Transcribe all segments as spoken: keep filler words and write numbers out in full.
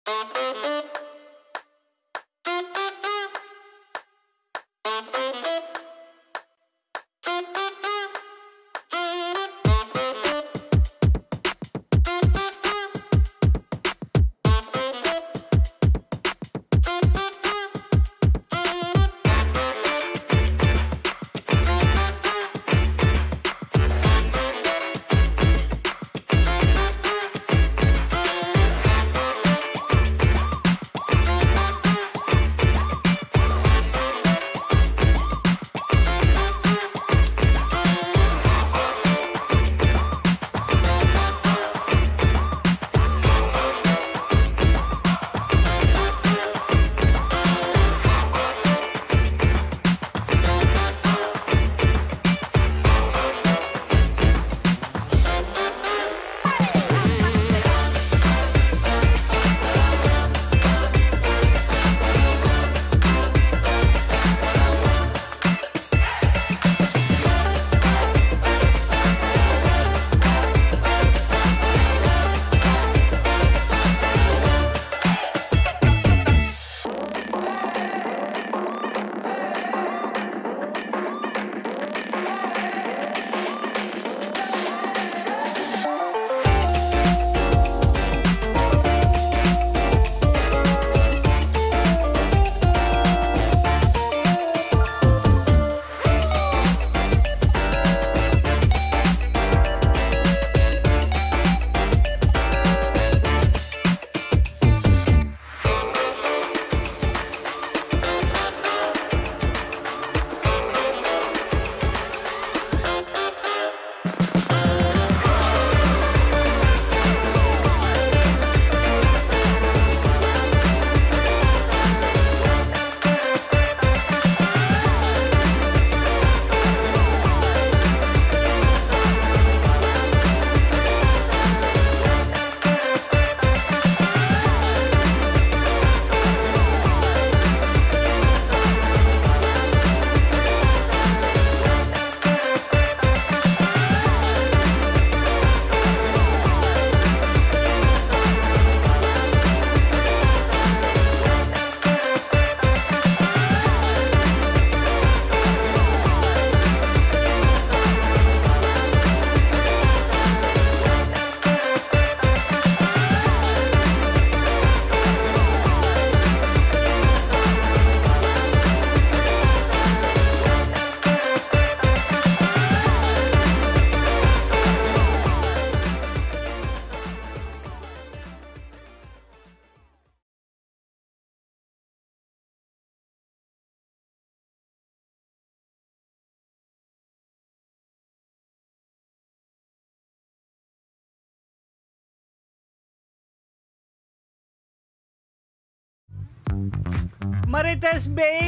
Marites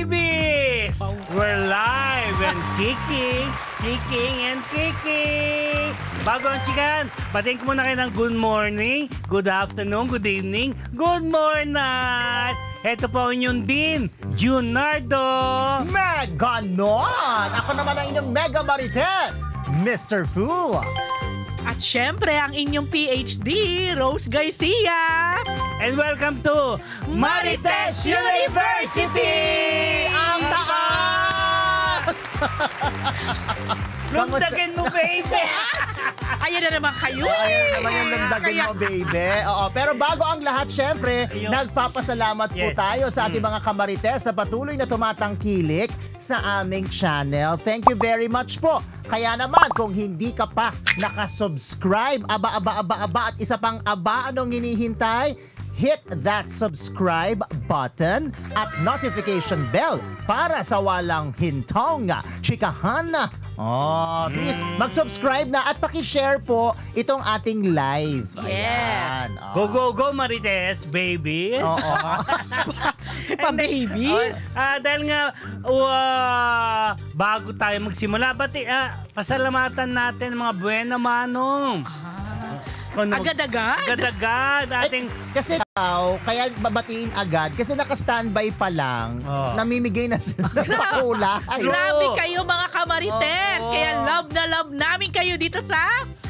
Babies! We're live and kicking, kicking and kicking! Bago ang chikan, pating ko muna kayo ng good morning, good afternoon, good evening, good morning! Ito po ang inyong Dean, Junardo! Meganon! Ako naman ang inyong Mega Marites, Mister Fu! At syempre, ang inyong P H D, Rose Garcia! And welcome to Marites University! Ang taas! Lundagan mo, baby! Ayan na naman kayo! Ayan naman yung lundagan mo, baby. Oo, pero bago ang lahat, syempre, Ayun. nagpapasalamat po Yes. tayo sa ating mga kamarites na patuloy na tumatangkilik sa aming channel. Thank you very much po. Kaya naman, kung hindi ka pa nakasubscribe, aba, aba, aba, aba, at isa pang aba, anong hinihintay? Hit that subscribe button at notification bell para sa walang hintong chikahan. Oh, please, mag-subscribe na at paki-share po itong ating live. Yes. Ayan. Oh. Go, go, go, Marites Babies! Oo. Pa-babies? Ah, dahil nga, uh, bago tayo magsimula, bati, ah, pasalamatan natin mga buena manong. Ano, Agad-agad? Agad-agad. Ating, Ay, kasi daw, kaya babatiin agad kasi naka-standby pa lang, Oh. namimigay na sila ng pakulay. Grabe kayo mga kamarites! Oo. Kaya love na love namin kayo dito sa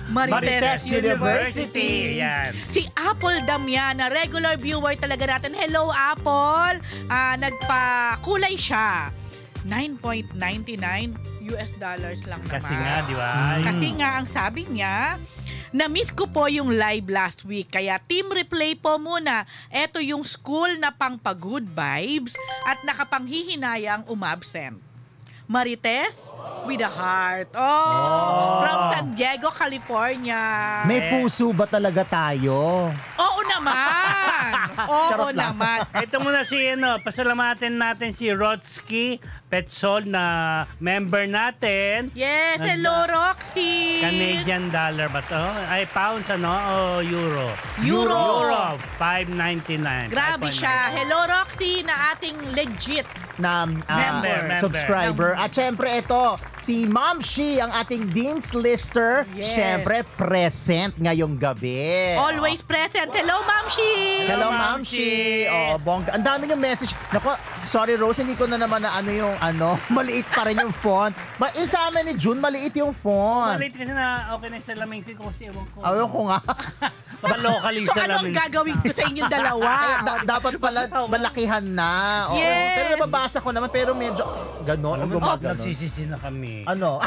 Marites University. Yan. Si Apple Damiana, regular viewer talaga natin. Hello, Apple! Ah, nagpa-kulay siya. nine point nine nine U S dollars lang naman. Kasi nga, di ba? Kasi nga, ang sabi niya, na-miss ko po yung live last week. Kaya team replay po muna. Ito yung school na pang pa-good vibes at nakapanghihinayang umabsent. Marites with a heart. Oh, Oh. from San Diego, California. May puso ba talaga tayo? Oo naman. Oo Charot lang. naman. Ito muna si, ano, pasalamatin natin si Rodsky Petsol na member natin. Yes, Nag- hello Roxy. Canadian dollar ba to? Ay, pounds ano? O euro? Euro. Euro. five ninety-nine. Grabe siya. Hello Roxy na ating legit. Na ah, Member, member. subscriber. At syempre ito, si Ma'am Shi, ang ating Dean's Lister, Yes. syempre present ngayong gabi. Always present. Hello Ma'am Shi. Hello, Hello, Ma'am Ma'am Shi. Shi. Oh, bongga. Ang dami ng message. Nako, sorry Rose, hindi ko na naman na ano yung ano, maliit pa rin yung font. Ba, yung sa amin ni June, maliit yung font. Malit kasi na okay na yung salamin ko kasi ewan ko. Ayaw ko nga. Malokal yung So anong salamin. gagawin ko sa inyong dalawa? Kaya da- dapat pala malakihan na. Oo. Yes. Pero nababasa ko naman, pero medyo gano'n. Ang gumagano. Nagsisisi na kami. Ano?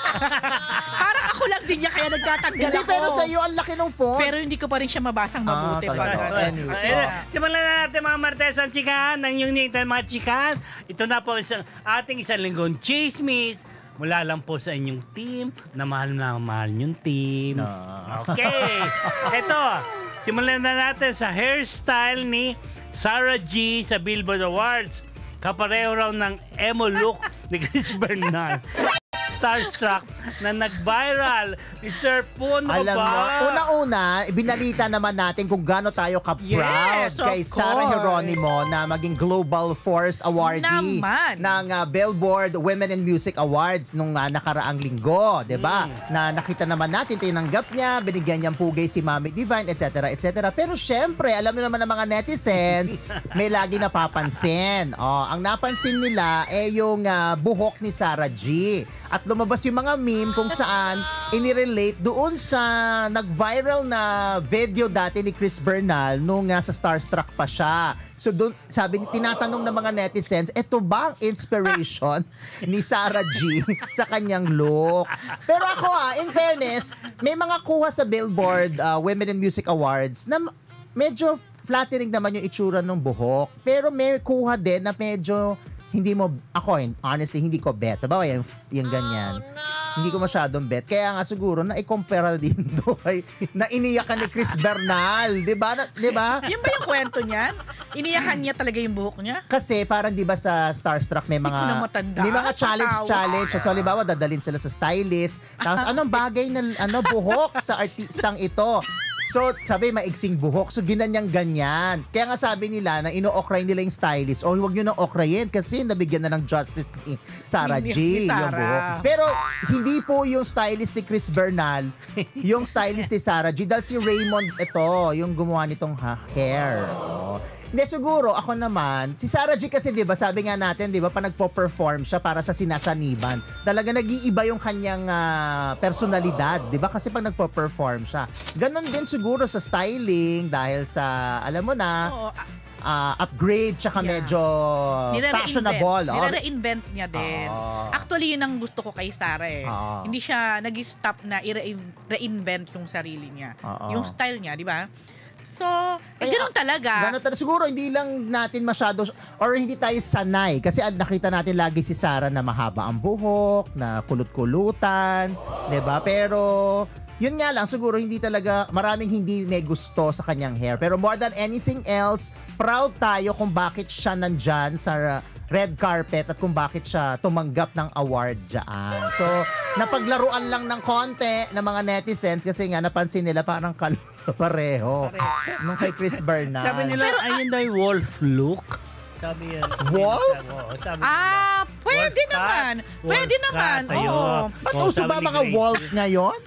Parang ako lang din niya kaya nagtatanggal Hindi, ako. pero sa iyo, ang laki ng font. Pero hindi ko pa rin siya mabasang Ah, mabuti. talaga. pa. Oh, anyway. Ayun, simulan na natin mga Martes ang Chikan, ng Unique na mga Chikan. Ito na po isang, ating isang linggong chismis. Mula lang po sa inyong team, na mahal na mahal yung team. Ah. Okay. Ito, simulan na natin sa hairstyle ni Sarah G sa Billboard Awards. Kapareho raw ng emo look ni Chris Bernal. Starstruck na nag-viral ni Sir Puno Alam ba? mo, una-una, binalita naman natin kung gaano tayo ka-proud Yes, of kay Sarah course. Geronimo na maging Global Force Awardee Naman. ng uh, Billboard Women in Music Awards nung uh, nakaraang linggo, 'di ba? Mm. Na nakita naman natin, tinanggap niya, binigyan niyang pugay si Mami Divine, et cetera, et cetera. Pero syempre, alam mo naman ng mga netizens, may lagi napapansin. Oh, ang napansin nila eh yung uh, buhok ni Sarah G. At lumabas yung mga meme kung saan inirelate doon sa nag-viral na video dati ni Chris Bernal nung nasa Starstruck pa siya. So doon, sabi, tinatanong ng mga netizens, eto ba ang inspiration ni Sarah G sa kanyang look? Pero ako ah, in fairness, may mga kuha sa Billboard uh, Women in Music Awards na medyo flattering naman yung itsura ng buhok. Pero may kuha din na medyo hindi mo, ako, honestly, hindi ko bet. Diba, yung, yung ganyan. Hindi ko masyadong bet. Kaya nga siguro, na-i-compare din to kay, na iniyakan ni Chris Bernal. Diba? Na, diba? Yan ba yung kwento niyan? Iniyakan niya talaga yung buhok niya? Kasi parang 'di ba sa Starstruck may mga Hindi ko na matandaan. may mga challenge Patawa. challenge. So halimbawa dadalhin sila sa stylist. Tapos anong bagay na ano buhok sa artistang ito? So, sabi, maiksing buhok. So, ginanyang ganyan. Kaya nga sabi nila na ino-okray nila yung stylist. O, huwag nyo nang okrayin kasi nabigyan na ng justice ni Sarah Ni- G. ni Yung Sarah. buhok. Pero, hindi po yung stylist ni Chris Bernal, yung stylist ni Sarah G. Dahil si Raymond, ito, yung gumawa nitong ha- hair. Oh. Hindi, siguro, ako naman, si Sarah G kasi, di ba, sabi nga natin, di ba, pa nagpo-perform siya para sa sinasaniban. Talaga nag-iiba yung kanyang ah, personalidad, di ba? Kasi pag nagpo-perform siya. Ganon din siguro sa styling dahil sa, alam mo na, Oo. ah, ah, upgrade, tsaka Yeah. medyo nire-reinvent. fashionable. Oh. Nire-reinvent niya din. Oo. Actually, yun ang gusto ko kay Sarah eh. Oo. Hindi siya nag-stop na i-reinvent yung sarili niya. Oo. Yung style niya, di ba? So, eh, Kaya, ganun talaga. Ganun talaga. Siguro hindi lang natin masyado or hindi tayo sanay kasi ah, nakita natin lagi si Sarah na mahaba ang buhok, na kulot-kulutan, 'di ba? Pero yun nga lang siguro hindi talaga maraming hindi na gusto sa kanyang hair. Pero more than anything else, proud tayo kung bakit siya nandyan sa red carpet at kung bakit siya tumanggap ng award dyan. So, napaglaruan lang ng konti ng mga netizens kasi nga napansin nila parang kal pareho. Nung kay Chris Bernal. Sabi nila, Pero, ayun daw yung wolf look. Sabi yan. Wolf? Oo, sabi Ah, nila. pwede Wolf naman. cat, Pwede wolf naman. cat, ayun. Oo. Ba't Oo, uso sabi ba ni mga Gracie. wolves ngayon?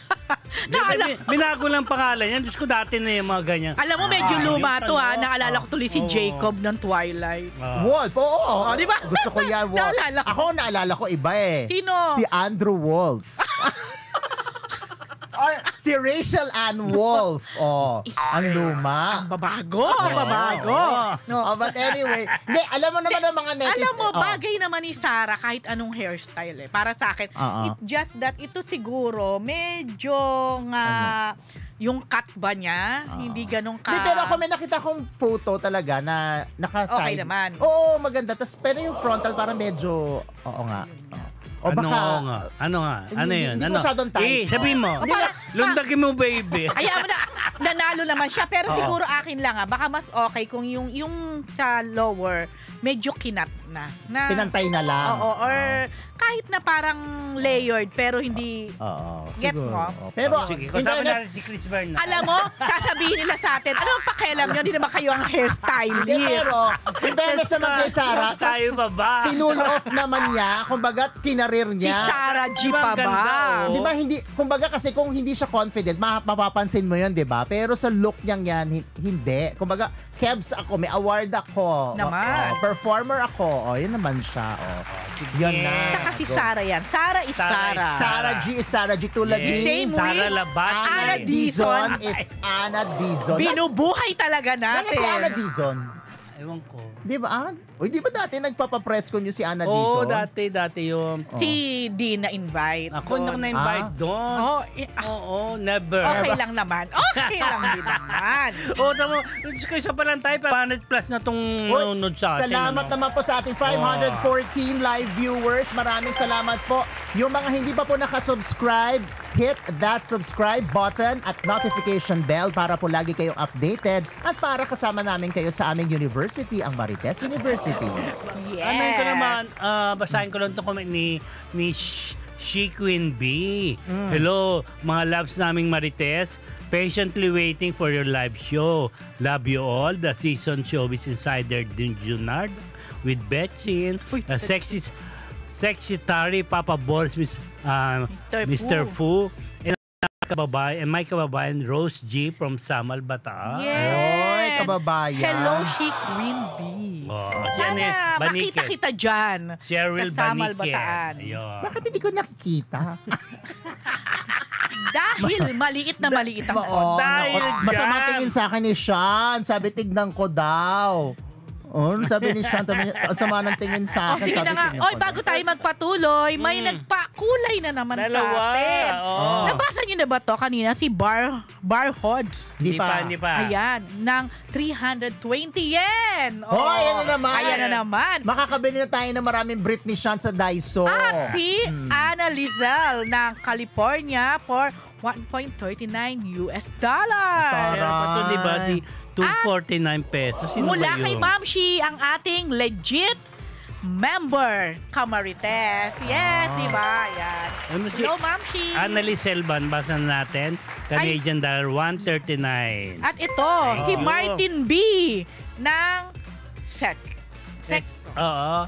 Naala- Bin- Binago lang pangalan yan. Diyos ko dati na yung mga ganyan. Alam mo, medyo Ah, luma yung to ha. ano, Naalala ko tuloy si oo. Jacob ng Twilight. Ah. Wolf, oo. Oh, di ba? Gusto ko yan, Wolf. Naalala ko. Ako, naalala ko iba eh. Sino? Si Andrew Wolf. Or, Si Rachel Ann Wolf. Oh, ang luma. Ang babago, ang babago. Oh, oh, but anyway, hindi, alam mo naman ang mga netizens. Alam mo, oh. bagay naman ni Sarah kahit anong hairstyle eh. Para sa akin, Oo. it just that ito siguro medyo nga yung cut ba niya, Oo. hindi ganun ka. Hindi, pero ako may nakita kong photo talaga na naka-side. Okay naman. Oo, maganda. Tas, pero yung frontal parang medyo, oo nga. O ano baka, nga? Ano nga? Ano Hindi- yun? hindi ano? masyadong tight. Eh, sabihin mo. Hindi lang. Lundagin mo, baby. Ayaw mo na, nanalo naman siya. Pero Oo. siguro akin lang ah, baka mas okay kung yung, yung sa lower, medyo kinat na. na pinantay na lang. Oo, or kahit na parang layered, pero hindi. Oo, Gets siguro. mo? Oo. Pero, Sige, in kausapin fairness, natin si Chris Bernal. Alam mo, sasabihin nila sa atin, ano ang pakialam nyo? Hindi naman kayo ang hairstylist. Hindi, pero, in fairness naman kay Sarah, Tayo pa ba? pinulo off naman niya, kumbaga, kinarir Si niya. Sarah G Diba pa ang ganda, ba? oh? Di ba hindi, kumbaga kasi kung hindi siya confident, ma- mapapansin mo yun, di ba? Pero sa look niyang yan, hi- hindi. Kumbaga, Kebs ako, may award ako. Naman. Oh, performer ako. Oh, yun naman siya. Oh. Sige. Yun na. Saka si Go. Sarah yan. Sarah is Sarah is Sarah. Sarah G is Sarah G tulad Yes. ni Same Sarah with Labat. Anna Anna Dizon Dizon. is Anna Dizon. Binubuhay talaga Nasaan natin. si Anna Dizon? Ewan ko. Di ba? Ah, uy, di ba dati nagpapapress con yung si Anna Oo, Dizon? dati, dati yung... Si Dean na-invite. Ako doon. na na-invite Ah. doon. Oh, eh, ah, Oo, never. okay lang naman. Okay lang din naman. Oo, tama. Kaysa pa lang tayo, five hundred plus na itong Uy, nanonood sa atin. salamat ano? naman po sa ating five hundred fourteen live viewers. Maraming salamat po. Yung mga hindi pa po nakasubscribe, hit that subscribe button at notification bell para po lagi kayong updated at para kasama namin kayo sa aming university, ang Marites University. Yes. Ano ko naman, ah, basahin ko lang ito comment ni, ni Sh- She Queen B. Mm. Hello, mga loves naming Marites. Patiently waiting for your live show. Love you all. The season showbiz insider Din Junard with Betchin. The sexy, sexy Tari Papa Boris, Miss, uh, Mister Mister Fu. And kababayan, and my kababayan Rose G from Samal Bataan. Yes. Oy, kababayan. Hello, she Queen B. Oh, si ano eh, Sana Baniket. makita kita dyan. Cheryl sa Samal Baniket. Bataan. Ayun. Bakit hindi ko nakikita? Dahil maliit na maliit ang Oo, konti. dahil nako. Masama dyan. tingin sa akin ni Sean. Sabi, tignan ko daw. Oh, sabi ni Sean, sabi niya, ang sama ng tingin sa akin. Okay Sabi, na nga. tignan Oy, ko bago tayo magpatuloy, may Mm. nagpakulay na naman Dalawa. sa atin. Oo. Nabasa niyo na ba to kanina? Si Bar Bar Hods. Hindi pa. Hindi pa. Ayan, ng three hundred twenty yen. Oo. Hoy, ano naman? Ayan na naman. Makakabili na tayo ng maraming Britney Sean sa Daiso. At si Hmm. Anna Lizelle ng California for one point three nine U S dollar. Tara. Meron pa to, di ba? Di, two forty-nine pesos. Sino Mula ba kay yun? Ma'am Shi, ang ating legit member, Camarites. Yes, di ba? Yan. Ano si Hello, Ma'am Shi. Annalise Selvan, basa na natin. Canadian dollar, one thirty-nine. At ito, si you. Martin B. ng Sec. Sec. Oo.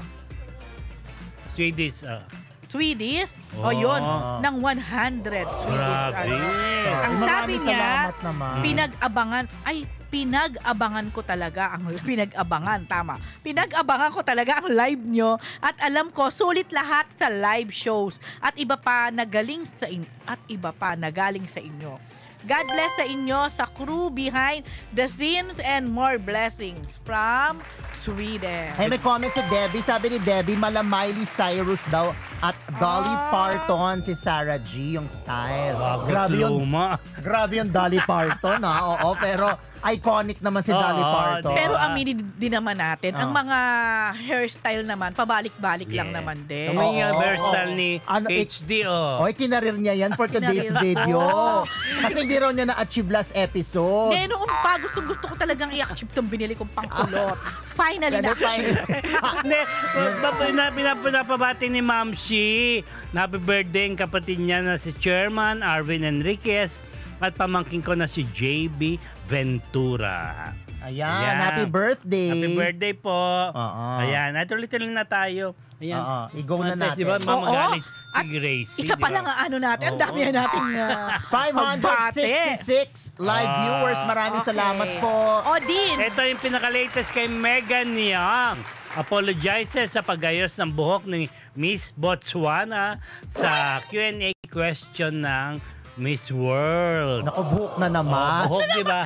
Swedish. ah. Swedish. O Oh. yun, ng one hundred Swedish. Grabe. ano. Ang Maraming sabi niya, salamat naman. pinag-abangan, ay, pinag-abangan ko talaga ang pinag-abangan, tama. Pinag-abangan ko talaga ang live nyo at alam ko sulit lahat sa live shows at iba pa nagaling sa in at iba pa nagaling sa inyo. God bless sa inyo sa crew behind the scenes and more blessings from Sweden. Ay, may comment si Debbie. Sabi ni Debbie, mala Miley Cyrus daw at Dolly Ah. Parton si Sarah G yung style. Bago Grabe yung, luma. grabe yung Dolly Parton, ha? Oo, pero iconic naman si Oo, Dolly Parton. Pero Ah. aminin din naman natin, ang Oh. mga hairstyle naman, pabalik-balik lang Yeah. naman din. Ito yung Oo, hairstyle oo. ni Ano, H D, oh. Oy, kinarir niya yan for today's Kinarir. video. Oo. Kasi hindi raw niya na-achieve last episode. Hindi, noon pa, gusto-gusto ko talagang i-achieve itong binili kong pangkulot. Finally, Ganun pa na-achieve. Hindi, pina- pina- pinapabati ni Ma'am Shi. Happy birthday ang kapatid niya na si Chairman Arvin Enriquez at pamangkin ko na si J B Ventura. Ayan, Ayan. happy birthday. Happy birthday po. Oo. Ayan, ay tuloy-tuloy na tayo. Ayan. Oo, i-go na Mga test, natin. Di ba, Oo. mamagaling si At Gracie. Isa pa di ba? lang ang ano natin, ang Oo. dami na nating uh, five hundred sixty-six live Ah. viewers. Maraming Okay. salamat po. O, Din. Ito yung pinaka-latest kay Megan Young. Apologizes sa pagayos ng buhok ni Miss Botswana sa Q and A question ng Miss World. Naku, buhok na naman. Oh, buhok, di ba?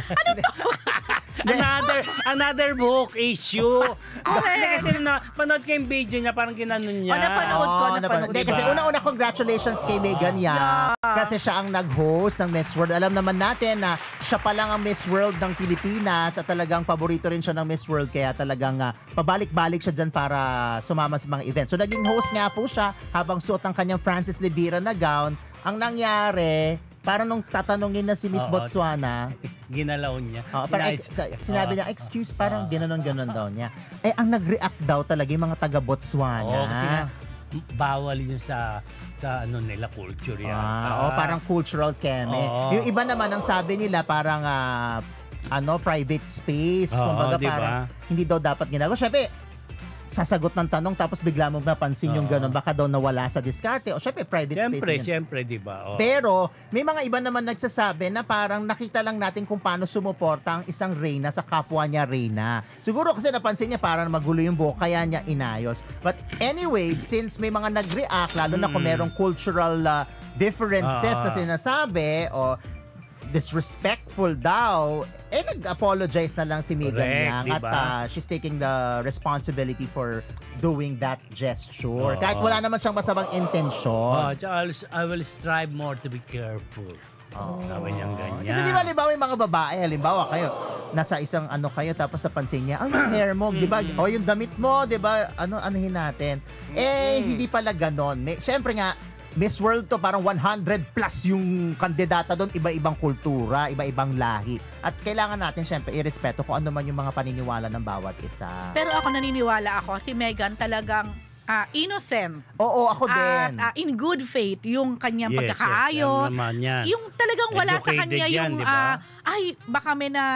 another another book issue. Hindi kasi na panood ko yung video niya, parang ginanon niya. Oh, napanood ko, Oo, napanood. Hindi, kasi Diba? una-una congratulations kay Megan Yap. Yeah. Kasi siya ang nag-host ng Miss World. Alam naman natin na siya pa lang ang Miss World ng Pilipinas at talagang paborito rin siya ng Miss World. Kaya talagang uh, pabalik-balik siya dyan para sumama sa mga events. So naging host nga po siya habang suot ang kanyang Francis Libira na gown. Ang nangyari, parang nung tatanungin na si Miss Oo. Botswana, Ginalaw niya. oh, parang, Ginais- sa- sinabi niya, excuse, parang gano'n-gano'n daw niya. Eh, ang nag-react daw talaga yung mga taga-Botswana. Oo, kasi nga, bawal yun sa sa ano nila culture yan. Ah, oh, parang cultural keme. Oo. Yung iba naman ang sabi nila parang ah, ano private space, Oo, kumbaga diba? parang hindi daw dapat ginagawa. Syempre, sasagot ng tanong tapos bigla mo napansin yung Oo. ganun, baka daw nawala sa diskarte. O syempre, private Siyempre, space. din yun. siyempre, di ba? Oh. Pero, may mga iba naman nagsasabi na parang nakita lang natin kung paano sumuporta ang isang reyna sa kapwa niya reyna. Siguro kasi napansin niya parang magulo yung buhok, kaya niya inayos. But anyway, since may mga nag-react, lalo na kung Mm. merong cultural uh, differences Ah. na sinasabi o disrespectful daw, eh nag-apologize na lang si Megan Correct, Yang diba? at uh, she's taking the responsibility for doing that gesture. Oo. Kahit wala naman siyang masamang Oh, intensyon. tsaka I will, I will strive more to be careful. Oo. Sabi niyang ganyan. Kasi di ba, halimbawa yung mga babae, halimbawa kayo, nasa isang ano kayo, tapos napansin niya, oh, yung hair mo, di ba? O yung damit mo, di ba? Ano, anuhin natin. Eh, hindi pala ganon. May, Siyempre nga, Miss World to, parang one hundred plus yung kandidata doon, iba-ibang kultura, iba-ibang lahi. At kailangan natin, siyempre, irespeto kung ano man yung mga paniniwala ng bawat isa. Pero ako naniniwala ako, si Megan talagang ah, innocent. Oo, ako At din. ah, in good faith, yung kanyang Yes, pagkakaayos. yes, yan naman yan. Yung talagang wala sa Educated kanya yan, yung, di ba? ah, ay, baka may na...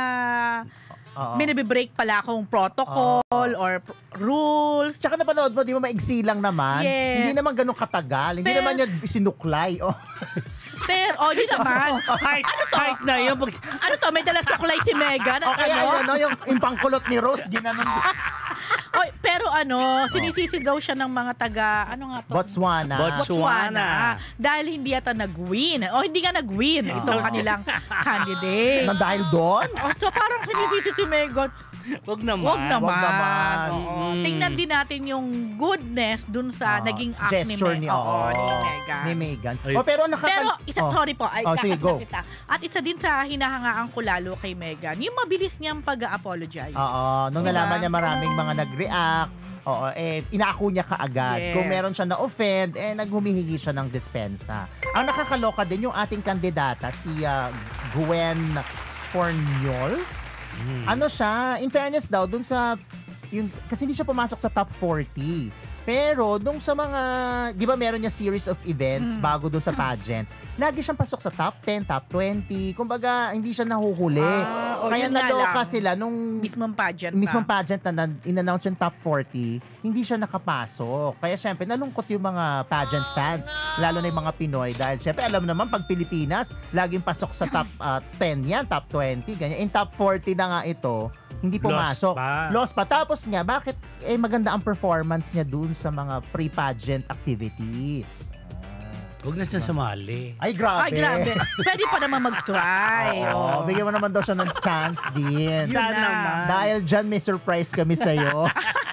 Oo. May nabibreak pala akong protocol or pr- rules. Tsaka napanood mo, di ba maigsi lang naman? Yes. Hindi naman ganun katagal. Hindi Pero- naman niya sinuklay. Oh. Pero, oh, di naman. height, height na yun. Pag, Ano to, may dala chocolate si Megan? O kaya ano? ano, yung, yung pangkulot ni Rose, ginanon. Oy, pero ano, sinisisi daw siya ng mga taga, ano nga to? Botswana. Bots- Botswana. Dahil hindi yata nag-win. O hindi nga nag-win itong kanilang candidate. Na dahil doon? Oh, so parang sinisisi si Megan. wag naman. Wag naman. Wag naman. Oo. Mm. Tingnan din natin yung goodness dun sa Oo. naging act ni, gesture Me- ni, Oo, oo, ni Megan. Ni Megan. Ay. Oh, pero nakaka- Pero, isa, oh. sorry po, ay Oh, sige, kakanta go. kita. At isa din sa hinahangaan ko lalo kay Megan, yung mabilis niyang pag-apologize. Oo, nung Diba? nalaman niya maraming mga nag-react, oo, eh, inaako niya kaagad. Yes. Kung meron siya na-offend, eh, naghumihingi siya ng dispensa. Ang nakakaloka din yung ating kandidata, si ah, Gwen Forniol. Mm. Ano siya, in fairness daw, dun sa, yung, kasi hindi siya pumasok sa top forty. Pero, nung sa mga, di ba meron niya series of events Hmm. bago dun sa pageant, lagi siyang pasok sa top ten, top twenty. Kumbaga, hindi siya nahuhuli. Ah, o Kaya yun nga naloka lang. sila nung Mismong pageant mismong na. pageant na nan- in-announce yung top forty, hindi siya nakapasok. Kaya syempre, nalungkot yung mga pageant fans, lalo na yung mga Pinoy. Dahil syempre, alam naman, pag Pilipinas, laging pasok sa top uh, ten yan, top twenty, ganyan. In top forty na nga ito, hindi Lost pumasok. pa. Lost pa. Tapos nga, bakit eh, maganda ang performance niya dun sa mga pre-pageant activities? Huwag na siya sumali. Ay, grabe. Ay, grabe. Pwede pa naman mag-try. Oo, oh. bigyan mo naman daw siya ng chance din. Yun Sana na. naman. Dahil dyan, may surprise kami sa'yo.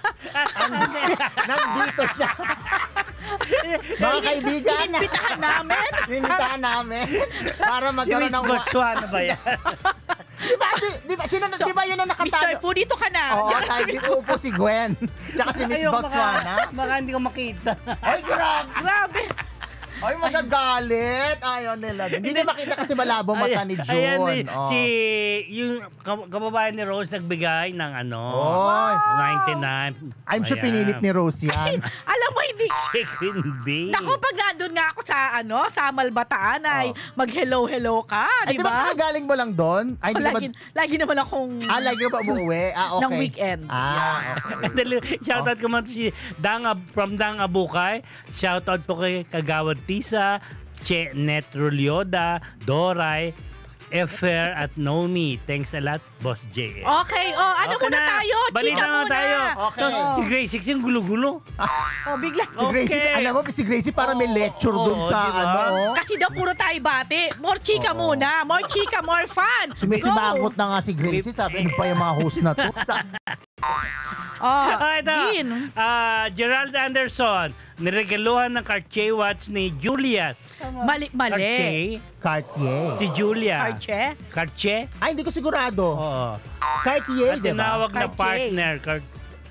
Nandito siya. Mga kaibigan, Inimbitahan namin. Inimbitahan namin para Si magkaroon Miss ng... Botswana ba yan? Di ba, di, di ba, sino, di ba yun ang Mister nakatalo? Po, dito ka na. Oo, tayo dito upo si Gwen. Tsaka si Miss Ayoko, Botswana. Baka, baka hindi ko makita. Ay, grabe. Grabe. Ay, magagalit. Ayaw nila. Hindi niya makita kasi malabo mata ni June. Ayan, Oh. si, yung kam- kababayan ni Rose nagbigay ng ano, Oy. ninety-nine. I'm sure Ayan. pinilit ni Rose yan. Alam mo, hindi. Chicken B. Naku, pag nandun nga ako sa, ano, sa Malbataan ay Oh. mag-hello-hello ka, Ay, di di ba ba? kakagaling mo lang doon? Ay, di ba? lagi, lagi naman akong... Ah, lagi ba umuwi? Ah, okay. Ng weekend. Ah, okay. Dali, shoutout ko man si Dang Ab- from Dang Abukay. Shoutout po kay Kagawad Tisa, Che Netrolioda, Doray, Effer at Nomi. Thanks a lot, Boss J. Okay, oh, ano Okay muna na. tayo? Balita Chika na muna. tayo. Okay. Si Grace Six yung gulo-gulo. Oh, bigla. Si Gracie, Okay. alam mo, si Gracie para may Oo, lecture dun oo, sa di ba? ano. Kasi daw puro tayo bate. More chika Oo. muna. More chika, more fun. Sumisimangot na nga si Gracie, sabi ano pa yung mga host na to. Sa- Oh, Ah, ito. Dean. Ah, Gerald Anderson, niregaluhan ng Cartier watch ni Julia. Mali, mali. Cartier? Cartier. Si Julia. Carche? Cartier? Ay, hindi ko sigurado. Oo. Cartier, At di ba? tinawag na Cartier. partner. Car-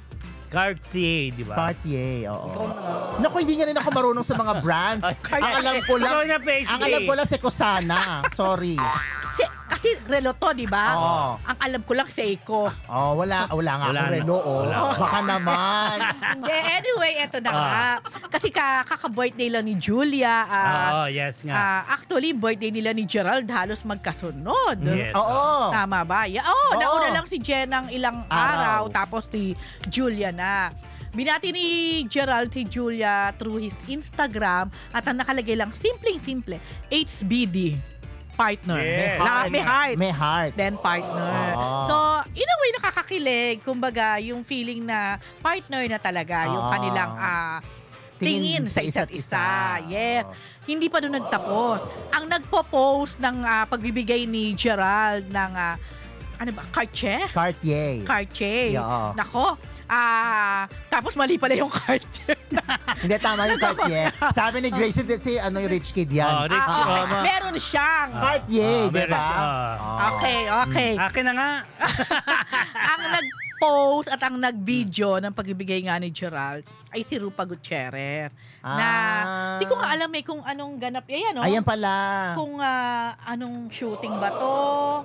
Cartier, di ba? Cartier, oo. Naku, hindi nga rin ako marunong sa mga brands. Ang alam ko lang, Ikaw na, P H D. ang alam ko lang si Cosana. Sorry. Si, kasi relo to, di ba? Oo. Ang alam ko lang Seiko. Oh, wala, wala nga Wala akong na. relo, oh. Wala. Baka naman. Hindi, anyway, eto na Ah. nga. Kasi ka, kaka-birthday lang ni Julia. Oo, ah, yes nga. ah, actually, birthday nila ni Gerald halos magkasunod. Yes. Oo. Tama ba? Yeah. Oh, Oo. nauna lang si Jen ng ilang Araw. araw, tapos si Julia na. Binati ni Gerald si Julia through his Instagram at ang nakalagay lang, simpleng-simple, H B D, partner. Yes. Na, may heart. May heart. Then partner. Oo. So, in a way, nakakakilig. Kumbaga, yung feeling na partner na talaga, yung Oo. kanilang ah, tingin, sa isa't isa. Yes. Oo. Hindi pa doon nagtapos. Ang nagpo-post ng ah, pagbibigay ni Gerald ng, ah, ano ba, Cartier? Cartier. Cartier. Yeah. Nako. Ah, tapos mali pala yung Cartier. Hindi, tama yung Cartier. Sabi ni Gracie, si ano yung rich kid yan. Oh, rich, Ah, oh, okay. ma- Meron siyang. Cartier, Ah, di meron ba? siya. Oh. Okay, okay. Akin na nga. Ang nag-post at ang nag-video ng pagbibigay nga ni Gerald ay si Rupa Gutierrez. Na, Ah. di ko nga alam eh kung anong ganap. Ayan, no? Ayan pala. Kung ah, anong shooting ba to?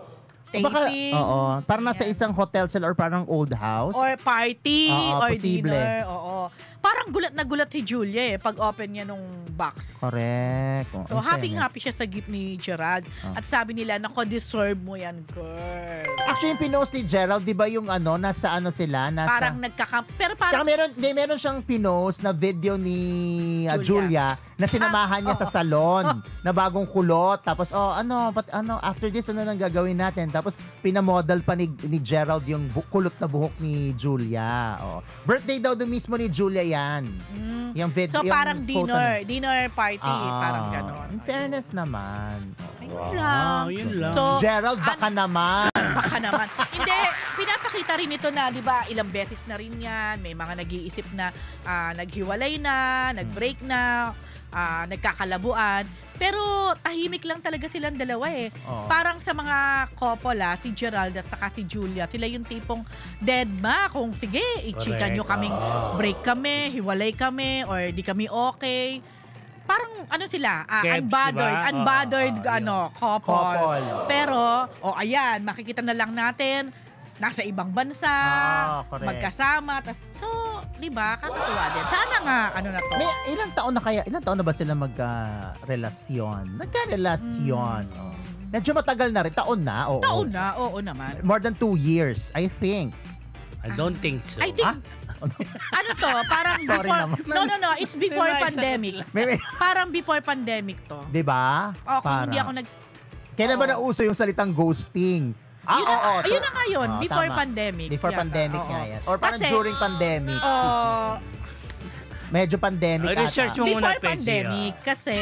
Baka, Taping? oo. Parang nasa Ayan. isang hotel sila or parang old house. Or party, Oo, or posible. dinner. Oo. Parang gulat na gulat si Julia eh, pag open niya nung box. Correct. Oh, So, in happy-happy fairness. siya sa gift ni Gerald. Oh. At sabi nila, nako, deserve mo yan, girl. Actually, yung pinost ni Gerald, di ba yung ano, nasa ano sila? Nasa, Parang nagkaka... Pero Tsaka parang... meron, di, meron siyang pinost na video ni uh, Julia. Julia. na sinamahan niya Ah, sa salon na bagong kulot. Tapos, oh, ano, but, ano, after this, ano nang gagawin natin? Tapos, pinamodel pa ni, ni Gerald yung bu- kulot na buhok ni Julia. Oh. Birthday daw doon mismo ni Julia yan. Mm. Yung video, So, yung parang photo dinner. na- Dinner party. Ah, parang ganon. In fairness naman. Ayun Wow, lang. yun lang. So, Gerald, baka naman. baka naman. Hindi, pinapakita rin ito na, di ba, ilang beses na rin yan. May mga nag-iisip na ah, naghiwalay na, nag-break na, ah, nagkakalabuan. Pero tahimik lang talaga silang dalawa eh. Oo. Parang sa mga couple ah, si Gerald at saka si Julia, sila yung tipong dead ma kung sige, ichika Correct. nyo kaming Oo. break kami, hiwalay kami, or di kami okay. Parang ano sila, ah, Kebs, unbothered, diba? unbothered Oo, oo, ano, couple. Couple. Pero, o oh, ayan, makikita na lang natin, nasa ibang bansa, Ah, correct. magkasama, tas, so, di ba, kakatuwa din. Sana nga, ano na to. May ilang taon na kaya, ilang taon na ba sila magka-relasyon? Nagka-relasyon. Oh. Medyo matagal na rin. Taon na, oo. Taon na, oo naman. More than two years, I think. I don't think so. I think, Ah? ano to, parang Sorry before, naman. no, no, no, it's before May- pandemic. May, may, Parang before pandemic to. di ba? O, kung hindi ako Parang. nag, Kailan ba Oo. nauso yung salitang ghosting? Ah, yun na, oo. ayun na nga yun, Oo, before tama. pandemic. Before yata, pandemic oo. nga yan. Or parang Kasi, during pandemic. Oh, Medyo pandemic Ah, research ata. mo muna, before Petsy, pandemic, kasi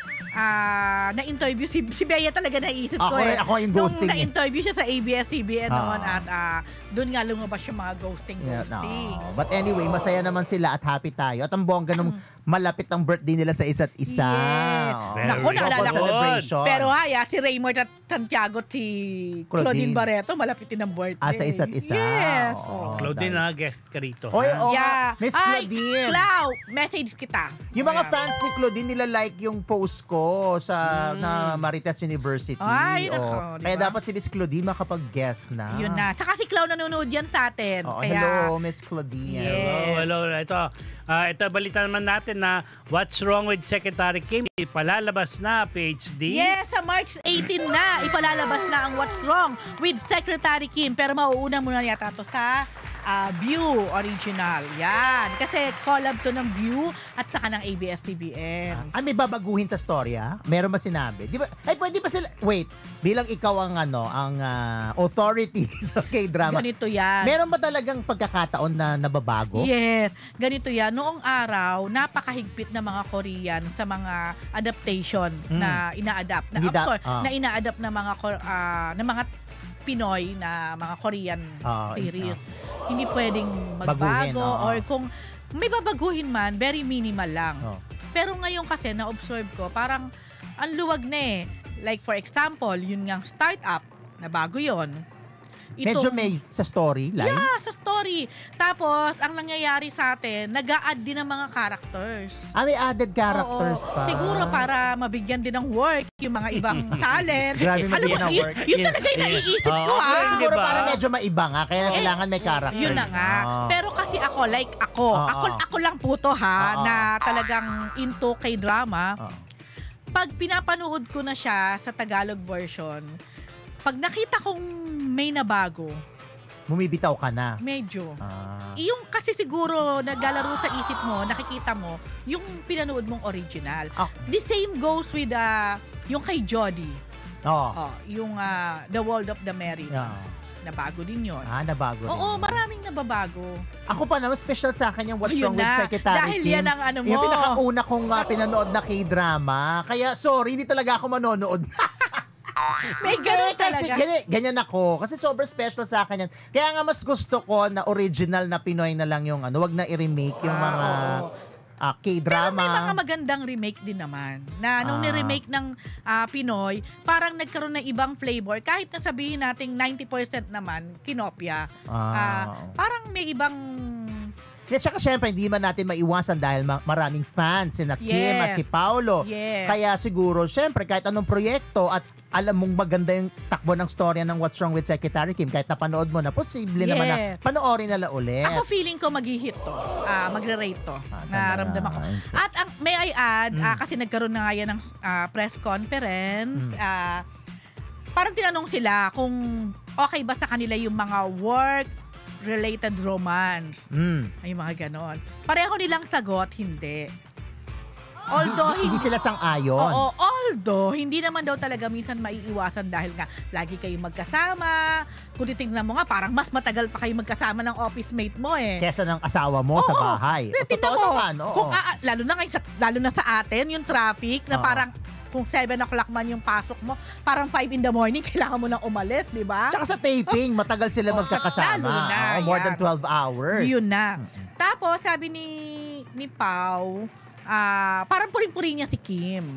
ah na-interview si, si Bea talaga naisip ko Ako eh. rin, ako yung ghosting Nung eh. na-interview siya sa A B S C B N noon Ah. at ah, doon nga lumabas yung mga ghosting, Yeah, ghosting. no. But anyway, masaya naman sila at happy tayo. At ang bongga nung malapit ang birthday nila sa isa't isa. Yes. Oh. Very Naku, naalala Couple ko. celebration. Pero haya, si Raymond at Santiago at si Claudine, Claudine. Barreto, malapit din ang birthday. Ah, sa isa't isa. Yes. Oo. Oh. Claudine, na guest ka rito. Oy, ha? oh, Yeah. Miss Ay, Claudine. Clau, message kita. Yung mga Ayan. fans ni Claudine nila like yung post ko sa na Marites University. Mm. Ay, Oh. nako, di Kaya ba? dapat si Miss Claudine makapag-guest na. Yun na. Saka si Clau nanonood yan sa atin. Oh, Kaya, hello, Miss Claudine. Yeah. Hello, hello. Ito, ah, ito balita naman natin na what's wrong with Secretary Kim? Palalabas na, P H D. Yes, sa March eighteen na, ipalalabas na ang What's Wrong with Secretary Kim. Pero mauuna muna yata to sa ah, View Original. Yan. Kasi collab to ng View at saka ng A B S C B N. Ah, may babaguhin sa storya? Meron ba sinabi? Di ba, ay, pwede ba sila, wait, bilang ikaw ang ano, ang ah, authority sa K-drama, Ganito yan. meron ba talagang pagkakataon na nababago? Yes. Ganito yan. Noong araw, napakahigpit na mga Korean sa mga adaptation Mm. na ina-adapt. Na, Hindi of da- course, ah. na ina-adapt na mga, Kor- ah, na mga Pinoy na mga Korean Ah, series. Hindi pwedeng Baguhin, magbago oo. or kung may babaguhin man, very minimal lang. Oh. Pero ngayon kasi, na-observe ko, parang ang luwag na eh. Like for example, yun ngang startup, na bago yun. Medyo Itong- may sa story line? Yeah, sa story. Tapos, ang nangyayari sa atin, nag-a-add din ng mga characters. Ah, may added characters Oo. pa. Siguro para mabigyan din ng work yung mga ibang talent. Grabe, Alam mo, mabigyan ng yun, work. yun talaga yung naiisip ko, Oo. ha? Siguro Diba? para medyo maiba nga, kaya Eh, kailangan may character. Yun na nga. Ah. Pero kasi ako, like ako, Oo. ako, ako lang po to ha, Oo. na talagang into K-drama. Oo. Pag pinapanood ko na siya sa Tagalog version, pag nakita kong may nabago, Bumibitaw ka na. medyo. Ah. Yung kasi siguro naglalaro sa isip mo, nakikita mo, yung pinanood mong original. Ah. The same goes with uh, yung kay Jody. Oo. Oh, yung uh, The World of the Married. Yeah. Nabago din yon. Ah, nabago rin. Oo, maraming nababago. Ako pa naman, special sa akin yung What's Ayun Wrong with na. Secretary Dahil Kim. yan ang ano mo. Yung pinakauna kong uh, pinanood na K-drama. Kaya, sorry, hindi talaga ako manonood. May ganun Eh, kasi talaga. ganyan, ganyan ako. Kasi sobrang special sa akin yan. Kaya nga mas gusto ko na original na Pinoy na lang yung ano. Wag na i-remake yung Ah, mga oo. ah, Pero K-drama. may mga magandang remake din naman. Na nung Ah. ni-remake ng ah, Pinoy, parang nagkaroon ng ibang flavor. Kahit na sabihin nating ninety percent naman, kinopya. Ah. Ah, parang may ibang... At saka syempre, hindi man natin maiwasan dahil ma- maraming fans, sina Kim Yes. at si Paolo. Yes. Kaya siguro, syempre, kahit anong proyekto at alam mong maganda yung takbo ng storya ng What's Wrong with Secretary Kim, kahit napanood mo na, posible naman na Yes. panoorin nila ulit. Ako feeling ko mag-hit to. Ah, magre-rate to. Ah, Naramdaman ko. talaga. At ang, may I add, Mm. ah, kasi nagkaroon na nga yan ng ah, press conference. Mm. ah, parang tinanong sila kung okay ba sa kanila yung mga work related romance. Mm. Ay, mga ganon. Pareho nilang sagot, hindi. Although, hindi, hindi sila sang-ayon. Oo, although, hindi naman daw talaga minsan maiiwasan dahil nga lagi kayong magkasama. Kung titignan mo nga, parang mas matagal pa kayo magkasama ng office mate mo eh. Kesa ng asawa mo sa Oo. bahay. Pero tingnan Totoo mo, naman, oo. Kung, ah, lalo na ngayon sa, lalo na sa atin, yung traffic na Oo. parang kung seven o'clock man yung pasok mo, parang five in the morning, kailangan mo nang umalis, di ba? Tsaka sa taping, matagal sila Oo, magkakasama. lalo na, Oo, more yan. than twelve hours. Yun na. Tapos, sabi ni ni Pau, ah, parang puring-puri niya si Kim.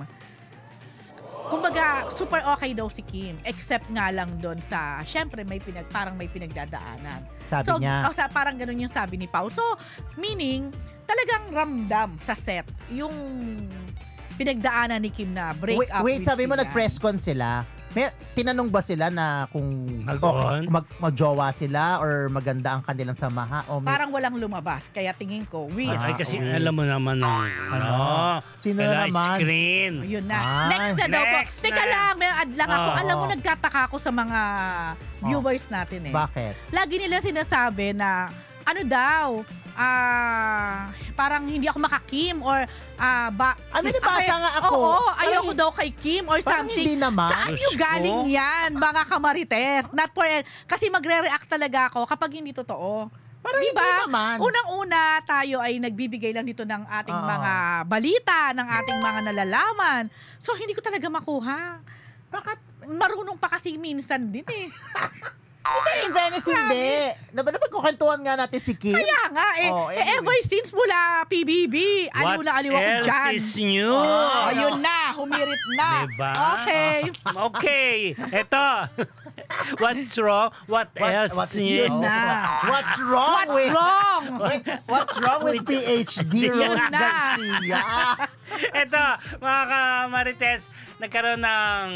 Kumbaga, super okay daw si Kim. Except nga lang doon sa, syempre, may pinag, parang may pinagdadaanan. Sabi so, niya. oh, sa, parang ganun yung sabi ni Pau. So, meaning, talagang ramdam sa set yung pinagdaanan ni Kim na break wait, up wait with sabi mo sila. nag-press con sila. May, tinanong ba sila na kung Mag-on? mag, magjowa sila or maganda ang kanilang samaha? O may, Parang walang lumabas. Kaya tingin ko, weird. Ah, Ay, kasi okay. alam mo naman ng ano, Sino kailangan naman? screen. Yun na. Ay. Next na daw po. Next Teka na. lang, may ad lang ako. Oo. Alam mo, nagtataka ako sa mga viewers natin eh. bakit? Lagi nila sinasabi na, ano daw, ah, parang hindi ako makakim or ah, ba... Ah, may nabasa Ay, nga ako. Oo, Parang ayoko hin- daw kay Kim or Parang something. hindi naman. Saan Diyos nyo ko. galing yan, mga kamarites? Not for... Kasi magre-react talaga ako kapag hindi totoo. Parang Diba? hindi naman. Unang-una, tayo ay nagbibigay lang dito ng ating Oo. mga balita, ng ating mga nalalaman. So, hindi ko talaga makuha. Bakit? Marunong pa kasi minsan din eh. In fairness, hindi. Diba napagkukwentuhan nga natin si Kim? Kaya nga eh. Oh, eh, anyway. ever since mula P B B, aliw What na aliw ako else dyan. is new? Oh, yun na, humirit na. Diba? Okay. Okay, eto. What's wrong? What, What- else what's new? new? na. What's wrong What's with... wrong? What's, what's wrong with P H D Yun Rose na. Garcia? Eto, mga kamarites, nagkaroon ng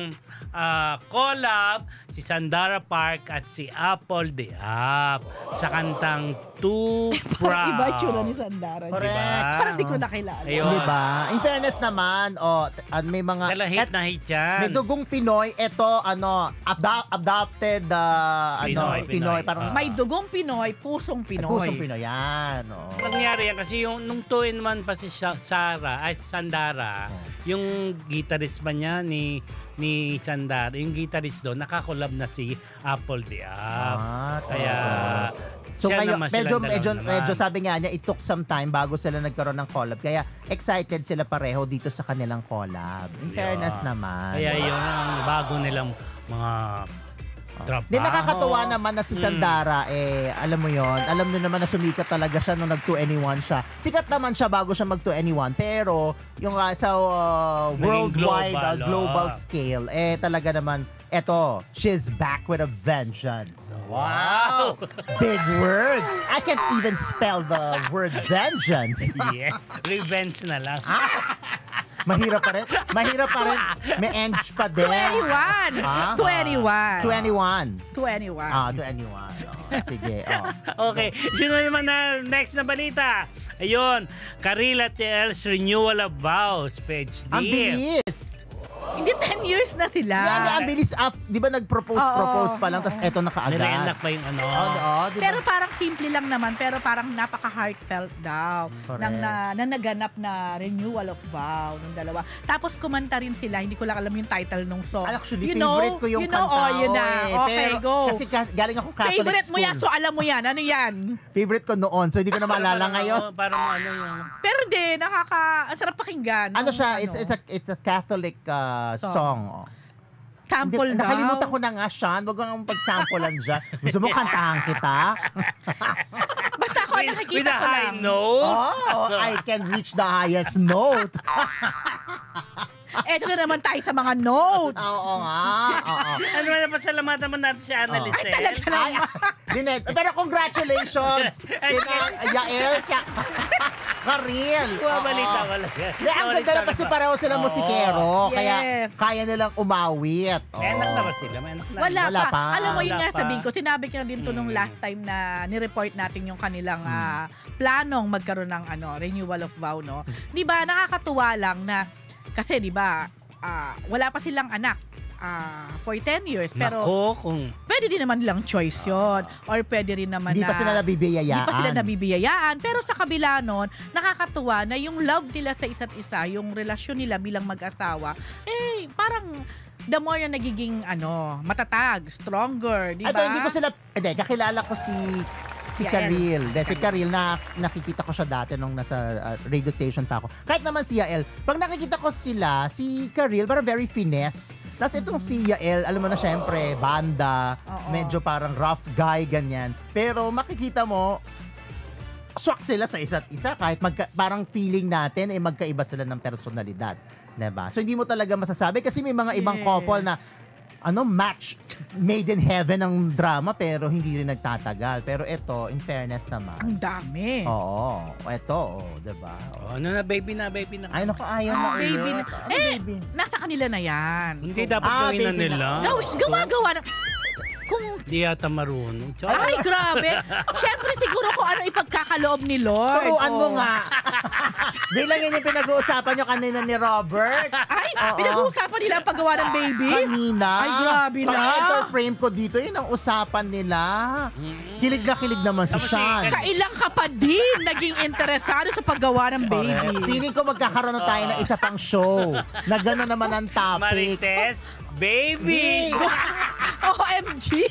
ah, collab si Sandara Park at si Apple de Ap sa kantang Too Proud. Iba itsura ni Sandara. Correct. Diba? Parang di ko nakilala. Ayun. Di ba? In fairness naman, oh, t- at may mga... Kala hit et- na hit yan. May dugong Pinoy, ito, ano, abda- adopted, uh, Pinoy, ano, Pinoy, Pinoy. parang... Ah. May dugong Pinoy, pusong Ay, Pinoy. pusong Pinoy, yan. Oh. Nangyari yan kasi yung nung two in one pa si Sha- Sarah, ay Sandara, Oh. yung guitarist pa niya ni ni Sandara, yung guitarist doon, nakakolab na si Apple de Ap. Ah, Kaya So siya kayo, naman, medyo, silang medyo, dalawa medyo naman. sabi nga niya, it took some time bago sila nagkaroon ng collab. Kaya excited sila pareho dito sa kanilang collab. In Yeah. fairness naman. Kaya yun ang bago nilang mga trabaho. Di nakakatuwa naman na si Mm. Sandara, eh, alam mo yon, alam nyo naman na sumikat talaga siya nung nag two anyone siya. Sikat naman siya bago siya mag two anyone, pero yung uh, sa uh, Naging worldwide, global, uh, global ah. scale, eh talaga naman, eto, she's back with a vengeance. Wow! Big word. I can't even spell the word vengeance. Yeah. Revenge na lang. Mahirap pa rin. Mahirap pa rin. May eng pa din. twenty-one. Ah? twenty-one. twenty-one. twenty-one. Ah, twenty-one. Oh, sige. Oh. Okay, sino naman na next na balita? Ayun, Karil at Els renewal of vows, page D. Ang bilis. Hindi ten years na sila. Yan, ang bilis. Af, di ba nag-propose-propose Oo, pa lang, oo. tapos eto na kaagad. Nileenak pa yung ano. Oo, oo, di ba? Pero parang simple lang naman, pero parang napaka-heartfelt daw Correct. ng na, na naganap na renewal of vow ng dalawa. Tapos kumanta rin sila, hindi ko lang alam yung title ng song. Actually, You favorite know? ko yung you know, kanta. Oh, yun na. eh. Okay, Pero, go. Kasi ka- galing akong Catholic Favorite school. mo yan, so alam mo yan. Ano yan? Favorite ko noon, so hindi ko na maalala Parang, ngayon. ano, Parang ano yung... Pero hindi, nakaka... Ang sarap pakinggan. Ano Nung siya? It's it's a it's a Catholic uh, Song. song. oh. Sample Hindi- daw. Nakalimutan ko na nga, Sean. Huwag kang pagsampulan dyan. Gusto mo kantahan kita? Basta ako With, nakikita with a ko high lang. note. Oh, I can reach the highest note. Eto na naman tayo sa mga note. Oo nga. Oo. Ano na pasalamatan mo natin si Ana Oh. Lisel? Ay, talaga Ay, Dinet, pero congratulations. Kina Yael, tsaka Karil. Mga Oo. balita wala yan. Hindi, ang Sorry, ganda na sorry kasi pa. pareho silang Oo. musikero. Kaya Yes. kaya nilang umawit. May anak na Oo. ba sila? May anak na. Wala, Wala pa. pa. Alam mo, yun Wala nga pa. sabihin ko, sinabi ko na din to nung Mm. last time na nireport natin yung kanilang Hmm. ah, planong magkaroon ng ano, renewal of vow, no? Di ba, nakakatuwa lang na, kasi di ba, ah, wala pa silang anak ah, for ten years, pero Nako, kung... pwede din naman nilang choice yon or pwede rin naman Hindi na... pa sila nabibiyayaan. Hindi pa sila nabibiyayaan. Pero sa kabila nun, nakakatuwa na yung love nila sa isa't isa, yung relasyon nila bilang mag-asawa, eh, parang the more na nagiging, ano, matatag, stronger, di ba? Ito, hindi ko sila, hindi, kakilala ko si si Si Karil. De, si Karil, na nakikita ko siya dati nung nasa uh, radio station pa ako. Kahit naman si Yael, pag nakikita ko sila, si Karil, parang very finesse. Tapos itong si Yael, alam mo na syempre, banda, Oo. medyo parang rough guy, ganyan. Pero makikita mo, swak sila sa isa't isa kahit magka, parang feeling natin ay eh, magkaiba sila ng personalidad. Diba? So hindi mo talaga masasabi kasi may mga ibang Yes. couple na ano match made in heaven ng drama pero hindi rin nagtatagal. Pero ito, in fairness naman. Ang dami. Oo, ito, oh, 'di ba? Oh, ano na, baby na, baby na. Ay naku, ayaw na Ah, baby ulit. na- Ano, Eh, baby? Nasa kanila na yan. Hindi dapat Ah, gawin na baby nila. na. Gawi, gumagawa na. Kung Hindi yata marunong. Tsaka- Ay, grabe. Siyempre, siguro kung ano ipagkakaloob ni Lord. Turuan mo Oh. nga. Bilang yun yung pinag-uusapan nyo kanina ni Robert. Ay, Oo. pinag-uusapan nila ang paggawa ng baby? Kanina. Ay, grabe na. Pag-enter frame ko dito, yun ang usapan nila. Kilig na kilig naman si Tapos Sean. si- Kailang ka pa din naging interesado sa paggawa ng baby. Feeling ko magkakaroon na tayo ng isa pang show na gano'n naman ang topic. Marites, baby! O M G.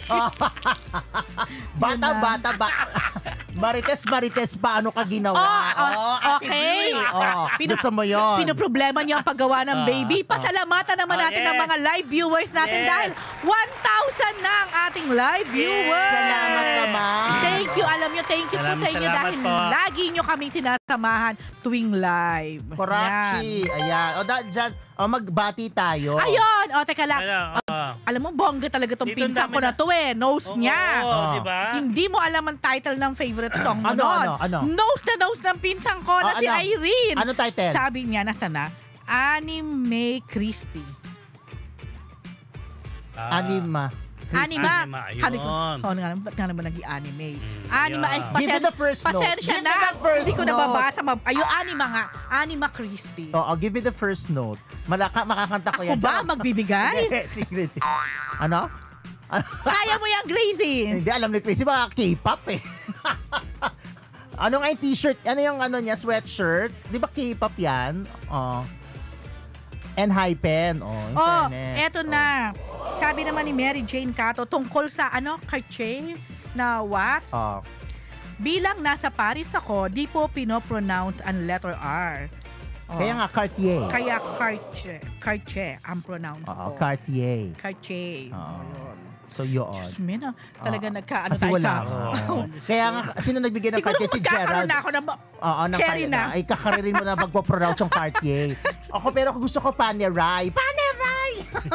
Bata, bata, ba. Marites, Marites, paano ka ginawa? Oh, oh, Ate okay. Brie. Oh, Pino- gusto mo yun. Pinoproblema niya ang paggawa ng Ah, baby. Pasalamatan naman Oh, natin yes. ang mga live viewers natin Yes. dahil one thousand na ang ating live viewers. Salamat naman. Thank you. Alam niyo, thank you po Salamat, sa inyo salamat dahil po. lagi niyo kaming tinasamahan tuwing live. Korachi. Ayan. O, da, dyan, o, magbati tayo. Yan. Ayun. O, teka lang. Ano, oh. Alam mo, bongga talaga tong Dito ang pinsan dami ko na na- to eh. Nose Oo, niya. oo, Oh. di ba? Hindi mo alam ang title ng favorite song mo Ano, nun. ano, ano? Nose na nose ng pinsan ko na Ah, si ano? Irene. Ano title? Sabi niya, nasa na? Annie Mae Christie. Ah. Anima. Anima. Anima, ayun. Sabi ko, oh, nga, ba't nga naman nag-i-anime? Mm, Anima, yeah. ay, Give me the first note. pasensya Give na. me the first Hindi ko note. nababasa. Mab- Ayun, Anima nga. Anima Christie. Oo, give me the first note. Malaka, makakanta ko Ako yan. ba magbibigay? Hindi, secret, secret. Ano? Ano? Kaya mo yan, Gracie. Hindi, alam ni Chrissy, baka K-pop eh. Ano nga yung t-shirt? Ano yung ano niya, sweatshirt? Di ba K-pop yan? Oh. And Hypen. Oh, in Oh, fairness. eto na. Sabi naman ni Mary Jane Cato tungkol sa ano, Cartier na what? Oh. Bilang nasa Paris ako, di po pinopronounce ang letter R. Oh. Kaya nga, Cartier. Kaya Cartier. Cartier ang pronounce Oo, ko. Cartier. Cartier. Oo. Ayun. So, yun. Diyos me na. Talaga Oo. nagkaano Kasi tayo wala. sa... Oo. Kaya nga, sino nagbigay ng Siguro Cartier? Si magkakaroon Gerald. na ako ng... Oo, ng Cherry Cartier na. Ay, kakaririn mo na magpo-pronounce yung Cartier. Ako, pero gusto ko Panerai. Panerai!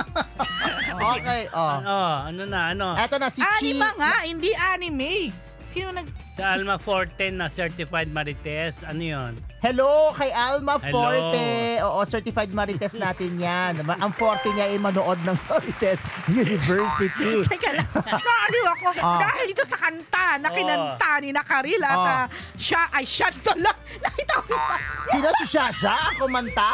Okay, oh. Oh, ano na, ano? Eto na, si Chi. Anima nga, hindi anime. Sino nag... Sa Alma Forte na Certified Marites, ano yun? Hello kay Alma Hello. Forte. Oo, certified Marites natin yan. Ang Forte niya ay manood ng Marites University. Teka lang, naaliw ako. Ah. Dahil ito sa kanta na kinanta ni Nakaril at Ah. ah, siya ay siya lang. Nakita ko ba? Sino si Shasha? Kumanta?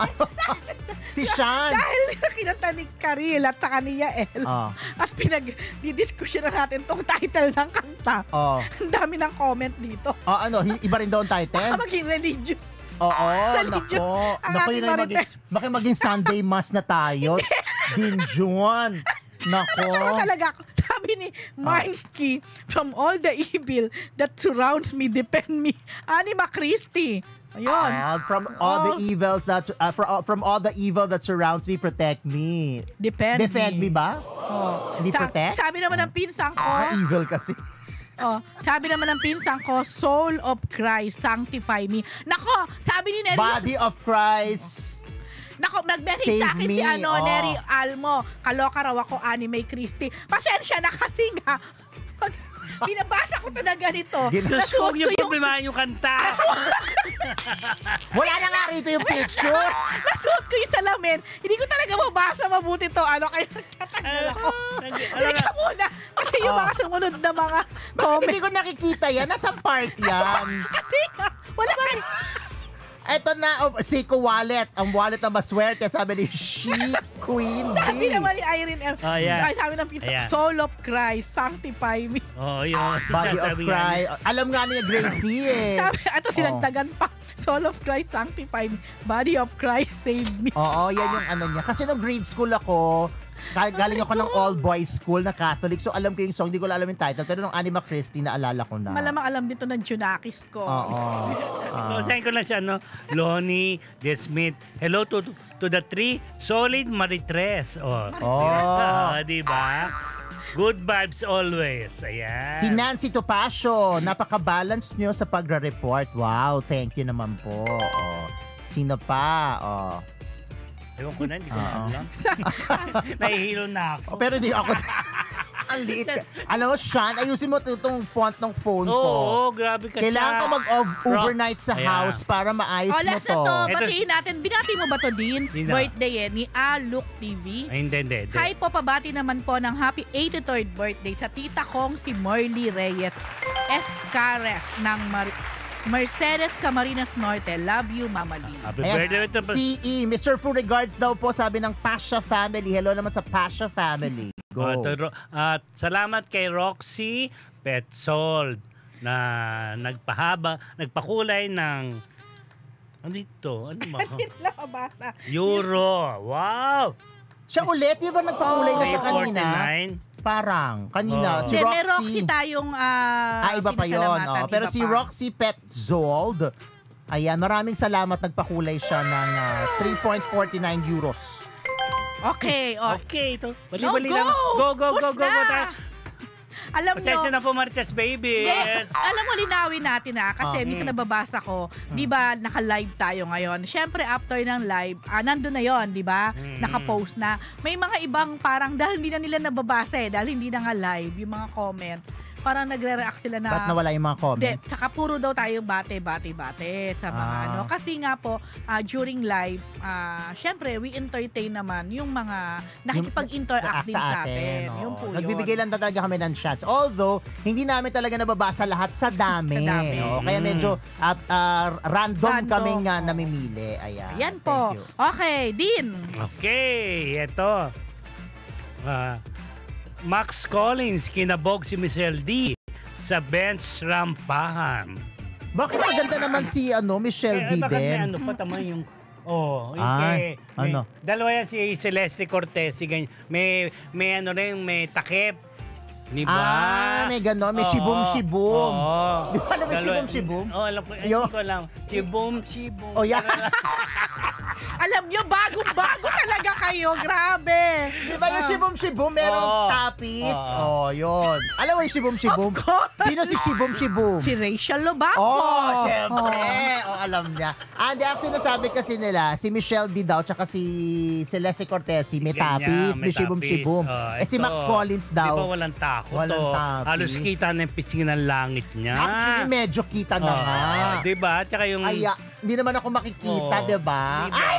Si Sean. Dahil kinanta ni Karil at saka ni Yael. Oh. At pinag-didiskusyon na natin tong title ng kanta. Oh. Ang dami ng comment dito. Oh, ano, hi- iba rin daw ang Baka title? maging religious. Oo, Religion. nako. Ang Nako, ating yun ay maging, Marites. baka maging Sunday Mass na tayo. Dinjuan. Nako. Ano talaga ako? Sabi ni Minsky, from all the evil that surrounds me, defend me. Anima Christi. Ayun. And from all the Oh. evils that uh, for, uh, from all the evil that surrounds me, protect me. Defend, Defend me ba? Oh. Hindi Sa- protect? Sabi naman ng pinsan ko, Ah, evil kasi. oh, sabi naman ng pinsan ko, Soul of Christ, sanctify me. Nako, sabi ni Neri, Body of Christ. nako, nag-message Save sa akin si me, ano, oh. Neri Almo, kaloka raw ako, Anime Christie. Pasensya na kasi nga, pag binabasa ko to na ganito, Gin- Diyos ko, nasuot huwag niyo ko yung, problemahin yung kanta. Wala na nga rito yung picture. nasuot ko yung salamin. Hindi ko talaga mabasa mabuti to. Ano, kaya nagtatanggal ako. Ano Teka na? muna, kasi yung Oh. mga sumunod na mga Bakit comment. hindi ko nakikita yan? Nasaan part yan? Kasi nga, wala kayo. Eto na, oh, Seiko wallet. Ang wallet na maswerte, sabi ni She Queen Sabi B. naman ni Irene L. Oh, yeah. Ay, sabi ng pinsan, Ayan. Soul of Christ, sanctify me. Oo, yun. Body of Sabi nga Christ. Alam nga niya Gracie eh. Sabi, ito sinagdagan pa. Soul of Christ, sanctify me. Body of Christ, save me. Oo, yan yung ano niya. Kasi nung grade school ako, gal- galing ako ng all-boys school na Catholic. So alam ko yung song, hindi ko alam yung title. Pero nung Anima Christi, naalala ko na. Malamang alam dito ng Junakis ko. Oo. So, Ah. send ko lang siya, no? Lonnie Desmith. Hello to to the three solid Maritres. Oh. Oh. Ah, di ba? Good vibes always. Ayan. Si Nancy Topacio, napaka-balance nyo sa pagre-report. Wow, thank you naman po. Oh. Sino pa? Oh. Ewan ko na, hindi ko na Oo. alam. Nahihilo na ako. Oh, pero di ako... Ang liit. ka. Alam mo, Sean, ayusin mo itong font ng phone ko. Oo, grabe ka Kailangan siya. ko mag-overnight sa Ayan. house para maayos Oh, mo last to. na to. Ito- Batiin natin. Binati mo ba to, Dean? Sino? Birthday eh, ni Aluk T V. Ay, hindi, hindi. hindi. Hi po, pabati naman po ng happy eighty-third birthday sa tita kong si Morley Reyes Escares ng Mar- Mercedes Camarines Norte. Love you, Mama Lee. Happy Ayan, birthday. Ito, C E, Mister Fu regards daw po, sabi ng Pasha family. Hello naman sa Pasha family. Go. Ah, to- At salamat kay Roxy Petzold na nagpahaba, nagpakulay ng ano dito? Ano ba? Hindi na mabasa. Euro. Wow! Siya ulit, di ba nagpakulay na siya May kanina? forty-nine. Parang, kanina. Oo. Si Hindi, Roxy. may Roxy tayong ah, Ah, iba pa yun. pinasalamatan, Oh. Pero iba si pa. Roxy Petzold, ayan, maraming salamat. Nagpakulay siya ng ah, three point four nine euros. Okay, oh. Okay, ito. No, Bali-bali go! lang. Go, go, go, Push go, go. na! tayo. Alam nyo, Pasensya na po, Marites Babies. Yes. Alam mo, linawin natin ha, kasi Ah. minsan nababasa ko, di ba, naka-live tayo ngayon. Siyempre, after ng live, ah, nandun na yon, di ba? Mm. Naka-post na. May mga ibang parang, dahil hindi na nila nababasa eh, dahil hindi na nga live, yung mga comment, parang nagre-react sila na, Ba't nawala yung mga Hindi, comments? saka puro daw tayo bate, bate, bate sa mga Ah. ano. Kasi nga po, ah, during live, ah, syempre, we entertain naman yung mga nakikipag-interact din sa atin. oo. Yung po Nagbibigay yun. lang talaga kami ng chance. Although, hindi namin talaga nababasa lahat sa dami. Sa dami. Oo, kaya Mm. medyo ah, ah, random, Random, kaming ah, oo. namimili. Ayan. Yan Thank po. you. Okay, Din. Okay, eto. Ah, Max Collins, kinabog si Michelle D sa bench rampahan. Bakit maganda naman si ano Michelle D Eh, baka may din? ano pa tama yung... Oh, yung Ay, kay- may- ano? Dalawa yan si Celeste Cortez, si ganyan. May, may ano rin, may takip. Di ba? Ah, may gano'n. May Oo, sibum-sibum. oo. Di ba alam mo yung Dalawa- sibum-sibum? Oo, alam ko. Ay, Yo. hindi ko alam. Sibum-sibum. Oh, yeah. Alam nyo, bago-bago talaga kayo. Grabe. Di ba yung sibum-sibum merong Oo. tapis? Oo. Oh, yun. Alam mo yung sibum-sibum? Of course. Sino si sibum-sibum? Si Rachel Lobaco. Oh, syempre. Oh, alam niya. Ah, hindi, ang sinasabi kasi nila, si Michelle D daw, tsaka si Celeste Cortez, si may Ganyan, tapis, may tapis. sibum-sibum. Oh, eh, si ito. Max Collins Di daw. ba walang takot? Walang oh. tapis. Halos kita na yung pisngi ng langit niya. Actually, medyo kita na Oo, nga. Di ba? Tsaka yung... Ay, ah, hindi naman ako makikita, Oo. di ba? Di ba?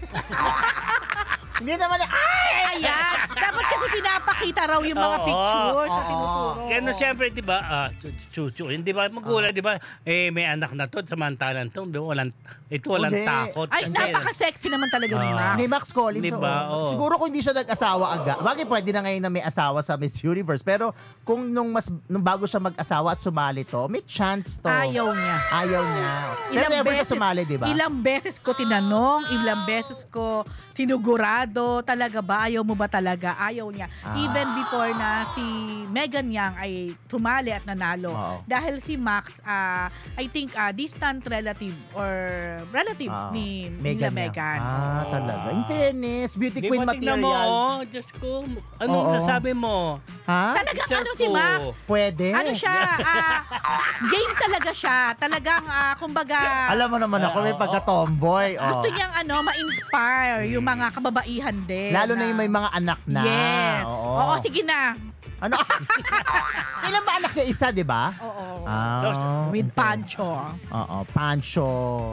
Hindi naman, ay! Ayan. Dapat kasi pinapakita raw yung mga Oo. pictures na Oo. tinuturo. Kaya no, siyempre, di ba, ah, chuchu, hindi ba, magulang, di ba, eh, may anak na to, samantalan to, di ba, walang, ito walang Hindi. takot. Ay, kasi- napaka-sexy naman talaga ni Ah. Max. Ni Max Collins, Di ba? oo. Oo. Siguro kung hindi siya nag-asawa agad. Bagay pwede na ngayon na may asawa sa Miss Universe. Pero kung nung mas nung bago siya mag-asawa at sumali to, may chance to. Ayaw niya. Ayaw niya. Pero never siya sumali, di ba? Ilang beses ko tinanong, ilang beses ko tinugurado, talaga ba? Ayaw mo ba talaga? Ayaw niya. Ah. Even before na si Megan Yang ay tumali at nanalo. Oo. Dahil si Max, ah, I think, ah, distant relative or relative Oo. ni nila Megan niya. Megan. Ah, Oo. talaga. In fairness, beauty Di queen ba, tignan mo, material. oh, Diyos ko, anong Oo. sasabi mo? Ha? Talagang Sir ano si ko. Max? Pwede. Ano siya? ah, game talaga siya. Talagang, ah, kumbaga, Alam mo naman ako, may Oo. pagka-tomboy. Oh. gusto niyang ano, ma-inspire yung mga kababaihan din. Lalo na yung may mga anak na. Yes. Oo. Oo, sige na. Ano? Ilan ba anak niya? Isa, di ba? Oo. Ah, With okay. Pancho. Oo, Pancho.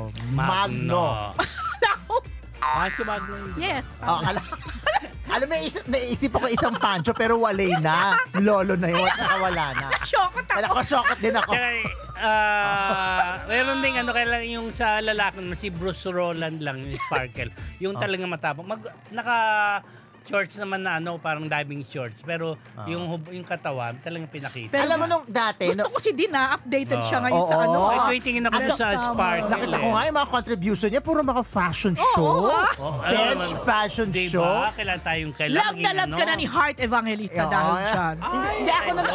Magno. Pancho Magno. hindi. Yes. Oh, kala, alam mo, naisip, naisip ako isang Pancho pero walay na. Lolo na yun at saka wala na. Nasyokot Wala ako. ko, shocked din ako. Kaya, ah, meron ding ano, kailan yung sa lalaki naman, si Bruce Roland lang, yung Sparkle. Yung Oh. talagang matapang. Mag, naka shorts naman na ano, parang diving shorts. Pero Ah. yung hub- yung katawan, talagang pinakita. Pero- Alam mo nung dati, Gusto no, ko si Dina, updated siya Oo. ngayon sa Oo. ano. Ay, ah. tweeting ako At dun sa saka, Sparkle. nakita ko nga yung mga contribution niya, puro mga fashion Oo, show. ah. Oh, Bench ano, fashion diba? show. Kailan tayong kailan Love na love ka na ni Heart Evangelista Oo. dahil dyan. Hindi ako na...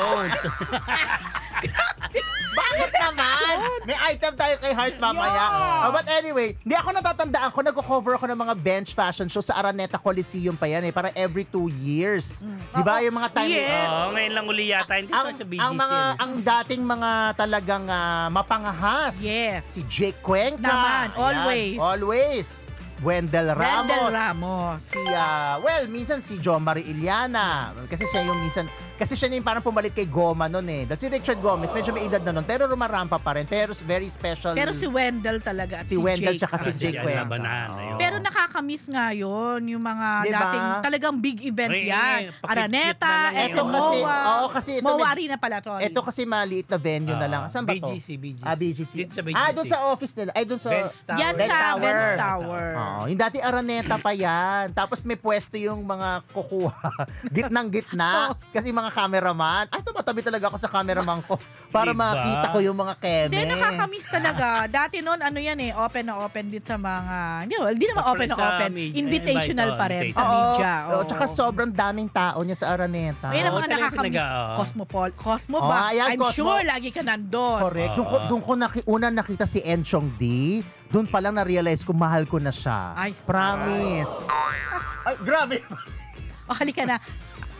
Bakit naman? May item tayo kay Heart mamaya. Yeah. Oh, but anyway, hindi ako natatandaan ko, nag-cover ako ng mga bench fashion show sa Araneta Coliseum pa yan eh. Para every two years. Di ba? Oo. Yung mga time... Yeah. Oo, ngayon lang uli yata. Hindi ang, to sa B G C. ang mga yan. ang dating mga talagang ah, mapangahas. Yes. Si Jake Cuenca. Naman, Ayan, always. always. Wendell Ramos. Wendell Ramos. Si ah, well, minsan si Jo Marie Iliana. Kasi siya yung minsan kasi siya yung parang pumalit kay Goma noon eh. Dahil si Richard Gomez, medyo may edad na noon, pero rumarampa pa rin. Pero very special. Pero si Wendell talaga at si si, Wendell Jake. tsaka si Ah, Jake si Cuenca. Labanan, Oo. ayun. Pero nakakamiss nga yun, yung mga Diba? dating talagang big event Ay, yan. eh, pakicute Araneta, na lang eto yun. kasi- Moa. oo, kasi ito Moa med- Arena pala, sorry. Ito kasi maliit na venue na Ah, lang. Saan ba to? B G C, B G C. Ah, B G C. Dito sa B G C. Ah, doon sa office nila. Ay, doon sa... Benz Tower. Yan Benz sa Tower. Benz Tower. Oo, yung dati Araneta pa yan. Tapos may pwesto yung mga kukuha. Gitnang gitna. Kasi mga cameraman. Ay, tumatabi talaga ako sa cameraman ko. Para Diba? makita ko yung mga keme. Hindi, nakakamiss talaga. Dati noon, ano yan eh, open na open din sa mga, hindi, well, di naman open na Sa open. media, Invitational invite, pa oh, rin invitation. sa media. Oo. Oo. Tsaka sobrang daming tao niya sa Araneta. Ayun ang Oo, mga talaga, nakakamiss. talaga, oo. Cosmopol. Cosmo Oo, ba? ayan, I'm Cosmo. sure lagi ka nandun. Correct. Doon ko, Oo. doon ko naki, una nakita si Enchong D. Doon pa lang na-realize ko mahal ko na siya. Ay. Promise. Ay, grabe. O, halika na.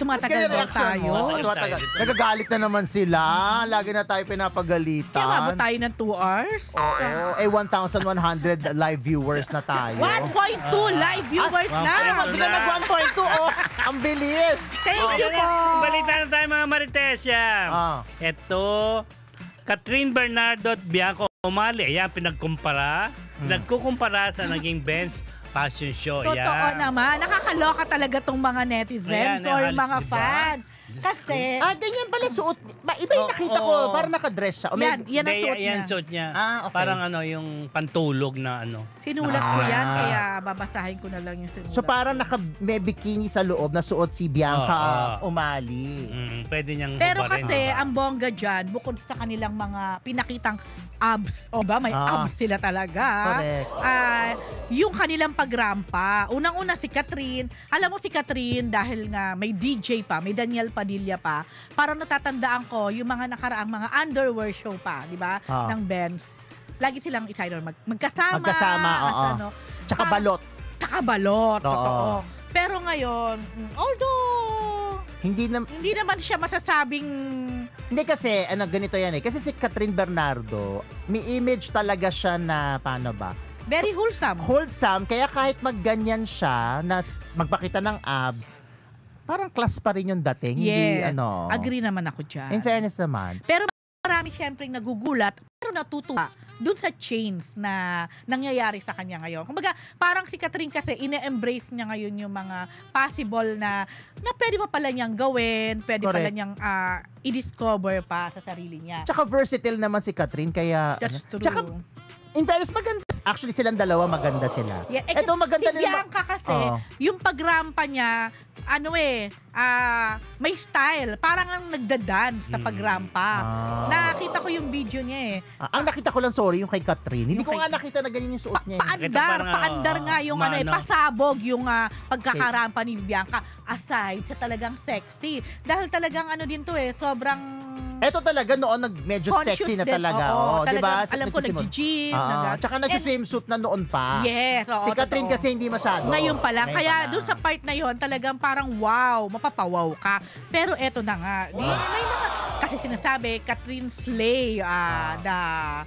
tumatagal Kaya daw reaction tayo. mo. Matagal Tumatagal. tayo. Nagagalit na naman sila. Lagi na tayo pinapagalitan. Kaya mabot tayo ng two hours. Oo. Eh, one thousand one hundred live viewers na tayo. one point two live viewers Ah, na. one point two Bigla nag one point two. Oh, ang bilis. Thank you Ayan po. na, balita na tayo mga Marites. Yan. Ah. Ito, Catherine Bernardo at Bianco Umali. Ayan, pinagkumpara. Hmm. Nagkukumpara sa naging Benz fashion show. Totoo Ayan. naman. Nakakaloka talaga tong mga netizens Ayan, or halos, mga diba? fan. Diyos Kasi, Ah, ganyan pala suot. Ba, iba yung Oo, nakita ko. oo. Parang nakadress siya. O, may- yan, yan ang Hindi, suot yan niya. suot niya. Ah, okay. Parang ano, yung pantulog na ano. Sinulat ko Ah. yan, kaya babasahin ko na lang yung sinulat. So parang naka may bikini sa loob na suot si Bianca Oo, oo. Umali. Mm, pwede niyang Pero hubarin, kasi, diba? ang bongga dyan, bukod sa kanilang mga pinakitang abs, o ba, may Ah. abs sila talaga. Correct. Ah, yung kanilang pagrampa. Unang-una si Catherine. Alam mo si Catherine, dahil nga may D J pa, may Daniel Padilla pa, parang natatandaan ko yung mga nakaraang mga underwear show pa, di ba? Ah. Ng Benz. Lagi silang either mag magkasama. Magkasama, oo. at ano, Tsaka Ah, balot. Tsaka balot, Oo. totoo. Pero ngayon, mm, although Hindi na hindi naman siya masasabing hindi kasi ano ganito yan eh. Kasi si Catherine Bernardo, may image talaga siya na paano ba? very wholesome. Wholesome, kaya kahit magganyan siya na s- magpakita ng abs, parang class pa rin yung dating. Hindi Yeah. ano. Agree naman ako dyan. In fairness naman. Pero marami siyempre nagugulat pero natutuwa dun sa change na nangyayari sa kanya ngayon. Kumbaga, parang si Catherine kasi ine-embrace niya ngayon yung mga possible na na pwede pa pala niyang gawin, pwede pala Correct. niyang ah, i-discover pa sa sarili niya. Tsaka versatile naman si Catherine, kaya That's ano. true. Tsaka in fairness, maganda. Actually, silang dalawa maganda sila. Yeah, eh, Ito maganda si din. ma- Bianca kasi, Oo. yung pagrampa niya, ano eh, ah, may style. Parang ang nagda-dance sa Mm. pagrampa. Ah. Nakita ko yung video niya eh. Ah, ang nakita ko lang, sorry, yung kay Catherine. Hindi Yung ko kay- nga nakita na ganyan yung suot Pa- niya. eh. Ito paandar, parang, paandar oo, nga yung ano, eh, maano. pasabog yung ah, pagkakarampa ni Bianca aside sa talagang sexy. Dahil talagang ano din to eh, sobrang Eto talaga noon nag medyo conscious sexy na din. talaga. Oo, Oh, 'di ba? talagang, alam ko nag-gym. Ah, nag- tsaka nag-swimsuit na noon pa. Yes, oo, si Catherine totoo. kasi hindi masyado. Ngayon pa lang. Ngayon Kaya pa lang. doon sa part na yon talagang parang wow, mapapawaw ka. Pero eto na nga. Di, may mga, kasi sinasabi, Catherine Slay, ah, na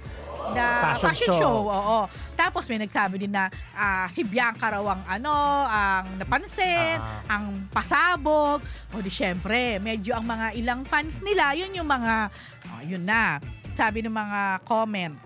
na Fashion fashion, show. show. Oo. Tapos may nagsabi din na ah, si Bianca raw ang ano, ang napansin, Ah. ang pasabog. O di syempre, medyo ang mga ilang fans nila, yun yung mga, oh, yun na. Sabi ng mga comment,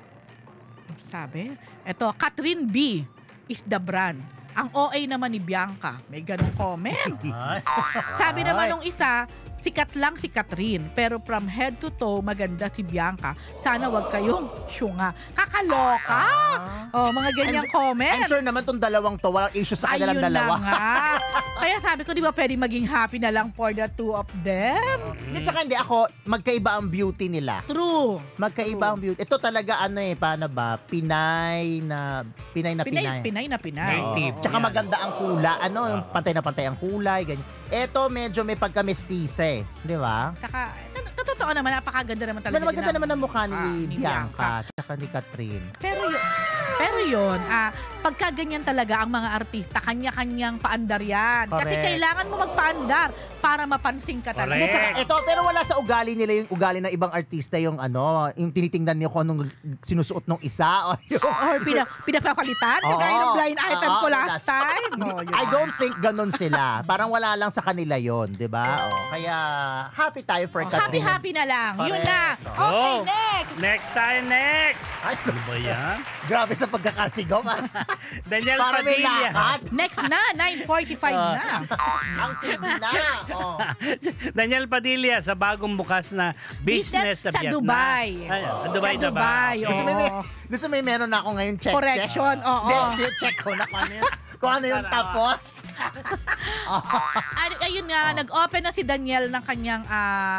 sabi, eto, Catherine B is the brand. Ang O A naman ni Bianca. May ganong comment. Ay. Sabi naman nung isa, sikat lang si Catherine, pero from head to toe, maganda si Bianca. Sana wag kayong syunga. Kakaloka! Ah. Oh, mga ganyang comment. I'm sure naman tong dalawang to, walang issue sa kanilang Ayun dalawa. na nga. Kaya sabi ko, di ba pwede maging happy na lang for the two of them? Hindi, tsaka hindi ako, magkaiba ang beauty nila. True. Magkaiba ang beauty. Ito talaga ano eh, paano ba? Pinay na, Pinay na Pinay, Pinay. Pinay na Pinay. Native. Oo. Tsaka Yan. maganda ang kula. Ano, yung Ah. pantay na pantay ang kulay, ganyan. Ito medyo may pagka-mestiza eh. Di ba? Saka, na- totoo naman, napakaganda naman talaga. Pero maganda din ng- naman ang mukha ni, ah, ni Bianca, tsaka ni Catherine. Pero yun, pero yun, ah, pagka ganyan talaga ang mga artista, kanya-kanyang paandar yan. Kasi Correct. kailangan mo magpaandar para mapansin ka talaga. Hindi, Correct. tsaka ito, pero wala sa ugali nila yung ugali ng ibang artista yung ano, yung tinitingnan niyo kung anong sinusuot ng isa o yung... Or pina, pinapapalitan, Oo. kagaya ng blind item Oo, ko last last- time. Hindi, Oh, yun. I don't think ganun sila. Parang wala lang sa kanila yon, di ba? Oh, kaya happy tayo for Oh, Catherine. happy-happy na lang. Yun Correct. na. Okay, Oh. next. Next tayo, next! Ay, Ano ba yan? grabe sa pagkakasigaw. ah. Daniel Para may Padilla. lakad. Next na, nine forty-five Ah. na. Ang kid na. Oh. Daniel Padilla sa bagong bukas na business, Business sa, sa Vietnam. Dubai. Ay, Dubai Sa na ba? Dubai, Okay. Gusto, may, may, Oo. gusto may meron na ako ngayon check Correction, check. oo. Hindi, check ko na kung ano yun. Kung ano yung tapos. Ay, ayun nga, nag-open na si Daniel ng kanyang ah,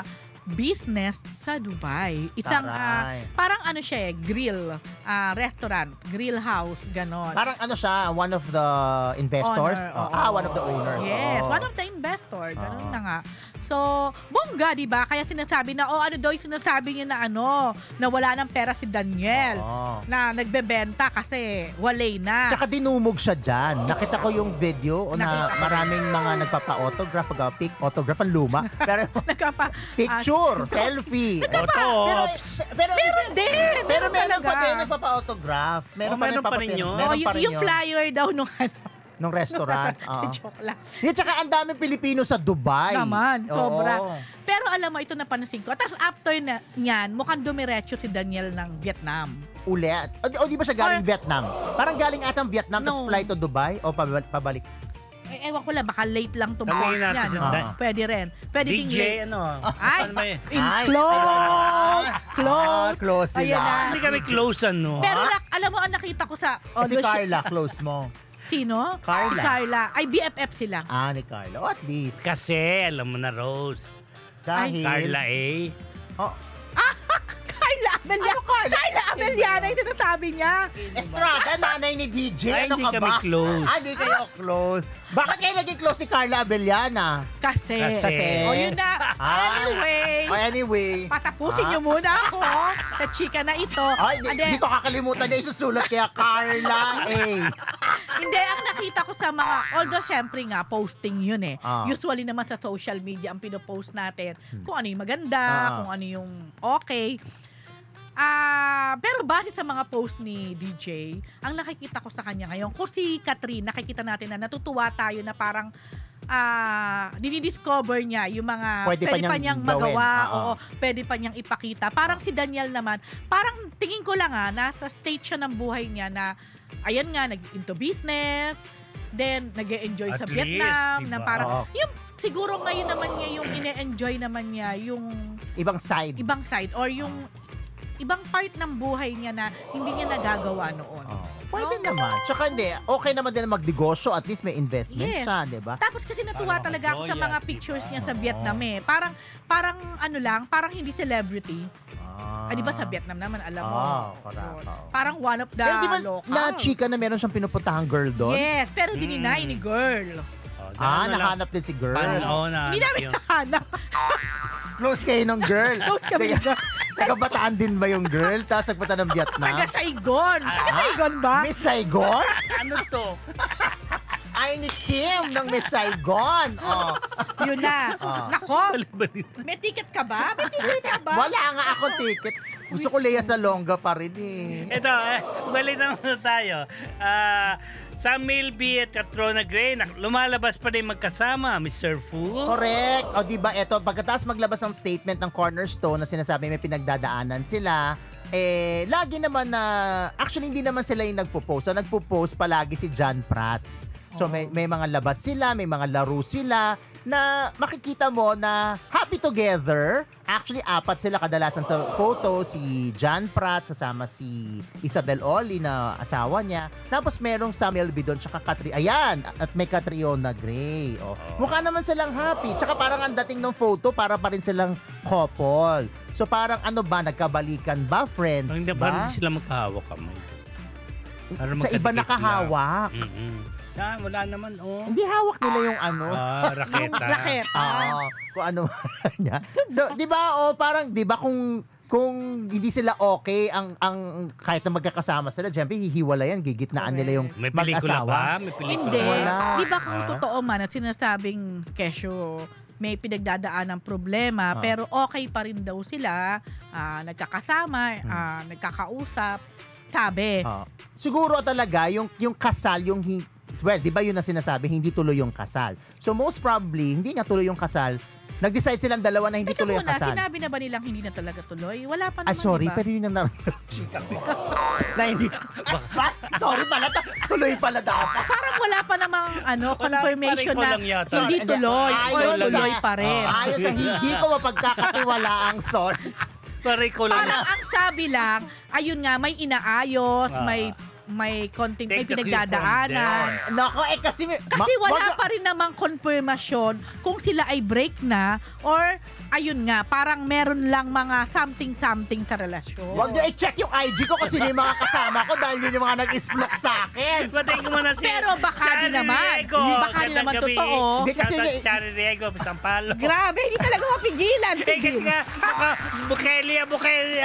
business sa Dubai. Isang, ah, Taray. parang ano siya eh, grill, ah, restaurant, grill house, ganon. Parang ano siya, one of the investors? Owner, Oh, oo. ah, one of the owners. Yes, Oh. one of the investor. Oo. Ganun na nga. So, bongga, di ba? Kaya sinasabi na, oh, ano daw yung sinasabi niya na ano, na wala ng pera si Daniel. Oo. Na nagbebenta kasi walay na. Tsaka dinumog siya dyan. Nakita ko yung video na Nakita ko. maraming mga nagpapa-autograph, pag-pic, autograph ang luma. Pero Nagkapa, picture, ah, selfie. Ito, Pero, ops. pero, Meron din. pero meron talaga. pa din nagpapa-autograph. Meron Oh, pa rin meron pa rin papapir- yun? Meron Oh, yung, pa rin yung yun. flyer daw nung ano. Nung restaurant. Oo. Joke lang. Yan, tsaka ang daming Pilipino sa Dubai. Naman, Oo. sobra. Pero alam mo, ito napansin ko. Tapos after na, niyan, mukhang dumiretso si Daniel ng Vietnam. Ulit. O, di- o di ba siya galing Or- Vietnam? Parang galing atang Vietnam, tapos No. fly to Dubai o pabalik? pabalik. Eh, ewan ko lang, baka late lang itong Tanungin post natin niya. si No? Dan- Pwede rin. Pwede ding D J, late. ano? Ay, Ano ba yun? in Ay, close! Ah, Close! close sila. Ayan na. Hindi kami close, ano? Pero nak- alam mo, ang nakita ko sa... Eh, si Lucy- Carla, close mo. Sino? Carla. Si Carla. Ay, B F F sila. Ah, ni Carla. O, at least. Kasi, alam mo na, Rose. Dahil... Carla A. Oh, Carla Abeliana. Ano Carla? Carla Abeliana yung sinasabi niya. Estrada, nanay ni D J. Ay, ano hindi ka kami ba? close. Ah, hindi kayo close. Bakit kayo naging close si Carla Abellana? Kasi. Kasi. O yun na. Ay. Anyway. Oh, anyway. Patapusin Ah. niyo muna ako sa chika na ito. Ay, di, And then, di ko kakalimutan na isusulat kaya Carla A. Hindi, ang nakita ko sa mga, although syempre nga, posting yun eh. Ah. Usually naman sa social media, ang pinopost natin, kung ano yung maganda, Ah. kung ano yung okay. Ah, pero base sa mga post ni D J, ang nakikita ko sa kanya ngayon, kung si Catherine, nakikita natin na natutuwa tayo na parang ah, dinidiscover niya yung mga Pwede pa niyang gawin. magawa, Oo. oo, pwede pa niyang ipakita. Parang si Daniel naman, parang tingin ko lang ah, nasa stage siya ng buhay niya na, ayan nga, nag-into business, then nag-e-enjoy At sa least, Vietnam, diba? na parang, Oo. yung, siguro ngayon naman niya yung ine-enjoy naman niya yung Ibang side. ibang side or yung ibang part ng buhay niya na hindi niya nagagawa noon. Oh. Pwede naman. Tsaka hindi, okay naman din na magnegosyo. At least may investment Yes. siya, di ba? Tapos kasi natuwa Parang talaga ako sa joya, mga diba? pictures niya sa Oo. Vietnam eh. Parang parang ano lang, parang hindi celebrity. Ah, Ah, di ba sa Vietnam naman, alam mo. Ah, correct. Yun. Oo. Parang one of the Pero di ba local. na-chika na meron siyang pinupuntahang girl doon? Yes, pero dininay Mm. ni girl. Oh, Ah, ano lang, nakahanap din si girl. Pan, oh, na, Hindi namin yun. nahanap. Close kayo ng girl. Close kami Taga- girl. Taga-Bataan din ba yung girl? Tapos nagpunta ng Vietnam? Taga Saigon. Taga Saigon ba? Miss Saigon? Ano to? Ay, ni Kim ng Miss Saigon. Oh. Yun na. Ah. Nako, Ano ba dito? may ticket ka ba? May ticket ka ba? Wala nga akong ticket. Gusto ko Lea Salonga pa rin eh. Ito, eh, balik naman tayo. Ah, Sam Milby at Catriona Gray, nak- lumalabas pa rin magkasama, Mister Fu. Correct. O di ba eto, pagkatapos maglabas ng statement ng Cornerstone na sinasabi may pinagdadaanan sila, eh, lagi naman na, actually hindi naman sila yung nagpo-post. So, nagpo-post palagi si John Prats. So, may, may mga labas sila, may mga laro sila, na makikita mo na happy together. Actually, apat sila kadalasan sa photo. Si John Prats, kasama si Isabel Oli na asawa niya. Tapos merong Samuel Bidon, tsaka Katri, ayan, at may Catriona Gray. Oh. Mukha naman silang happy. Tsaka parang ang dating ng photo, para pa rin silang couple. So parang ano ba, nagkabalikan ba, friends Hindi ba? ba hindi sila magkahawak kamay? Parang Sa iba magkadikit nakahawak. lang. Mm-mm. Ah, wala naman, oh. Hindi hawak nila yung ano. Ah, raketa. Raket. Oo, kung ano niya. So, 'di ba? O parang 'di ba kung kung hindi sila okay ang ang kahit na magkakasama sila, syempre hihiwala yan, gigitnaan nila yung May pelikula mag-asawa. ba? May pelikula Hindi. ba? Wala. Di ba kung Ah. totoo man at sinasabing kesyo may pinagdadaan ng problema, Ah. pero okay pa rin daw sila, ah, nagkakasama, Hmm. ah, nagkakausap, sabi. Ah. Siguro talaga yung yung kasal yung hin- well, 'di ba yun na sinasabi, hindi tuloy yung kasal. So most probably hindi nga tuloy yung kasal. Nag-decide silang dalawa na hindi Teka tuloy ang muna, kasal. sinabi na ba nilang hindi na talaga tuloy? Wala pa naman, Ay, sorry, diba? pero yun ang nararamdaman. Chika ko. Na hindi. Ba? Sorry pala. ta- Tuloy pala dapat. Parang wala pa namang ano, confirmation parang na ikaw lang yata. hindi Hindi, tuloy ayon or sa- tuloy pa rin. Ah, ayon sa hindi ko mapagkakatiwala ang source. Pare ko lang. Parang ang sabi lang, ayun nga, may inaayos, Ah. may may konting may Take the cue from pinagdadaanan. Nako, eh kasi... Kasi ma- wala wag- pa rin namang konfirmasyon kung sila ay break na or ayun nga, parang meron lang mga something-something sa relasyon. Wag nyo i-check yung I G ko kasi yung mga kasama ko dahil yun yung mga nag-isplok sa akin. Patayin ko muna si Pero baka di Chari naman. Riego. Baka di Gandang naman gabi. totoo. Hindi, kasi Shoutout nga- Chari Riego, Sampalo. Grabe, hindi talaga mapigilan. Eh, kasi nga, baka, bukelia, bukelia.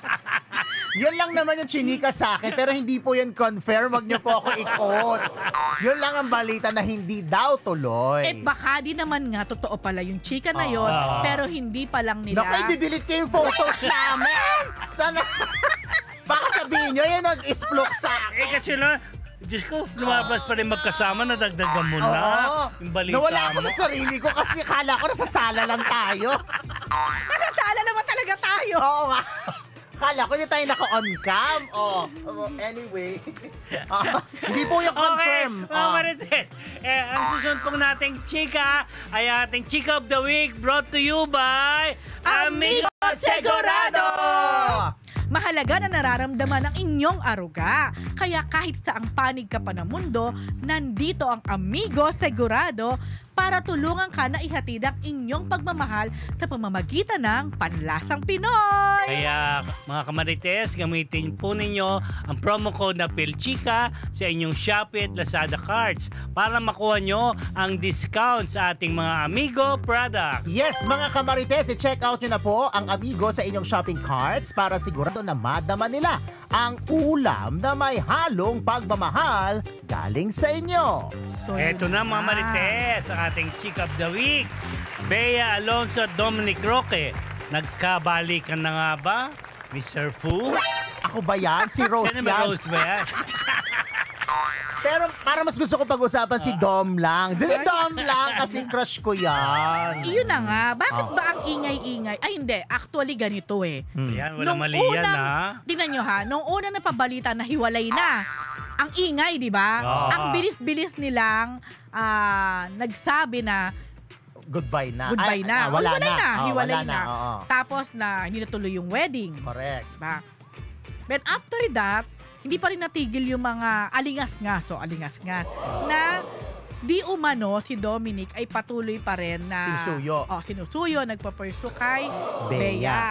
Yun lang naman yung chinika sa akin pero hindi po yun confirm. Wag nyo po ako ikot. Yun lang ang balita na hindi daw tuloy. Eh baka di naman nga totoo pala yung chika na yon, Ah. pero hindi pa lang nila. Naku, i-delete ko yung photos namin! Sana... Baka sabihin nyo, yun nag-isplok sa Eh, akin. kasi na, Diyos ko, lumabas pa rin magkasama, nadagdagan mo na. Oo. Yung balita Nawala ako mo. sa sarili ko kasi kala ko nasa sala lang tayo. Nasala naman talaga tayo. Oo nga. Kala ko hindi tayo naka-on cam. Oh, oh, anyway. Ah, hindi po yung confirm. Okay, mga Ah. Marites, eh, ang susunod pong nating chika ay ating Chika of the Week brought to you by Amigo Segurado! Mahalaga na nararamdaman ang inyong aruga. Kaya kahit sa ang panig ka pa ng mundo, nandito ang Amigo Segurado para tulungan ka na ihatid ang inyong pagmamahal sa pamamagitan ng panlasang Pinoy. Kaya mga kamarites, gamitin po ninyo ang promo code na PhilChika sa inyong Shopee at Lazada cards para makuha nyo ang discount sa ating mga Amigo products. Yes, mga kamarites, i-check out nyo na po ang Amigo sa inyong shopping carts para sigurado na madama nila ang ulam na may halong pagmamahal galing sa inyo. So, Eto yun na mga Marites, ang ating Chika of the Week. Bea Alonso at Dominic Roque, nagkabalikan na nga ba? Mister Fu? Ako ba yan? Si Rose Sino ba yan? Rose ba yan? Pero para mas gusto ko pag-usapan si Dom lang. Si Dom lang kasi crush ko yan. Iyon na nga, bakit Ah. ba ang ingay-ingay? Ay hindi, actually ganito eh. Hmm. Yan, walang Nung mali yan unang- ha. Tingnan nyo ha, nung una na pabalita na hiwalay na, ang ingay, di ba? Ah. Ang bilis-bilis nilang ah, nagsabi na Goodbye na. goodbye Ay, na. ah, wala Hiwalay na. na, Oh, hiwalay wala na. oo. Tapos na hindi natuloy yung wedding. Correct. Diba? But after that, hindi pa rin natigil yung mga alingas-ngas, so alingas-ngas, na di umano si Dominic ay patuloy pa rin na Sinusuyo. Oh, sinusuyo, nagpa-pursue kay Bea. Bea.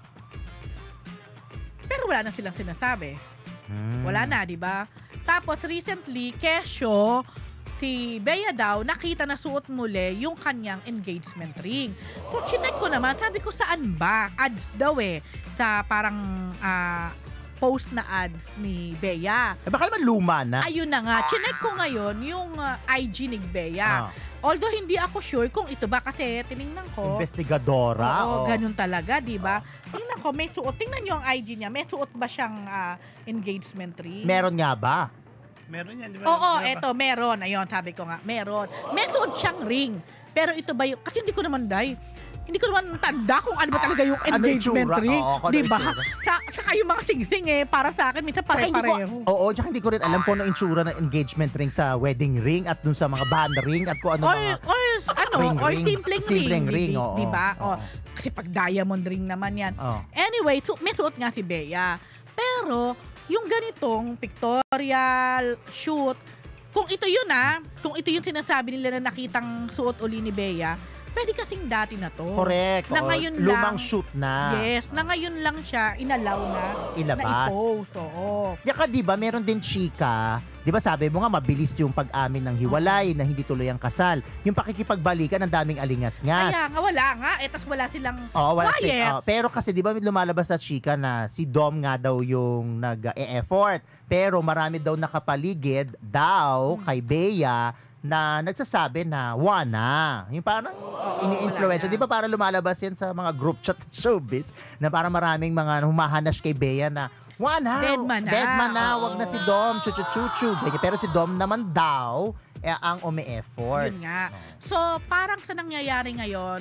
Pero wala na silang sinasabi. Hmm. Wala na, di ba? Tapos recently, kesyo, si Bea daw, nakita na suot muli yung kanyang engagement ring. So, chinek ko naman, sabi ko, saan ba? Ads daw eh. Sa parang ah, post na ads ni Bea. Eh, baka naman luma na. Ayun na nga, chinek ko ngayon yung ah, I G ni Bea. Ah. Although hindi ako sure kung ito ba kasi tiningnan ko. Investigadora. Oo, oh. ganun talaga, di ba? Tingnan ko, may suot. Tingnan nyo ang I G niya. May suot ba siyang ah, engagement ring? Meron nga ba? Meron yan, di ba? Oo, Di ba? eto, meron. Ayun, sabi ko nga, meron. May suot siyang ring. Pero ito ba yung, kasi hindi ko naman, day, hindi ko naman tanda kung ano ba talaga yung Ano engagement itsura? ring. Oo, kung ano Di ba? itsura. Sa, saka yung mga singsing eh, para sa akin, minsan Tsaka hindi ko, pare-pareho. oo, tsaka hindi ko rin alam kung ano itsura ng engagement ring sa wedding ring at dun sa mga band ring at kung ano Or, mga... or ano, ring, or ring. simpleng, Simpleng ring. ring, di, oo. di ba? Oo. O, kasi pag diamond ring naman yan. Oh. Anyway, so, may suot nga si Bea. Pero, yung ganitong pictorial shoot, kung ito yun ah, kung ito yung sinasabi nila na nakitang suot uli ni Bea, pwede kasing dati na to. Correct. Na oo. ngayon Lumang lang- shoot na. Yes, na ngayon lang siya inalaw na Ilabas. na i-post. Oo. Yaka, di ba, meron din chika. Di ba sabi mo nga, mabilis yung pag-amin ng hiwalay, na hindi tuloy ang kasal. Yung pakikipagbalikan, ang daming alingas-ngas. Kaya nga wala nga, eh, tas wala silang Oo, wala quiet. sila- oo. Pero kasi di ba may lumalabas sa chika na si Dom nga daw yung nag-e-effort. Pero marami daw nakapaligid daw kay Bea na nagsasabi na wana. Yung parang ini-influensya. wala na. Di ba parang lumalabas yan sa mga group chat sa showbiz na parang maraming mga humahanas kay Bea na wana. Dead man na. Dead man na. Oo. Wag na si Dom. Chuchu-chuchu. Ganyan. Pero si Dom naman daw eh, ang umi-effort. Yun nga. So, parang sa nangyayari ngayon,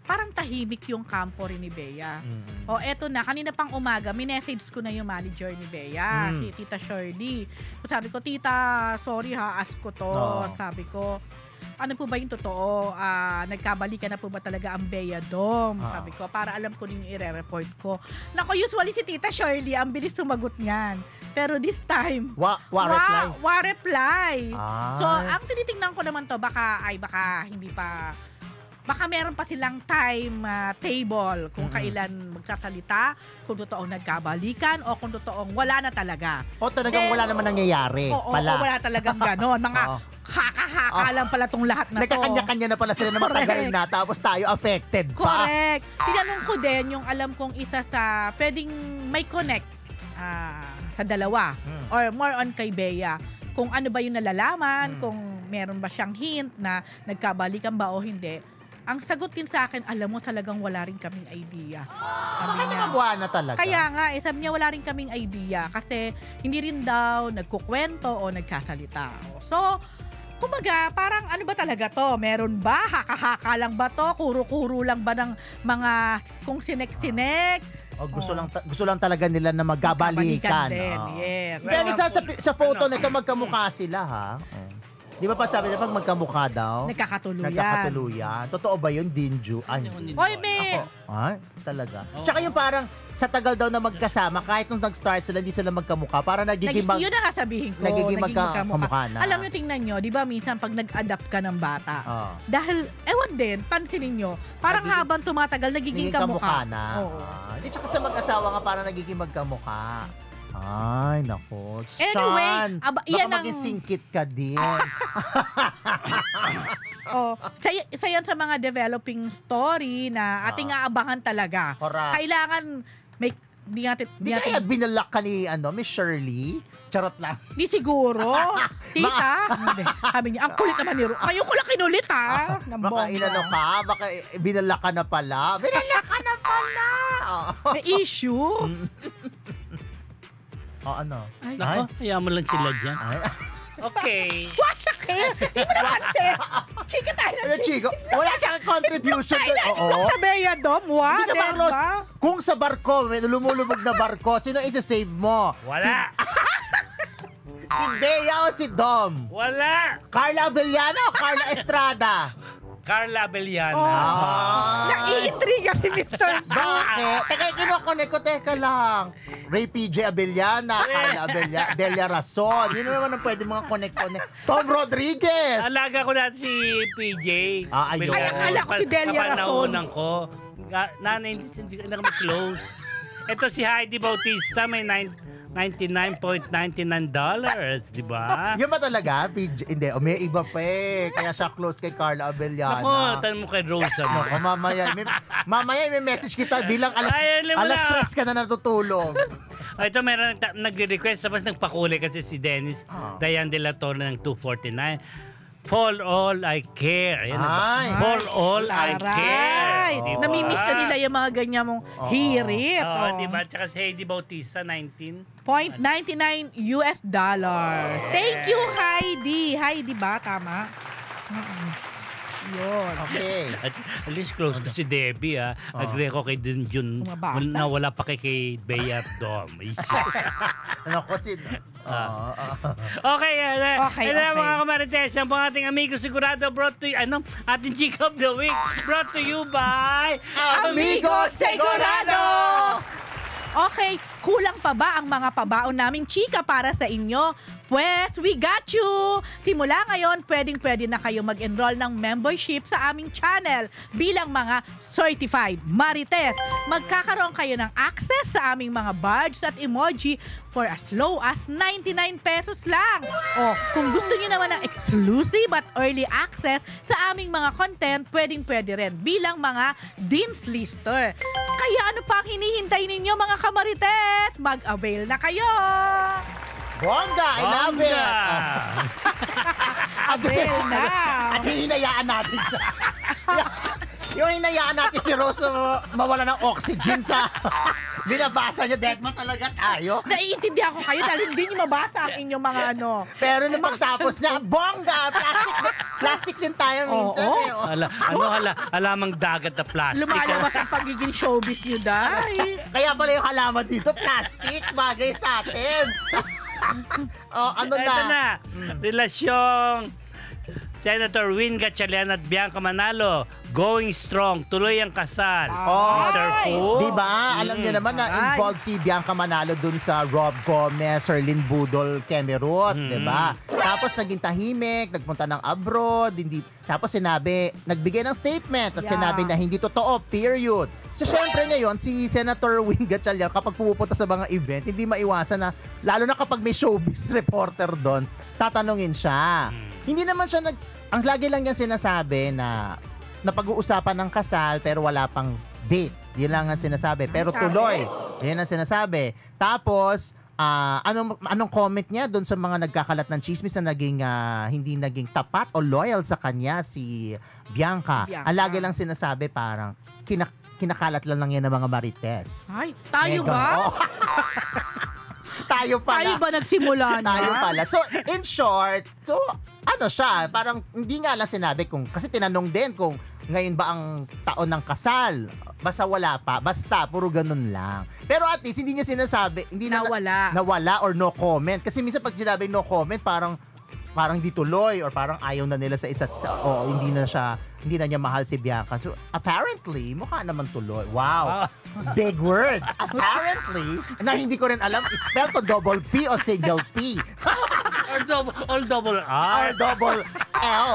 parang tahimik yung kampo rin ni Bea. Mm. O eto na, kanina pang umaga, minessage ko na yung manager ni Bea, Mm. si Tita Shirley. Sabi ko, Tita, sorry ha, ask ko to. Oo. Sabi ko, ano po ba yung totoo? Ah, nagkabalikan na po ba talaga ang Bea Dom? Oo. Sabi ko, para alam ko rin yung i-report ko. Nako, usually si Tita Shirley, ang bilis sumagot niyan. Pero this time, Wa, wa reply. Wa, wa reply. Ay. So, ang tinitingnan ko naman to, baka, ay baka hindi pa, baka meron pa silang time ah, table kung Mhm. kailan magsasalita, kung totoong nagkabalikan, o kung totoong wala na talaga. O talagang Eh, wala naman nangyayari Oo, pala. oo, wala talagang ganon. Mga Oo. haka-haka Oh. lang pala tong lahat na to. Nagkakanya-kanya na pala sila na matagal Correct. na, tapos tayo affected pa. Correct. Tinanong ko din yung alam kong isa sa pwedeng may connect ah, sa dalawa Hmm. or more on kay Bea. Kung ano ba yung nalalaman, Hmm. kung meron ba siyang hint na nagkabalikan ba o hindi. Ang sagot din sa akin, alam mo talagang wala rin kaming idea. Sabi Baka niya. naman buwan na talaga. Kaya nga, eh, sabi niya wala rin kaming idea kasi hindi rin daw nagkukwento o nagsasalita. So, kumbaga, parang ano ba talaga to? Meron ba? Haka-haka lang ba to? Kuro-kuro lang ba ng mga kung sinek-sinek? O gusto Oh. lang ta- gusto lang talaga nila na magkabalikan. din. Oo. Yes. Pero sa, sa, sa photo Ano? nito, magkamukha sila, ha? Oh. Di ba pa sabi na pag magkamukha daw? Nagkakatuluyan. Nagkakatuluyan. Totoo ba yun, Dinju? Ay, Oy, me! ay, talaga. Oo. Tsaka yung parang sa tagal daw na magkasama, kahit nung nag-start sila, hindi sila magkamukha. Parang nagiging mag... Nag- yun ang sasabihin ko. nagiging magkamukha. magkamukha na. Alam nyo, tingnan nyo, di ba minsan pag nag-adapt ka ng bata, Oh. dahil, ewan din, pansinin nyo, parang Nagiging- habang tumatagal, nagiging Nagiging kamukha kamukha. na. Oo. Ah, Hindi, tsaka sa mag-asawa nga, parang nagiging magkamukha. Ay, nako. Anyway, Sean, aba- baka yan ang- maging singkit ka din. Oh, isa, isa yan sa mga developing story na ating aabangan talaga. Correct. Kailangan may di natin Hindi di natin kaya binalak ka ni ano, Miss Shirley? Charot lang. di siguro. Tita, hindi. Sabi niya, ang kulit naman ni Ro. Kayo ko lang kinulit ha. Ng Baka bongga. inano ka, baka i- binalak ka na pala. Binalak ka na pala! Oh, May issue. oh ano? Ay, Nako, hayaan mo lang sila dyan. Ay, Okay. wasak eh. Di mo naman kasi. Chika tayo ano, na Chico? Wala siyang contribution. Tayo na Oo. itlog sa Bea Dom. What? Hindi ka ba, Carlos? Kung sa barko, may lumulubog na barko, sino isa-save mo? Wala. Si Bea o si Dom? Wala. Carla Abellano o Carla Estrada? Carla Abellana. Ah. Naiintriga si mister Bakit? Teka, kinukonek ko, teka lang. Ray P J Abellana, Carla Abellana, Delia Rason. Yun naman ang pwede mga connect-connect. Tom Rodriguez! Alaga ko dati si P J. Ah, ayun. Bilao. Ay, akala ko si Delia Rason. Kapanaunan ko. Ga- Nanay, hindi na kami close. Ito si Heidi Bautista, may nine- ninety-nine point nine nine dollars, di ba? Yun ba talaga? P J? Hindi, oh, may iba pa eh. Kaya siya close kay Carla Abellana. Ako, tanong mo kay Rosa. Naku, mamaya, may, mamaya may message kita bilang alas, Ay, alam mo alas na. tres ka na natutulog. Ah, ito meron nag- nagre-request, tapos nagpakulay kasi si Dennis Ah. Dayan de la Torre ng two forty-nine. For all I care. Ayan, Ay. For all I care. Aray. Di ba? Namimiss na nila yung mga ganyan mong Oo. hirit. Oo, oh. di ba? Tsaka si Heidi Bautista, nineteen. Point ninety-nine U S dollars. Thank you, Heidi. Heidi ba? Tama? Oo. Yun. Okay. At, at least close ko si Debbie, ha. Oh. Agree ako kay Dunjun Bumabasa. na wala pa kay, kay Bea Dom. Ano ko si... Ah. Oo, oo. Okay, uh, Okay, ito na okay. mga kamarites, ang mga ating amigo sigurado brought to you, ano, ating Chick of the Week, brought to you by Amigo Segurado! Okay, kulang pa ba ang mga pabaon naming chika para sa inyo? Pues, we got you! Simula ngayon, pwedeng-pwede na kayo mag-enroll ng membership sa aming channel bilang mga certified Marites. Magkakaroon kayo ng access sa aming mga badges at emoji for as low as ninety-nine pesos lang. O, kung gusto niyo naman ng exclusive at early access sa aming mga content, pwedeng-pwede rin bilang mga Dean's Lister. Kaya ano pa ang hinihintay ninyo mga kamarites? Mag-avail na kayo! Bongga! I love it! Bongga! At kasi- Avail na! At hinayaan natin siya. Yung hinayaan natin si Rose na mawala ng oxygen sa binabasa niya, dead mo talaga tayo. Naiintindihan ko kayo dahil hindi niyo mabasa ang inyong mga ano. Pero nung pagtapos niya, bongga, plastic, plastic din tayo minsan. Oo. Eh, oh. Ala, ano hala, alamang dagat na plastic. Lumalabas ang pagiging showbiz niyo, Day. Kaya pala yung halaman dito, plastic, bagay sa atin. Oh, ano na? Ito na, relasyong Senator Win Gatchalian at Bianca Manalo going strong, tuloy ang kasal. Oh, Mister Fu. Di ba? Alam niyo naman na Ay. involved si Bianca Manalo dun sa Rob Gomez, Erlyn Budol, Kemerut, di ba? Tapos naging tahimik, nagpunta ng abroad, hindi tapos sinabi, nagbigay ng statement at Yeah. sinabi na hindi totoo, period. So syempre ngayon, si Senator Win Gatchalian kapag pumupunta sa mga event, hindi maiwasan na, lalo na kapag may showbiz reporter doon, tatanungin siya. Hindi naman siya nag... Ang lagi lang niya sinasabi na napag-uusapan ng kasal pero wala pang date. Yun lang ang sinasabi. Pero tuloy. Yun ang sinasabi. Tapos, ah, anong, anong comment niya doon sa mga nagkakalat ng chismis na naging, ah, hindi naging tapat o loyal sa kanya si Bianca. Bianca. Ang lagi lang sinasabi parang kinak kinakalat lang lang yan ng mga marites. Ay, tayo Mega- ba? Oh. Tayo pala. Tayo ba nagsimula na? Tayo pala. So, in short, so, ano siya, parang hindi nga lang sinabi kung, kasi tinanong din kung ngayon ba ang taon ng kasal. Basta wala pa. Basta, puro ganun lang. Pero at least, hindi niya sinasabi, hindi na, Nawala. nawala or no comment. Kasi minsan pag sinabi no comment, parang, parang hindi tuloy or parang ayaw na nila sa isa't isa. O hindi na siya, hindi na niya mahal si Bianca. So, apparently, mukha naman tuloy. Wow. Big word. Apparently, na hindi ko rin alam, spell to double P o single P. Or double, all double R R. double L.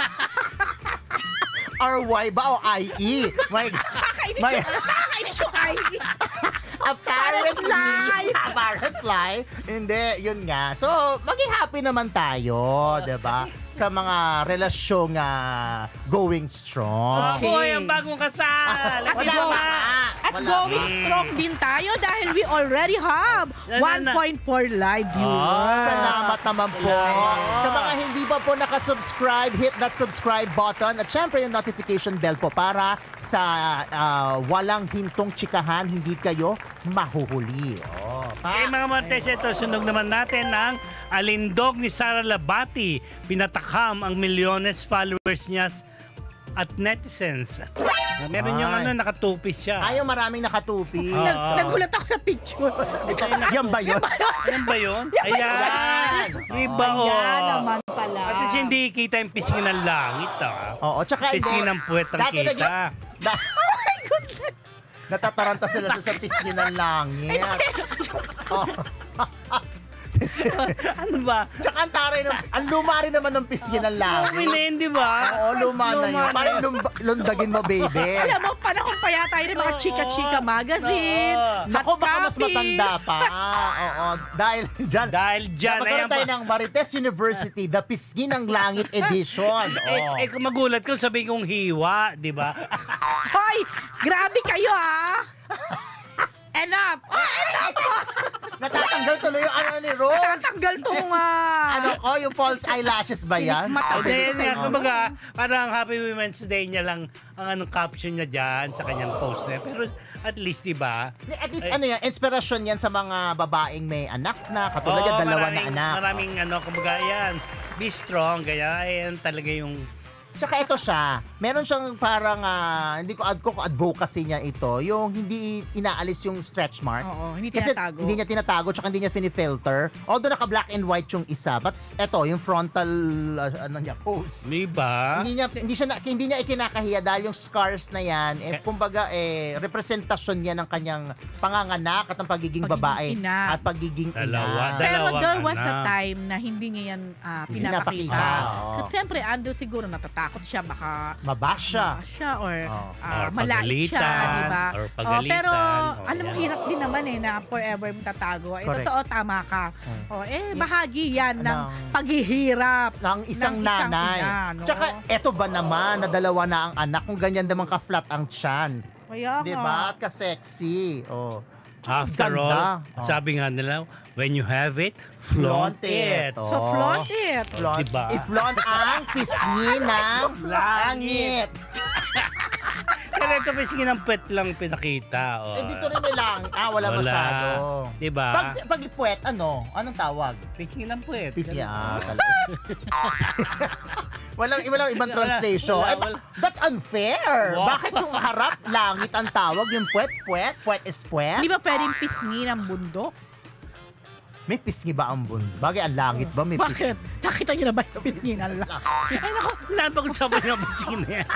R Y ba o I E? My, Nakakainis my, yung, nakakainis yung I D. apparently, Apparent apparent lie. Hindi, yun nga. So, maging happy naman tayo, diba? Sa mga relasyong ah, going strong. Okay. Boy, ang bagong kasal. At Wala go- pa. At Wala going pa. strong din tayo dahil we already have Na, na, one na. point four live viewers. Salamat naman po. Salamat. Sa mga hindi pa po nakasubscribe, hit that subscribe button at syempre yung notification bell po para sa ah, walang hintong chikahan, hindi kayo mahuhuli. Oh, pa. Okay mga Martes, ito sunog naman natin ang alindog ni Sara Labati. Pinatakam ang milyones followers niya at netizens. Meron yung Ay. ano, nakatupis siya. Ayaw maraming nakatupi. Ah. Nag- Nagulat ako sa picture. Ito, yan ba yun? Ayan ba yun? Ayan. Yan. Di ba? Ayan Oh. naman pala. At least hindi kita yung pisngi ng langit. Ah. Oo, tsaka Pisngi hindi- ng puwet ang Dati kita. nag- Da- Oh my goodness. Natataranta sila sa pisngi ng langit. Oh. Ano ba? Tsaka ang taray ng, ang luma rin naman ng pisngi ng langit. Uminin, di ba? Oo, luma na yun. Luma na. Parang lum- lundagin mo, baby. Alam mo, panahon pa yata yun yung mga Oo. chika-chika magazine. Oo. Hot Naku, baka mas copy. matanda pa. Oo, dahil dyan. Dahil dyan, Magkaroon ayan tayo pa. ng Marites University, The Pisngi ng Langit Edition. Eh, Oh. eh, kung magulat ko, sabihin kong hiwa, di ba? Hoy, grabe kayo ah. Enough. Oh, enough. Natatanggal tuloy yung ano ni Rose. Tatanggal tong ah. Ano ko, yung false eyelashes ba yan? Mata- Hindi, Sabi ko nga, sa'yo. kumbaga, parang Happy Women's Day niya lang ang anong caption niya dyan sa kanyang post na. Pero at least, di ba? At least Ay. ano yan, inspirasyon yan sa mga babaeng may anak na, katulad Oo, yan, dalawa na maraming- anak. Maraming ano, kumbaga, yan, be strong, kaya yan talaga yung Tsaka ito siya, meron siyang parang, ah, hindi ko ad ko advocacy niya ito, yung hindi inaalis yung stretch marks. Oo, hindi Kasi tinatago. hindi niya tinatago, tsaka hindi niya finifilter. Although naka black and white yung isa, but ito, yung frontal, ah, ano niya, pose. di ba? Hindi niya hindi siya na- hindi niya ikinakahiya dahil yung scars na yan eh Ka- kumbaga eh representasyon niya ng kanyang panganganak at ng pagiging, Pagiging babae ina. at pagiging Dalawa. ina. Pero Dalawang there was a anak. time na hindi niya yan ah, Hindi napakita, pinapakita. oo. Kasi siyempre, ando siguro natatakot siya, baka Mabash siya. mabash siya or, Oo. ah, Or malait siya, pagalitan, di ba? or Oh, pagalitan. pero Oh, alam mo, yan. hirap din naman eh na forever mo tatago. Eh, Correct. totoo, tama ka. Hmm. Oh, eh, bahagi yan ng Ng- paghihirap. ng isang ng isang nanay. ina, no? Tsaka eto ba naman na dalawa na ang anak kung ganyan naman ka-flat ang tiyan. Kaya Di nga. ba? At ka-sexy. Oh. After Ganda. all, Oh. sabi nga nila, when you have it, flaunt, it. Oh. So, flaunt it. Flaunt. Diba? I-flaunt ang pisngi ng langit. Pero ito pisngi ng pet lang pinakita. Oh. Eh, dito rin may lang. Ah, wala, Wala. masyado. Diba? Pag, pag puwet, ano? Anong tawag? Pisngi ng pet. Pisngi. Ah, talaga. Walang, walang ibang Wala, translation. wala, Eh, ba- wala. that's unfair. Wow. Bakit yung harap langit ang tawag? Yung puwet, puwet, puwet is puwet? Di ba pwedeng pisngi ng bundok? May pisngi ba ang bund? Bagay, ang langit ba? May pisngi. Bakit? Nakita niyo na ba yung pisngi ng lang? Ay, naku. Napag-usapan ng pisngi na yan.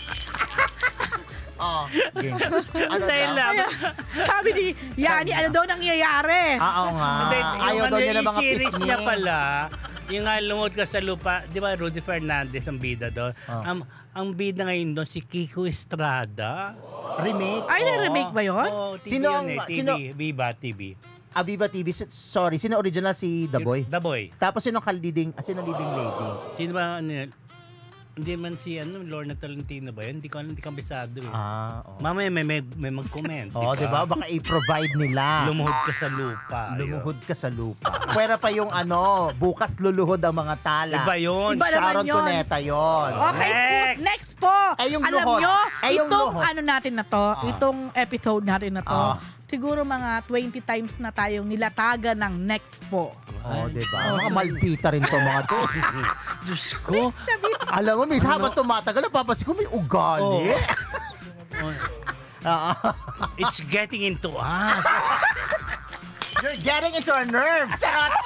Oh, game. Ano Masaya daw? lang. Kaya, sabi ni Yani, ano daw nangyayari? Ah, oo nga. Hindi, Ayaw yung daw ano, niya ng yung mga series pisngi. niya pala, yung nga lumod ka sa lupa, di ba Rudy Fernandez ang bida doon? Oh. Ang, ang bida ngayon doon, si Kiko Estrada. Remake. Ay, na-remake ba yun? Oo, T V Sino yun ang- eh, T V, sino- Viva T V. Aviva T V. Si- Sorry, sino original? Si The Boy. The Boy. Tapos sino ka-leading, ah, sino leading lady? Sino ba, ano yun? Hindi man si ano, Lorna Tolentino ba yun? Hindi ko hindi kabisado eh. Ah, oh. Mamaya may, may, may mag-comment. Oh, di ba? Baka i-provide nila. Lumuhod ka sa lupa. ayun. Lumuhod ka sa lupa. Pwera pa yung ano, bukas luluhod ang mga tala. Iba yun. Iba naman Sharon yun. Cuneta yun. Okay, Next. po, next po. Eh, yung Alam luhod. nyo, Eh, yung itong luhod. ano natin na to, Ah. itong episode natin na to, Ah. siguro mga twenty times na tayong nilatagan ng next po. Oh, di ba? Oh, Mga maldita rin to mga to. Diyos ko. Alam mo, minsan habang tumatagal, napapansin ko may ugali. Oh, Ah, it's getting into us. You're getting into our nerves. Sarot!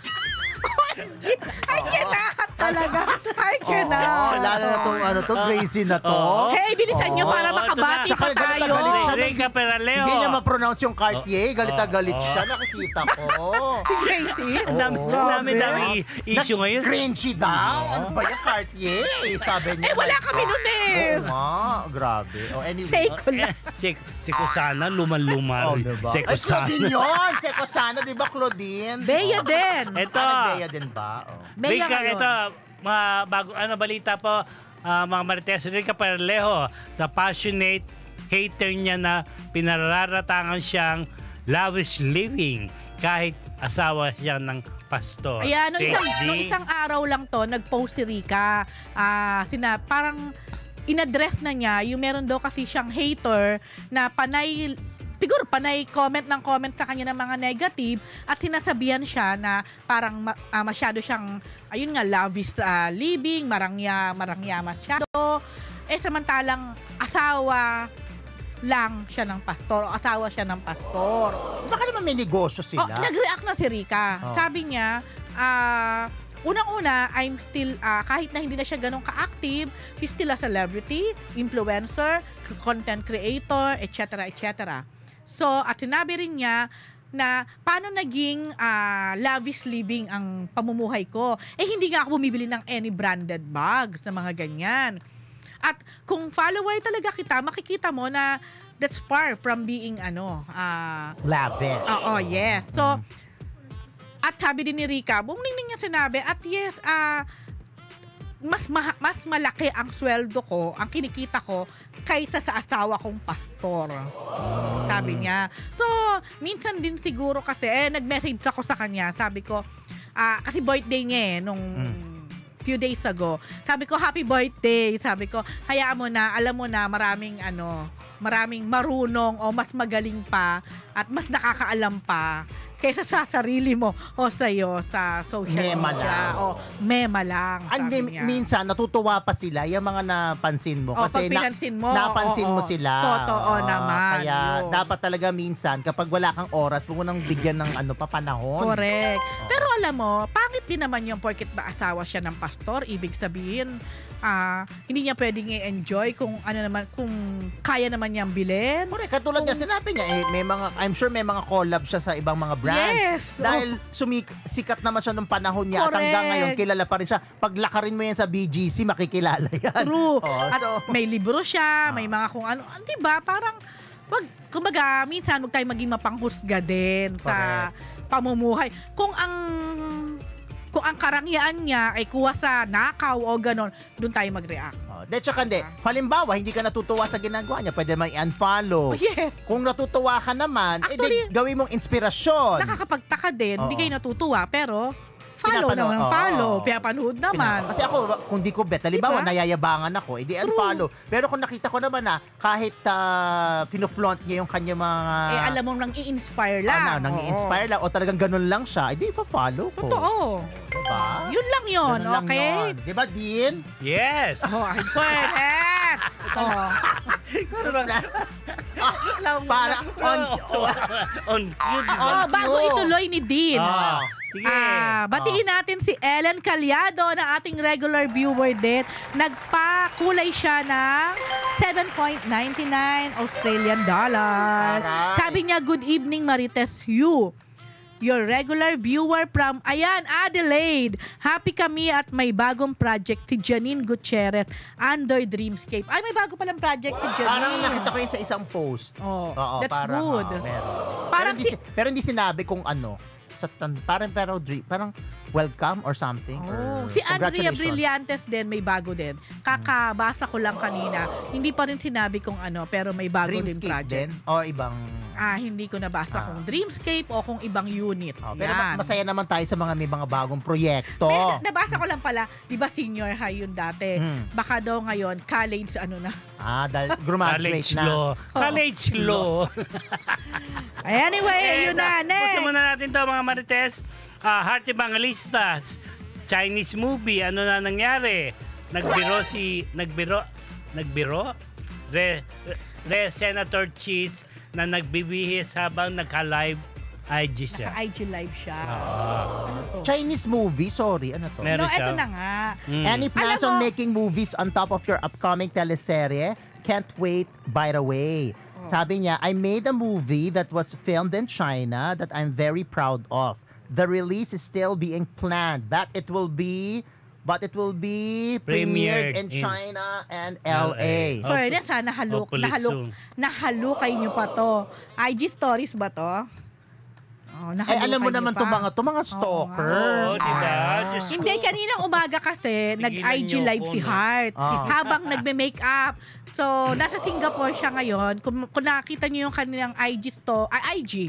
Ay, kailangan talaga. Ay, Oo, kailangan. lalo na tong ano to, Gracie na to. Oo. Hey, bilisan nyo Oo, para ito makabati na. pa Tsaka galit na tayo. galit siya. Rika Peraleo. Hindi niya ma-pronounce yung Cartier. Galit na Oh, galit oh. siya. Nakikita ko. Katie? Ang dami, Oo, ang dami, grabe. dami issue ngayon. Cringy daw. Ano ba yung Cartier? Sabi niya. Eh, wala kami nun eh. Oo nga. Grabe. Oh, anyway. Say ko lang. Si, si Kusana, luman-luma Oh, rin. diba? Si Ay, Kusana. Claudine yun! Si Kusana, di ba, Claudine? Bea din. Ito. Ah, Bea din ba? Oh. Bea Rika, ngayon. ito, mga bago, ano, balita po, ah, mga Marites, Rika Peralejo, sa passionate hater niya na pinararatangan siyang lavish living kahit asawa siya ng pastor. Ayan, nung isang, H D. nung isang araw lang to, nag-post si Rika. Ah, sina, parang in-address na niya, yung meron daw kasi siyang hater na panay, siguro panay comment ng comment sa kanya ng mga negative at sinasabihan siya na parang ma- ah, masyado siyang, ayun nga, lavish ah, living, marangya, marangya masyado. Eh, samantalang asawa lang siya ng pastor, o asawa siya ng pastor. Baka naman may negosyo Oh, sila. nag-react na si Rika. Oh. Sabi niya, ah, unang-una, I'm still, ah, kahit na hindi na siya ganun ka-active, she's still a celebrity, influencer, content creator, et cetera, et cetera. So, at sinabi rin niya na paano naging ah, lavish living ang pamumuhay ko. Eh, hindi nga ako bumibili ng any branded bags na mga ganyan. At kung follower talaga kita, makikita mo na that's far from being ano, ah, Lavish. Oo, yes. So, at sabi din ni Rika, bumingning niya sinabi, at yes, ah, mas ma- mas malaki ang sweldo ko, ang kinikita ko, kaysa sa asawa kong pastor. Sabi niya. So, minsan din siguro kasi, eh, nag-message ako sa kanya, sabi ko, ah, kasi birthday niya eh, nung few days ago. Sabi ko, happy birthday. Sabi ko, hayaan mo na, alam mo na, maraming ano, maraming marunong o mas magaling pa at mas nakakaalam pa kaysa sa sarili mo o sa'yo sa social Mema media. lang. O mema lang, And sabi min- niya. minsan, natutuwa pa sila, yung mga napansin mo. O, Kasi pag pinansin mo, napansin oo, mo oo. sila. Totoo Oo, naman, Kaya yun. dapat talaga minsan, kapag wala kang oras, huwag mo nang bigyan ng ano pa panahon. Correct. Pero alam mo, pangit din naman yung porket ba asawa siya ng pastor, ibig sabihin, ah, hindi niya pwedeng i-enjoy kung ano naman, kung kaya naman niyang bilhin. Correct. Katulad nga sinabi niya, eh, may mga, I'm sure may mga collab siya sa ibang mga brands. Yes. Dahil sumik, sikat naman siya nung panahon niya at hanggang Correct. ngayon, kilala pa rin siya. Pag lakarin mo yan sa B G C, makikilala yan. True. Oh, At so, may libro siya, may mga kung ano. ah, Di ba? Parang, wag, kumbaga, minsan huwag tayo maging mapanghusga din sa pamumuhay. Kung ang kung ang karangyaan niya ay kuha sa nakaw o ganon, doon tayo mag-react. oh, de, tsaka hindi. Halimbawa, hindi ka natutuwa sa ginagawa niya, pwede naman i-unfollow. Yes. Kung natutuwa ka naman, Actually, edi, gawin mong inspirasyon. Nakakapagtaka din, hindi Oo. kayo natutuwa, pero follow Pinapanood, naman, oo. follow. Pinapanood naman. Pina- Kasi ako, kung di ko bet, halimbawa, Diba? nayayabangan ako, edi unfollow. Pero kung nakita ko naman na, kahit uh, fino-flaunt niya yung kanya mga... eh, alam mo, nang i-inspire lang. Ano, nang Oo. i-inspire lang, o talagang ganun lang siya, edi fa-follow ko. Totoo. Diba? Yun lang yun, Ganun lang okay? yun. Diba, Dean? Yes. Oh, ay, pwede. Oh. Para on... On cue, di ba? Oh, bago Cute. ituloy ni Dean. Ah, sige. Ah, batiin natin si Ellen Calyado na ating regular viewer din. Nagpakulay siya ng seven point nine nine Australian dollar. Aray. Sabi niya, good evening Marites you. Your regular viewer from, ayan, Adelaide. Happy kami at may bagong project si Janine Gutierrez under Dreamscape. Ay, may bago palang project si Janine. Parang nakita ko yun sa isang post. Oh, Oo, that's parang, good. oo, meron. Parang pero, hindi, si- si- pero hindi sinabi kung ano. Sa tan- parang, pero, dre- parang welcome or something. Oh. Or Si Andrea congratulations. Brillantes din, may bago din. Kakabasa ko lang kanina. Hindi pa rin sinabi kung ano, pero may bago din Dreamscape project. din? O ibang... Ah, hindi ko nabasa Ah. kung Dreamscape o kung ibang unit. Oh, pero Yan. ma- masaya naman tayo sa mga may mga bagong proyekto. Pero nabasa ko lang pala, di ba senior high yun dati? Hmm. Baka daw ngayon, college ano na. Ah, dahil graduate College na. law. College law. Anyway, yun na, Puso next. muna natin to mga Marites. Ah, Heart Evangelistas. Chinese movie. Ano na nangyari? Nagbiro si... Nagbiro? Nagbiro? Re, re Senator Cheese na nagbibihis habang naka-live I G siya. Naka-I G live siya. Ah. Ano to? Chinese movie? Sorry, ano to? Meron No, siya. eto na nga. Mm. Any plans Alam on mo- making movies on top of your upcoming teleserye? Can't wait, by the way. Oh. Sabi niya, I made a movie that was filmed in China that I'm very proud of. The release is still being planned, but it will be but it will be premiered Premiered in in China and L A. L A. Fairness ha, nahaluk, Hopefully nahaluk, soon. nahalukay nyo pa to. I G stories ba to? Oh, Ay, alam mo nahalukay naman nyo to pa. mga to mga stalker. Oo, diba? Diyos ko. Hindi, kaninang umaga kasi, Tigilan nag-I G niyo live ako, si no? Heart. Ah. Habang nagme-make up. So, nasa Singapore siya ngayon. Kung, kung nakita niyo yung kanilang I G sto, ay, I G,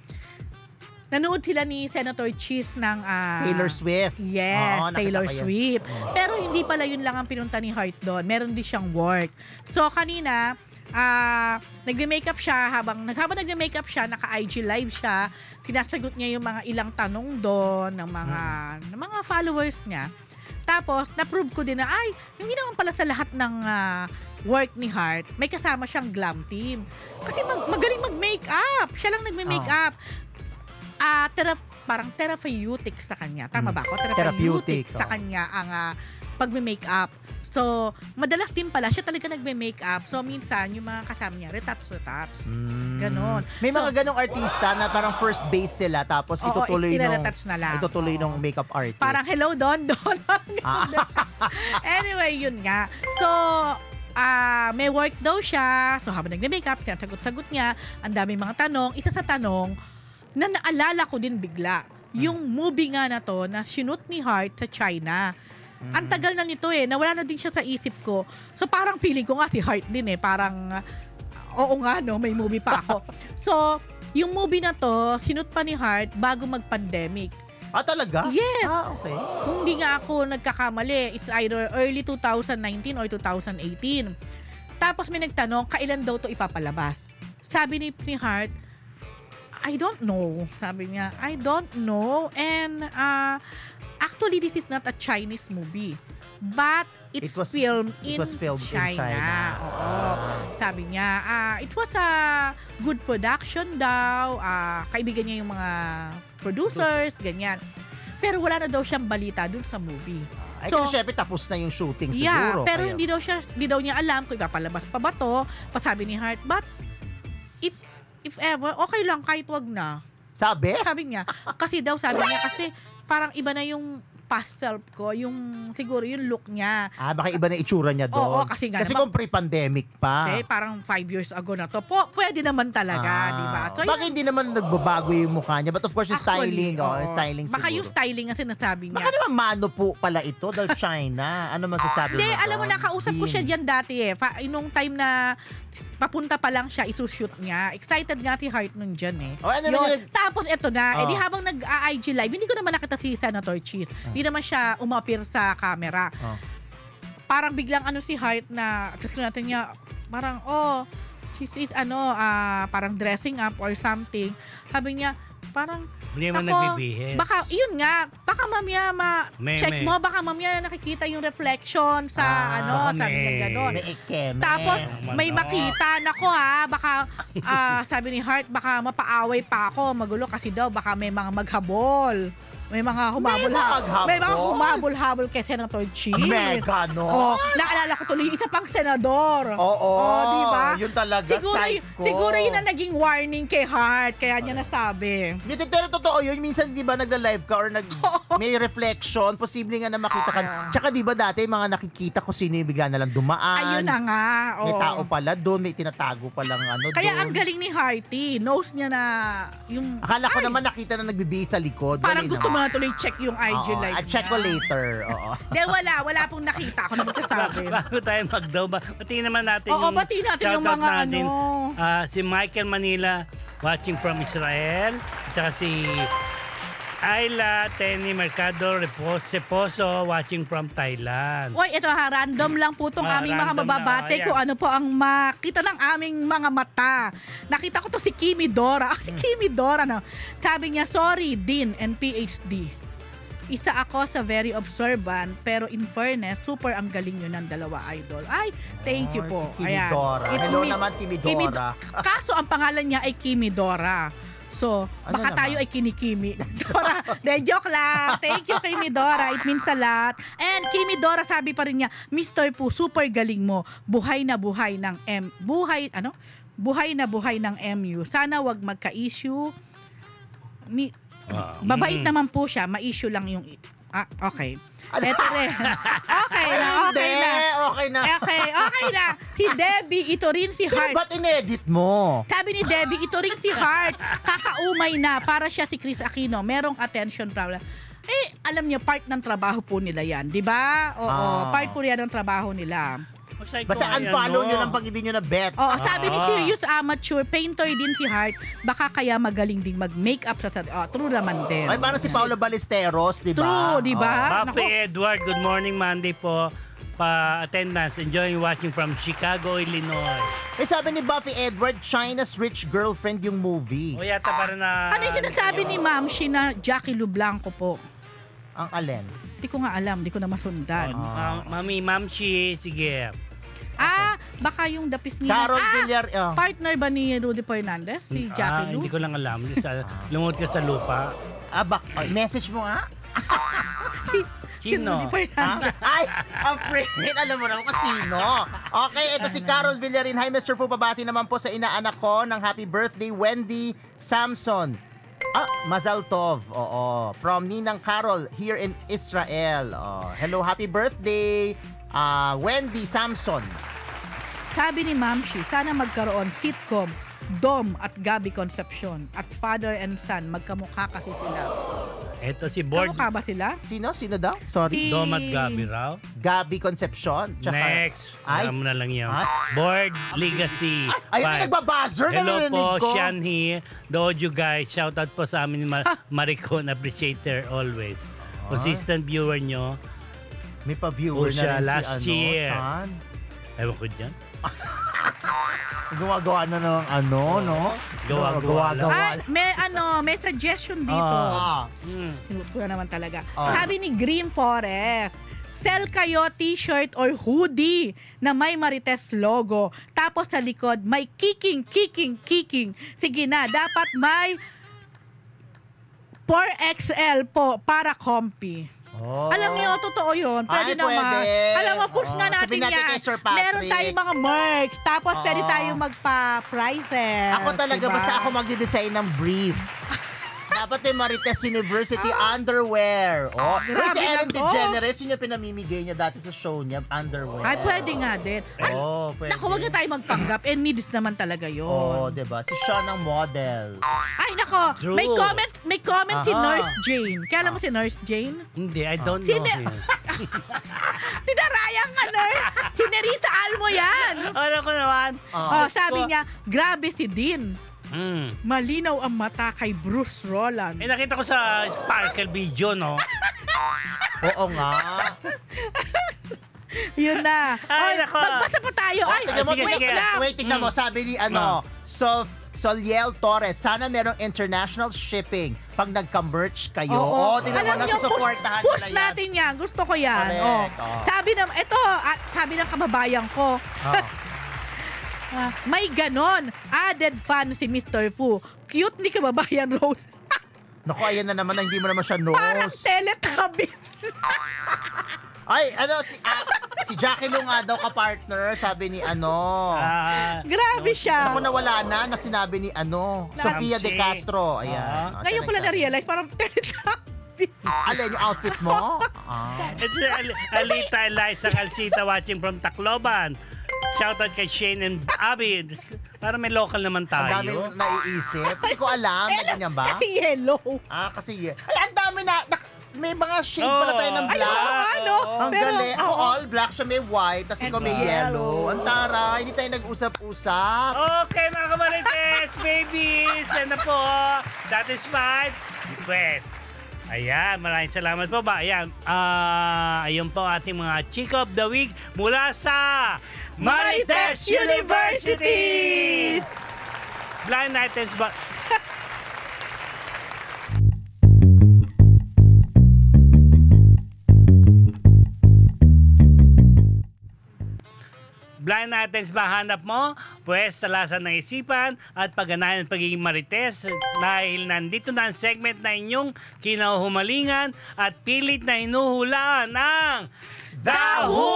nanood sila ni Senator Cheese ng ah, Taylor Swift. Yes, Oo, nakita Taylor ko yan. Swift. Pero hindi pala yun lang ang pinunta ni Heart doon. Meron din siyang work. So kanina, ah nagme-makeup siya habang habang nagme-makeup siya, naka-I G live siya. Tinasagot niya yung mga ilang tanong doon ng mga ng mga followers niya. Tapos na-prove ko din na ay, hindi naman pala sa lahat ng ah, work ni Heart, may kasama siyang glam team. Kasi mag- magaling mag-makeup. Siya lang nagme-makeup. Ah, tera- parang therapeutic sa kanya. Tama ba ako? Therapeutic, Therapeutic, sa oo. kanya ang ah, pagme-makeup. So, madalas din pala siya talaga nagme-makeup. So, minsan, yung mga kasama niya, retouch-retouch. Mm. Ganon. May So, mga ganong artista na parang first base sila tapos Oo, itutuloy nung itinatouch na lang. itutuloy Oo. nung makeup artist. Parang hello, Don, Don. Ah. Anyway, yun nga. So, ah may work daw siya. So, habang nagme-makeup, sinasagot-sagot niya. Ang daming mga tanong. Isa sa tanong, na naalala ko din bigla, yung movie nga na to, na sinut ni Heart sa China. Ang tagal na nito eh, nawala na din siya sa isip ko. So, parang feeling ko nga si Heart din eh. Parang, oo nga no, may movie pa ako. So, yung movie na to, sinut pa ni Heart bago mag-pandemic. Ah, talaga? Yes. Ah, okay. Kung di nga ako nagkakamali, it's either early twenty nineteen or twenty eighteen. Tapos may nagtanong, kailan daw to ipapalabas? Sabi ni, ni Heart, I don't know. Sabi niya, I don't know. And uh, actually, this is not a Chinese movie. But it's It was- filmed, it in, was filmed in China. China. Oo. Sabi niya, ah, it was a good production daw. Ah, kaibigan niya yung mga producers, ganyan. Pero wala na daw siyang balita dun sa movie. Ay, So, kasi syempre tapos na yung shooting Yeah, siguro. pero kaya- hindi daw siya hindi daw niya alam kung ipapalabas pa ba to. Pasabi ni Heart, but if if ever, okay lang kahit wag na. Sabi? Sabi niya, kasi daw sabi niya kasi parang iba na yung past self ko, yung siguro yung look niya. Ah, baka iba na itsura niya doon. Oo, kasi nga Kasi naman- kung pre-pandemic pa. Eh, parang five years ago na to. Po, pwede naman talaga, Ah, di ba? So, baka hindi naman nagbabago yung mukha niya. But of course, yung actually, styling. Oh, oo. yung styling Baka siguro. yung styling ang sinasabi niya. Baka naman mano po pala ito dahil China. Ano masasabi Hindi, mo alam mo, doon? nakausap ko siya Dean? diyan dati eh. Fa- nung time na papunta pa lang siya, isushoot niya. Excited nga si Heart nun dyan eh. Oh, ano Yun. naman yun? Tapos eto na, Oh. edi habang nag-I G live, hindi ko naman nakita si Senator Cheese. Hindi naman siya umapir sa camera. Oh. Parang biglang ano si Heart na, tapos natin niya, parang, oh, she's is, ano, ah, parang dressing up or something. Sabi niya, parang, Hindi naman ako, nagbibihis. baka, yun nga, baka mamaya ma-check May- mo, baka mamaya nakikita yung reflection sa, Ah, ano, baka sabi niya may- gano'n. May ikeme. Tapos, Ano? may makita, nako ha, baka, ah, sabi ni Heart, baka mapaaway pa ako, magulo kasi daw, baka may mga maghabol. May mga humabol May mga ha. maghabol? May mga humabol-habol kay Senator Cheese. Mega, no? Oh, naalala ko tuloy, isa pang senador. Oo, Oh, di ba? yun talaga, Siguro, y- psycho. siguro yun ang naging warning kay Heart, kaya niya nasabi. Hindi, pero totoo yun. Minsan, di ba, nagla-live ka or nag, may reflection, posible nga na makita ka. Ah. Tsaka, di ba, dati, mga nakikita ko sino yung bigla na lang dumaan. Ayun na nga. May oo. tao pala doon, may tinatago palang ano Kaya doon. ang galing ni Hearty, knows niya na yung... Akala ko Ay, naman nakita na nagbibihis sa likod. parang Wala gusto mo naman. na tuloy check yung I G Oo, live I'll check ko niya. later. Oo. Hindi, wala. Wala pong nakita. Ako na magsasabi. Bago tayo magdaw, ba, batiin naman natin Oo, yung batiin natin yung shoutout mga natin. ano. Ah, si Michael Manila, watching from Israel. At saka si Ayla Tenny Mercado Repose Poso, watching from Thailand. Uy, ito ha, random lang po itong Ah, aming mga random mababate lang. Oh, kung ayan. ano po ang makita ng aming mga mata. Nakita ko to si Kimi Dora. Ah, si Hmm. Kimi Dora, no? Sabi niya, sorry, Dean and P H D. Isa ako sa very observant, pero in fairness, super ang galing yun ng dalawa idol. Ay, thank you Oh, po. si Kimi Dora. It Hello mean- naman, Kimi Kimi- Dora. Kaso ang pangalan niya ay Kimi Dora. So, Ano baka naman? tayo ay kinikimi. Dora, de, joke lang. Thank you, Kimi Dora. It means a lot. And Kimi Dora, sabi pa rin niya, Mister Po, super galing mo. Buhay na buhay ng M... Buhay, ano? Buhay na buhay ng M U. Sana wag magka-issue. Ni, Ah, babait mm. naman po siya. Ma-issue lang yung... Ah, okay. Eto rin. Okay na, Hindi, okay na. okay na. Okay, okay na. Si Debbie, ito rin si Pero Heart. ba't in-edit mo? Sabi ni Debbie, ito rin si Heart. Kakaumay na para siya si Chris Aquino. Merong attention problem. Eh, alam niyo, part ng trabaho po nila yan. Di ba? Oo, Ah. part po yan ng trabaho nila. Mag-site Basta ko nga yan, unfollow no? nyo lang pag hindi nyo na bet. Oo, sabi ni Ah. Serious Amateur, painter din si Heart. Baka kaya magaling ding mag-makeup sa... Oh, true naman din. Ay, parang si Paolo Ballesteros, di ba? True, di ba? Oo. Ah, Buffy nako. Edward, good morning Monday po. Pa-attendance, enjoying watching from Chicago, Illinois. Eh, sabi ni Buffy Edward, China's Rich Girlfriend yung movie. O yata para na... Ano yung sinasabi ni Ma'am Shina Jackie Lublanco po? Ang alin? Hindi ko nga alam, hindi ko na masundan. Ah, Mami, Mamshi, sige. Ah, baka yung dapis ni... Carol ah, Villar. oh. partner ba ni Rudy Fernandez? Si Ah, Jackie Lu? hindi ko lang alam. Sa, lumot ka sa lupa. Ah, bak- ay, message mo nga. Si, si Sino? Rudy Fernandez. Ah, ay, afraid. Alam mo naman kung sino. Okay, ito si Carol Villarin. Hi, Mister Fu. Pabati naman po sa inaanak ko ng happy birthday, Wendy Samson. Ah, Mazal Tov. Oo. From Ninang Carol here in Israel. Oh, hello, happy birthday, ah, Wendy Samson. Sabi ni Ma'am Shi, sana magkaroon sitcom, Dom at Gabby Concepcion. At father and son, magkamukha kasi sila. Ito si Board Kamukha ba sila? Sino? Sino daw? Sorry. Si- Domat Gabi raw. Gabi Concepcion. Tsaka, Next. Ay. Alam mo na lang yan. Ay. Board Legacy. Ay, ayun Five. yung nagbabuzzer na Hello narinig po, ko. Sian here. The audio guys. Shoutout po sa amin ni Ma- Maricon. Appreciate her always. Consistent viewer nyo. May pa-viewer Oh, na siya, rin last si ano, year. Sean. Ewan ko dyan. Gumagawa na ng ano, no? Gawa-gawa lang. Ah, may ano, may suggestion dito. Ah. Hmm. Sinut ko na naman talaga. Ah. Sabi ni Green Forest, sell kayo t-shirt or hoodie na may Marites logo. Tapos sa likod, may kicking, kicking, kicking. Sige na, dapat may four X L po para comfy. Oh. Alam niyo, totoo yun. Pwede Ay, naman. pwede. Alam mo, push Oo, na natin sabihin natin yan. kay Sir Patrick. Meron tayong mga merch. Tapos pwede Oo. tayong magpa-prices. Ako talaga, diba? basta ako magde-design ng brief. Dapat yung Marites University underwear. Oh. Pero si Grabe Ellen na to. DeGeneres, yun yung pinamimigay niya dati sa show niya, underwear. Ay, pwede nga din. Ay, Oh, pwede. naku, huwag na tayo magpanggap. And needs naman talaga yun. Oh, diba? Si Sean ang model. Ay, nako. True. May comment, may comment si Aha. Nurse Jane. Kaya alam mo si Nurse Jane? Hindi, I don't Sino? know him. Tinarayang ka na eh. Chinerita Almo yan. Alam ko naman. Oh, Ah. sabi niya, grabe si Dean. Hmm. Malinaw ang mata kay Bruce Roland. Eh, nakita ko sa Sparkle video, no? Oo nga. Yun na. Ay, Oy, nako. magbasa pa tayo. Ay, Tingnan mo, sige, wait sige. lang. Wait, tingnan mo. Sabi ni ano, Sol Soliel Torres, sana merong international shipping pag nagka-merch kayo. Oo, tingnan mo, Alam niyo, nasusuportahan push, push nila yan. natin yan. Gusto ko yan. Correct. Oh. Oh. Sabi ng, ito, at sabi ng kababayan ko, Oh. ah, may ganon. Added fan si Mister Fu. Cute ni kababayan Rose. Naku, ayan na naman, hindi mo naman siya nose. Parang Teletubbies. Ay, ano, si, ah, si Jackie Lu nga daw ka-partner, sabi ni ano. Ah, Grabe siya. Ako nawala na, na sinabi ni ano, Na- Sofia De Samsi. Castro. Ayan. Ah. Ah, Ngayon siya ko lang nagsabi. na-realize, parang Teletubbies. Alin, yung outfit mo? Ah. it's Al- Alita Eliza Calcita watching from Tacloban. Shoutout kay Shane and Abby. Para may local naman Ang dami tayo. naiisip. Hindi ko alam, na ganyan ba? Yellow. Ah, kasi, ay, ang dami na, nak- may mga shade Oo. pala tayo ng Ay, black. oo nga, no? Ang Pero, galing. Ako oo. all black, siya may white, tapos And ikaw may yellow. yellow. Ang tara, hindi tayo nag-usap-usap. Okay mga kamarites, babies, yan na po. Satisfied? Request. Ayan, maraming salamat po ba? Ayan, ah, ayun po ating mga Chick of the Week mula sa Marites University! Blind items ba? Blind items ba hanap mo? Pwes, talasan ng isipan at pagganahan ng pagiging marites dahil nandito na ang segment na inyong kinahumalingan at pilit na hinuhulaan ng Dahu!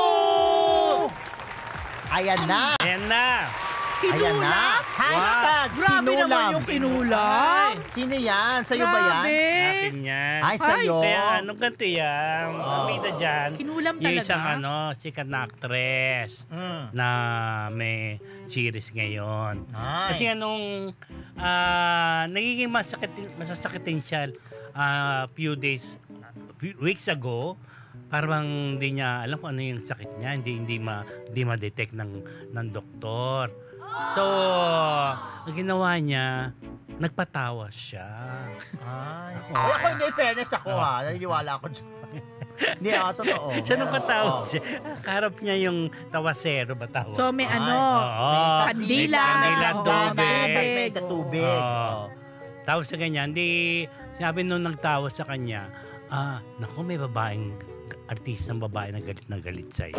Ayan na. Ayan na. Ayan na. Hashtag Grabe kinulam. naman yung kinulam. Sino yan? Sa'yo ba yan? Grabe. Akin yan. Ay, sa'yo. Kaya anong ganito yan? Amida dyan. Kinulam Yung talaga? isang ano, sikat na actress Mm. na may series ngayon. Ay. Kasi anong ah, nagiging masakit, masasakitin siya ah, few days, few weeks ago, parang hindi niya alam kung ano yung sakit niya, hindi hindi ma hindi ma-detect ng ng doktor. So, ang ginawa niya, nagpatawa siya. Ay. Ay, ako hindi, fairness ako ha. Naniniwala ako dyan. Hindi ako, totoo. Siya nung patawa Oo. siya. Kaharap niya yung tawasero ba tawag? So may Ay, ano, oo. kandila. Kandila, Oo, tubig. Tapos may tubig. Oo. Tapos sa ganyan, di, sabi nung nagtawa sa kanya, ah, naku, may babaeng, artistang babae na galit na galit sa'yo.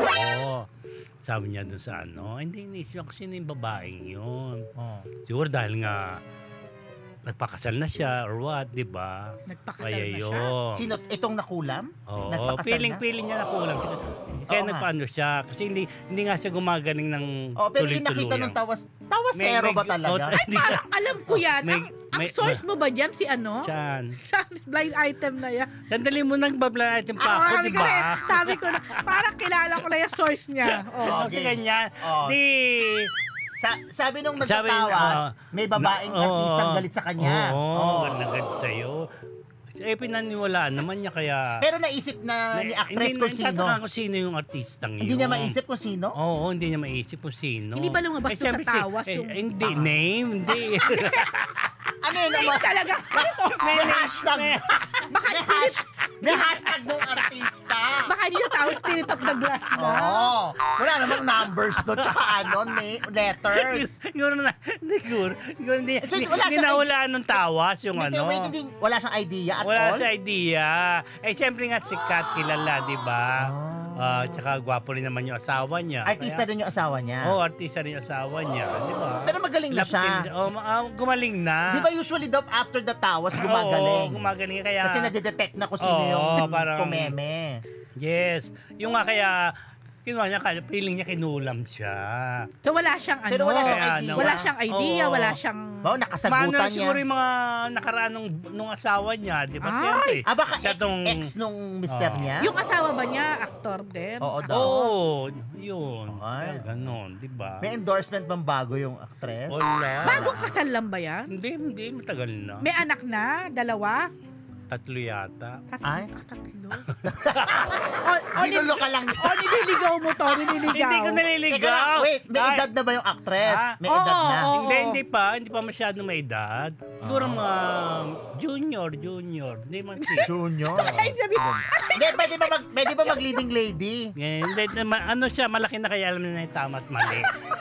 Sabi niya doon sa ano, hindi, inisip ako sino yung babaeng yun. Oh. Siguro dahil nga, nagpakasal na siya or what, di ba? Nagpakasal Kaya na siya. yun. Sino, itong nakulam? Oo, Nagpakasal piling-piling niya nakulam. Kaya Oo nga. nagpaano siya. Kasi hindi hindi nga siya gumagaling ng Oh, pero yung nakita tuloy-tuluyan. ng tawas, tawasero May- ba may- talaga? oh, Ay, parang alam ko yan. May- ang, ang may- source mo ba dyan si ano? Chan. Sa blind item na yan. Sandali mo nagbabla item pa ako, Ah, sabi di ko ba? rin, sabi ko na, parang kilala ko na yung source niya. Oh. Kasi ganyan. Oh. Di... Sa, sabi nung Sabi, nagtatawas, ah, may babaeng na- artistang oo. galit sa kanya. Oo, Oo. galit na galit sa'yo. Eh, pinaniwalaan naman niya kaya... Pero naisip na ni actress kung sino. Tataka kung sino yung artistang yun. Hindi niya maisip kung sino? Oo, hindi niya maisip kung sino. Hindi ba lumabas doon siyempre sa si- tawas eh, yung- Hindi, name, hindi. Ano yun Ay, naman? talaga. May hashtag. Baka May, spirit, hash, may hashtag ng artista. baka hindi na tao spirit of the glass na. Oo. Wala namang numbers doon. Tsaka ano, ni- letters. Siguro na, siguro, siguro hindi, So, hindi, wala hindi siyang nahulaan ng tawas yung Hindi, ano. wait, hindi, wala siyang idea at Wala all? sa idea. Eh, siyempre nga sikat, kilala, di ba? Ah, tsaka gwapo rin naman yung asawa niya. Artista Kaya- din yung asawa niya. Oo, oh, artista rin yung asawa niya, di ba? Pero magaling na siya. Lapitin- Oh, ma- ah, gumaling na. Di ba usually daw after the tawas gumagaling? Oo, gumagaling. Kaya, Kasi nade-detect na kung sino Oo, yung parang- kumeme. yes. Yung nga kaya, kinuha niya, kaya feeling niya kinulam siya. So wala siyang ano. Pero wala siyang Kaya, idea. Wala siyang idea, Oo. wala siyang... Wow, Maano nakasagutan na niya. siguro yung mga nakaraan nung, nung asawa niya, di ba? Ay! Siyempre. Ah, baka siya tong- ex nung mister Oo. niya? Yung asawa ba niya, aktor din? Oo daw. Oo, yun. Ay. Kaya ganon, di ba? May endorsement bang bago yung actress? Wala. Bagong kasal lang ba yan? Hindi, hindi. Matagal na. May anak na? Dalawa? tatlo yata. Tatlo. Ay? Ah, tatlo. o, o, Ginulo ka lang. o, nililigaw mo to, nililigaw. Hindi ko Teka lang, naliligaw. wait, may Ay, edad na ba yung actress? Ah, May oo, edad na. oo. Hindi, hindi pa. Hindi pa masyadong may edad. Siguro Ah. mga junior, junior. Hindi man si... Junior. Ay, sabi, Hindi, pwede ba, mag, pwede ba mag-leading lady? Eh, Hindi, ma- ano siya, malaki na kaya alam na yung tama at mali.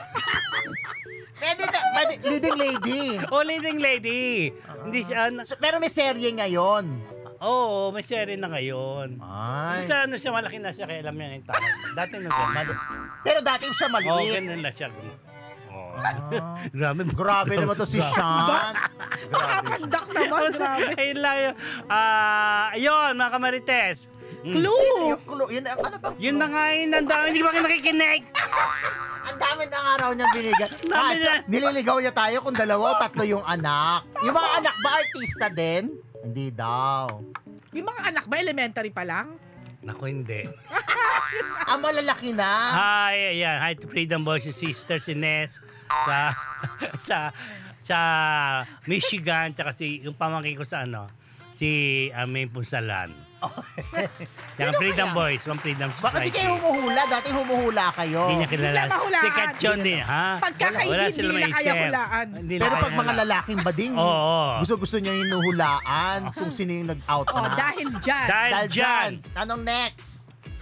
Pwede na, pwede, leading lady. Oh, leading lady. Hindi siya, ano, So, pero may serye ngayon. oo, may serie na ngayon. Ay. Basta ano siya, malaki na siya kaya alam niya yung tama. Dati na ganun. Pero dati siya Oo, oh, maliit. ganun na siya. Oh. Ah. Grabe. Grabe naman to si Sean. Grabe. nakakandak naman, grabe. Ayun lang yun. Ah, ayun, mga kamarites. Mm. Clue! Yung kulo, yun ang ano bang Yun na nga yun, ang dami, hindi ba kayo nakikinig? Ang dami ng araw niyang binigyan. Dami Kaso, na. nililigaw niya tayo kung dalawa o tatlo yung anak. Yung mga anak ba artista din? Hindi daw. Yung mga anak ba, elementary pa lang? Naku, hindi. Ah, malalaki na. Hi, ayan. Hi to Freedom Boys, si Sister si Ness sa, sa, sa Michigan, tsaka si, yung pamangkin ko sa ano, si Amin Punsalan. Tsaka Freedom kaya? Boys, from Freedom Bakit di Society. kayo humuhula? Dati humuhula kayo. Hindi niya kilala. Hindi mahulaan. Si Katyon din, ha? Pagkakaibig, Wala hindi sila nila kaya maisip. hulaan. Hindi nila Pero kaya pag mga hulaan. lalaking bading, Oo. gusto-gusto niya yung nuhulaan kung sino yung nag-out Oh, na. dahil dyan. Dahil Dahil dyan. dyan. Anong next?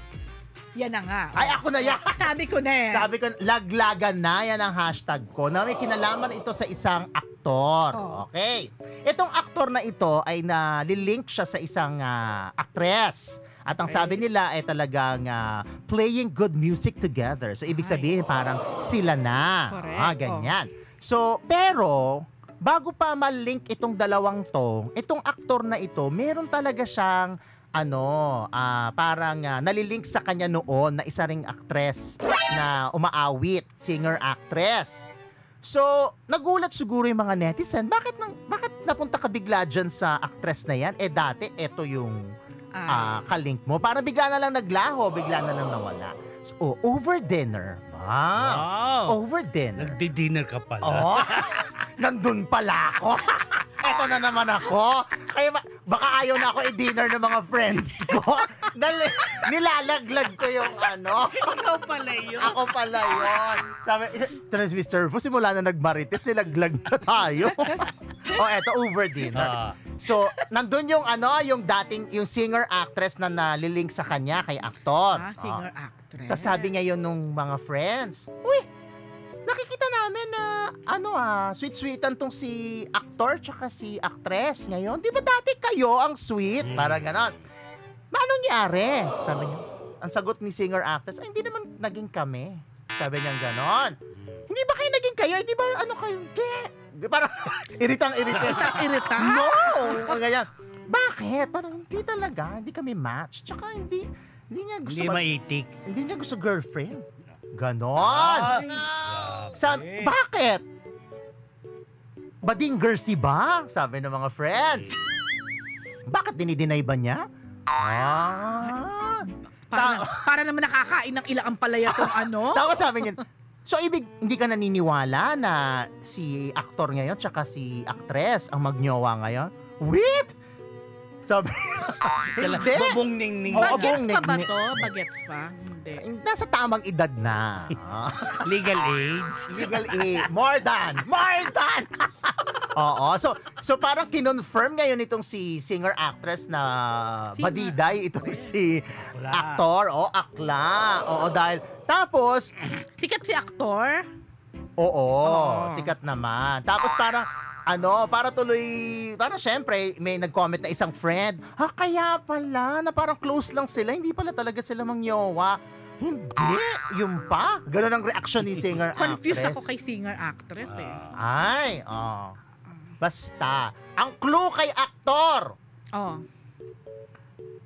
Yan na nga. Ay, ako na yan. Sabi ko na eh. Sabi ko, laglagan na, yan ang hashtag ko, na may kinalaman ito sa isang aktor. Oh. Okay. Itong aktor na ito ay nalilink siya sa isang ah, actress. At ang Okay. sabi nila ay talagang ah, playing good music together. So, ibig Ay, sabihin, oo. parang sila na. Correct, Ah, ganyan. So, pero, bago pa malink itong dalawang to, itong aktor na ito, meron talaga siyang ano, ah, parang ah, nalilink sa kanya noon na isa ring actress na umaawit, singer-actress. So, nagulat siguro yung mga netizen, bakit nang bakit napunta ka bigla dyan sa actress na yan? Eh dati, eto yung Ah. ah, kalink mo. Parang bigla na lang naglaho, bigla na lang nawala. So, oh, over dinner. Wow. Wow. Over dinner. Nagdi-dinner ka pala. Oh, nandun pala ako. Eto na naman ako. Kaya ba- baka ayaw na ako i-dinner ng mga friends ko. Dahil nilalaglag ko yung ano. Ikaw pala yun. Ako pala yun. Sabi, Trans Mister Fu, simula na nagmarites, nilaglag na tayo. O eto, over dinner. Ah. So, nandun yung ano, yung dating, yung singer-actress na nalilink sa kanya kay aktor. Ah, singer-actress. Tapos sabi ngayon nung mga friends, uy, nakikita namin na ano ah, sweet-sweetan tong si aktor tsaka si actress ngayon. Di ba dati kayo ang sweet? Mm. Parang ganon. Ba, anong nangyari? Sabi niya. Ang sagot ni singer-actress, ay hindi naman naging kami. Sabi niya ganon. Hindi ba kayo naging kayo? Hindi ba ano kayo? Hindi. Parang iritang-irita siya. Irita? No! O ganyan. Bakit? Parang hindi talaga. Hindi kami match. Tsaka hindi, hindi niya gusto Hindi mag- maitik. hindi niya gusto girlfriend. Ganon. Ah. Sabi, bakit? Bading si ba? Sabi ng mga friends. Bakit dinideny ba niya? Ah. Para, Ta- para naman nakakain ng ilang palaya tong ano. Tapos sabi niya, so ibig, hindi ka naniniwala na si aktor ngayon tsaka si actress ang magnyowa ngayon? Wait! Sabi, hindi. Bubong ning-ning. Oo, Bagets bong pa ba neg- to? Bagets pa? Hindi. Nasa tamang edad na. Ah. Legal age. Legal age. More than. More than. Oo. So, so parang kinonfirm ngayon itong si singer-actress na Singer. badiday. Itong si Akla. aktor. O, akla. Oo, dahil. Tapos, Sikat si aktor? oo, Oo. sikat naman. Tapos parang, ano, para tuloy, parang syempre, may nag-comment na isang friend, ha, kaya pala, na parang close lang sila, hindi pala talaga sila mangyowa. Hindi, yun pa. Ganun ang reaction ni singer-actress. Confused ako kay singer-actress eh. Ay, oh. Basta, ang clue kay aktor. Oh.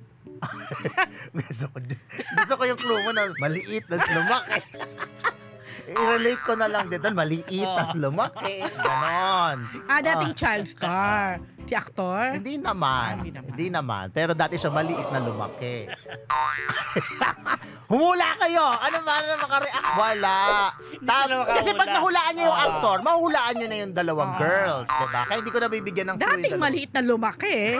gusto, ko, gusto ko yung clue mo na maliit, na lumaki. I-relate ko na lang din doon. Maliit, tas lumaki. Ganon. Ah, dating child star. Si aktor? Hindi naman. Ah, hindi naman. Hindi naman. Pero dati siya maliit na lumaki. Humula kayo! Ano ba na makareact? Wala. Ta- sila makahula. kasi pag nahulaan niyo yung Ah. actor, mahuhulaan niyo na yung dalawang Ah. girls. Diba? Kaya hindi ko nabibigyan ng clue yung Dating dalawa. maliit na lumaki eh.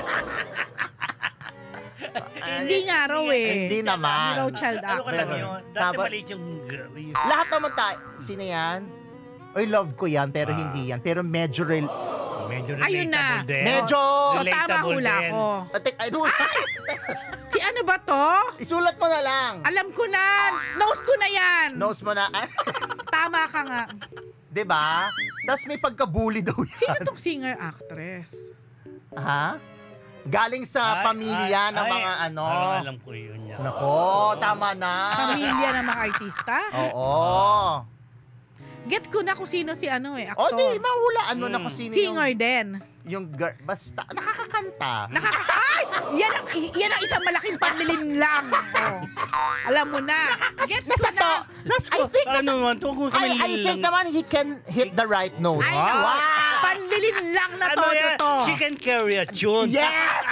Hindi nga raw eh. Hindi naman. Hindi raw child Ano ka lang actor. yun? Dati Tapos- maliit yung girl. yung- Lahat naman tayo. Sino yan? Oy, love ko yan, pero Ah. hindi yan. Pero medyo real. Medyo Ayun na. relatable din. Medyo... So tama Relatable hula din. ko. Atek, ay, doon. Si ano ba to? Isulat mo na lang. Alam ko na. Nose ko na yan. Nose mo na. Tama ka nga. Diba? Tapos may pagka-bully daw Sino yan. tong singer-actress? Ha? Galing sa Ay, pamilya ay, ng ay, mga ano. Parang alam ko yun. yan. Nako, tama na. Pamilya ng mga artista? Oo. Get ko na kung sino si ano eh, O di, actor. mahulaan mo na Hmm. kung sino Singer yung... din. Yung girl, basta, nakakakanta. Nakaka... Ay! Yan ang, yan ang isang malaking panlilinlang. Oh. Alam mo na. Get Nasa ko to, na. nas, I think, Ano nasa, naman? Ito kung kami I, I think naman he can hit the right notes. Ay, Wow! panlilinlang na Ano todo yan? to. She can carry a tune. Yes!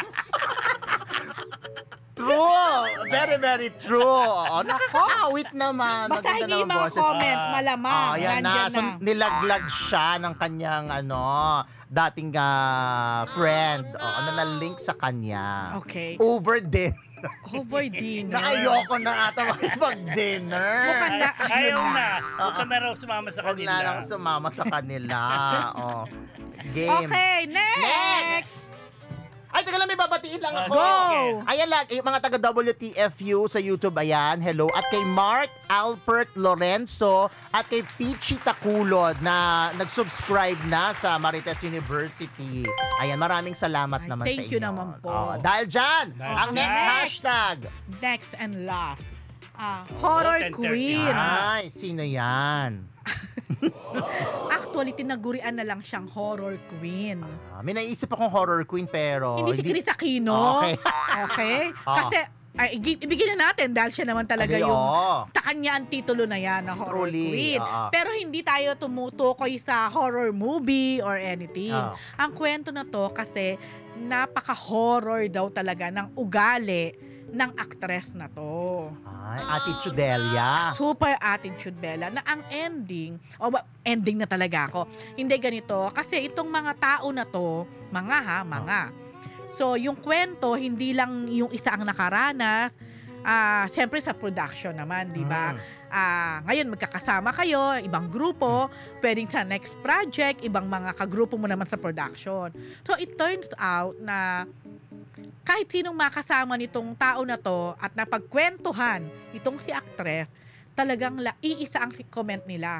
True! Very, very true. Oh, nakakawit naman. Basta Maganda hindi naman mga boses. comment, Ah. malamang. Oh, yan na. Nandyan So, na. nilaglag siya ng kanyang ano, dating ah, friend. Oh, ano na link sa kanya. Okay. Over din. Over dinner. Na ayoko na ata makipag-dinner. Mukhang na, Ayaw ayun na. Huwag ka na raw sumama sa Huwag kanila. na lang sumama sa kanila. Oh. Game. Okay, next. Next! Ay, taga lang, may babatiin lang ako. Go! Ayan lang, yung mga taga W T F U sa YouTube, ayan, hello. At kay Mark Alpert Lorenzo at kay Peachy Takulod na nag-subscribe na sa Marites University. Ayan, maraming salamat Ay, naman thank sa inyo. you naman po. Oh, dahil dyan, Dahil ang dyan. next hashtag. Next and last. Ah, horror ten thirty. queen. Ah. Ay, sino yan? Actually, tinagurian na lang siyang horror queen. Ah, may naisip akong horror queen pero... hindi si Chris Aquino. Okay. Okay? Ah. Kasi, ay, igi- ibigay na natin dahil siya naman talaga Ay, yung... oo. Sa kanya ang titulo na yan na horror Truly, queen. oo. Pero hindi tayo tumutukoy sa horror movie or anything. Oo. Ang kwento na to kasi napaka-horror daw talaga ng ugali ng actress na to. Ay, Ate Chudelia. Super attitude Bella na ang ending, o ba, ending na talaga ako. Hindi ganito kasi itong mga tao na to, mga ha, mga. So yung kwento hindi lang yung isa ang nakaranas, ah siyempre sa production naman, di ba? Mm. Ah, ngayon magkakasama kayo, ibang grupo, pwedeng sa next project, ibang mga kagrupo mo naman sa production. So it turns out na kahit sinong makasama nitong tao na to at napagkwentuhan itong si actress, talagang la, iisa ang comment nila.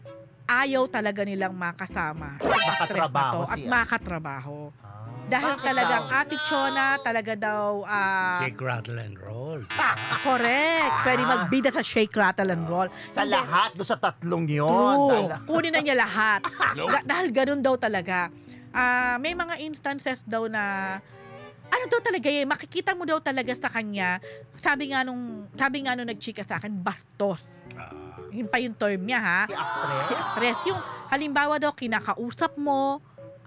Ayaw talaga nilang makasama ang actress na Makatrabaho to at siya. makatrabaho. Ah, Dahil bakit talagang daw? Ate Chona talaga daw ah, Shake, rattle, and roll. correct. Pwede Ah. magbida sa shake, rattle, and roll. Sa Hindi. lahat, do sa tatlong yun. True. Dahil- Kunin na niya lahat. Da- dahil ganun daw talaga. Ah, may mga instances daw na ano daw talaga eh, makikita mo daw talaga sa kanya, sabi nga nung, sabi nga nung nagchika sa akin, bastos. Ah. Yun pa yung term niya ha. Si actress. Si actress. Yung halimbawa daw, kinakausap mo,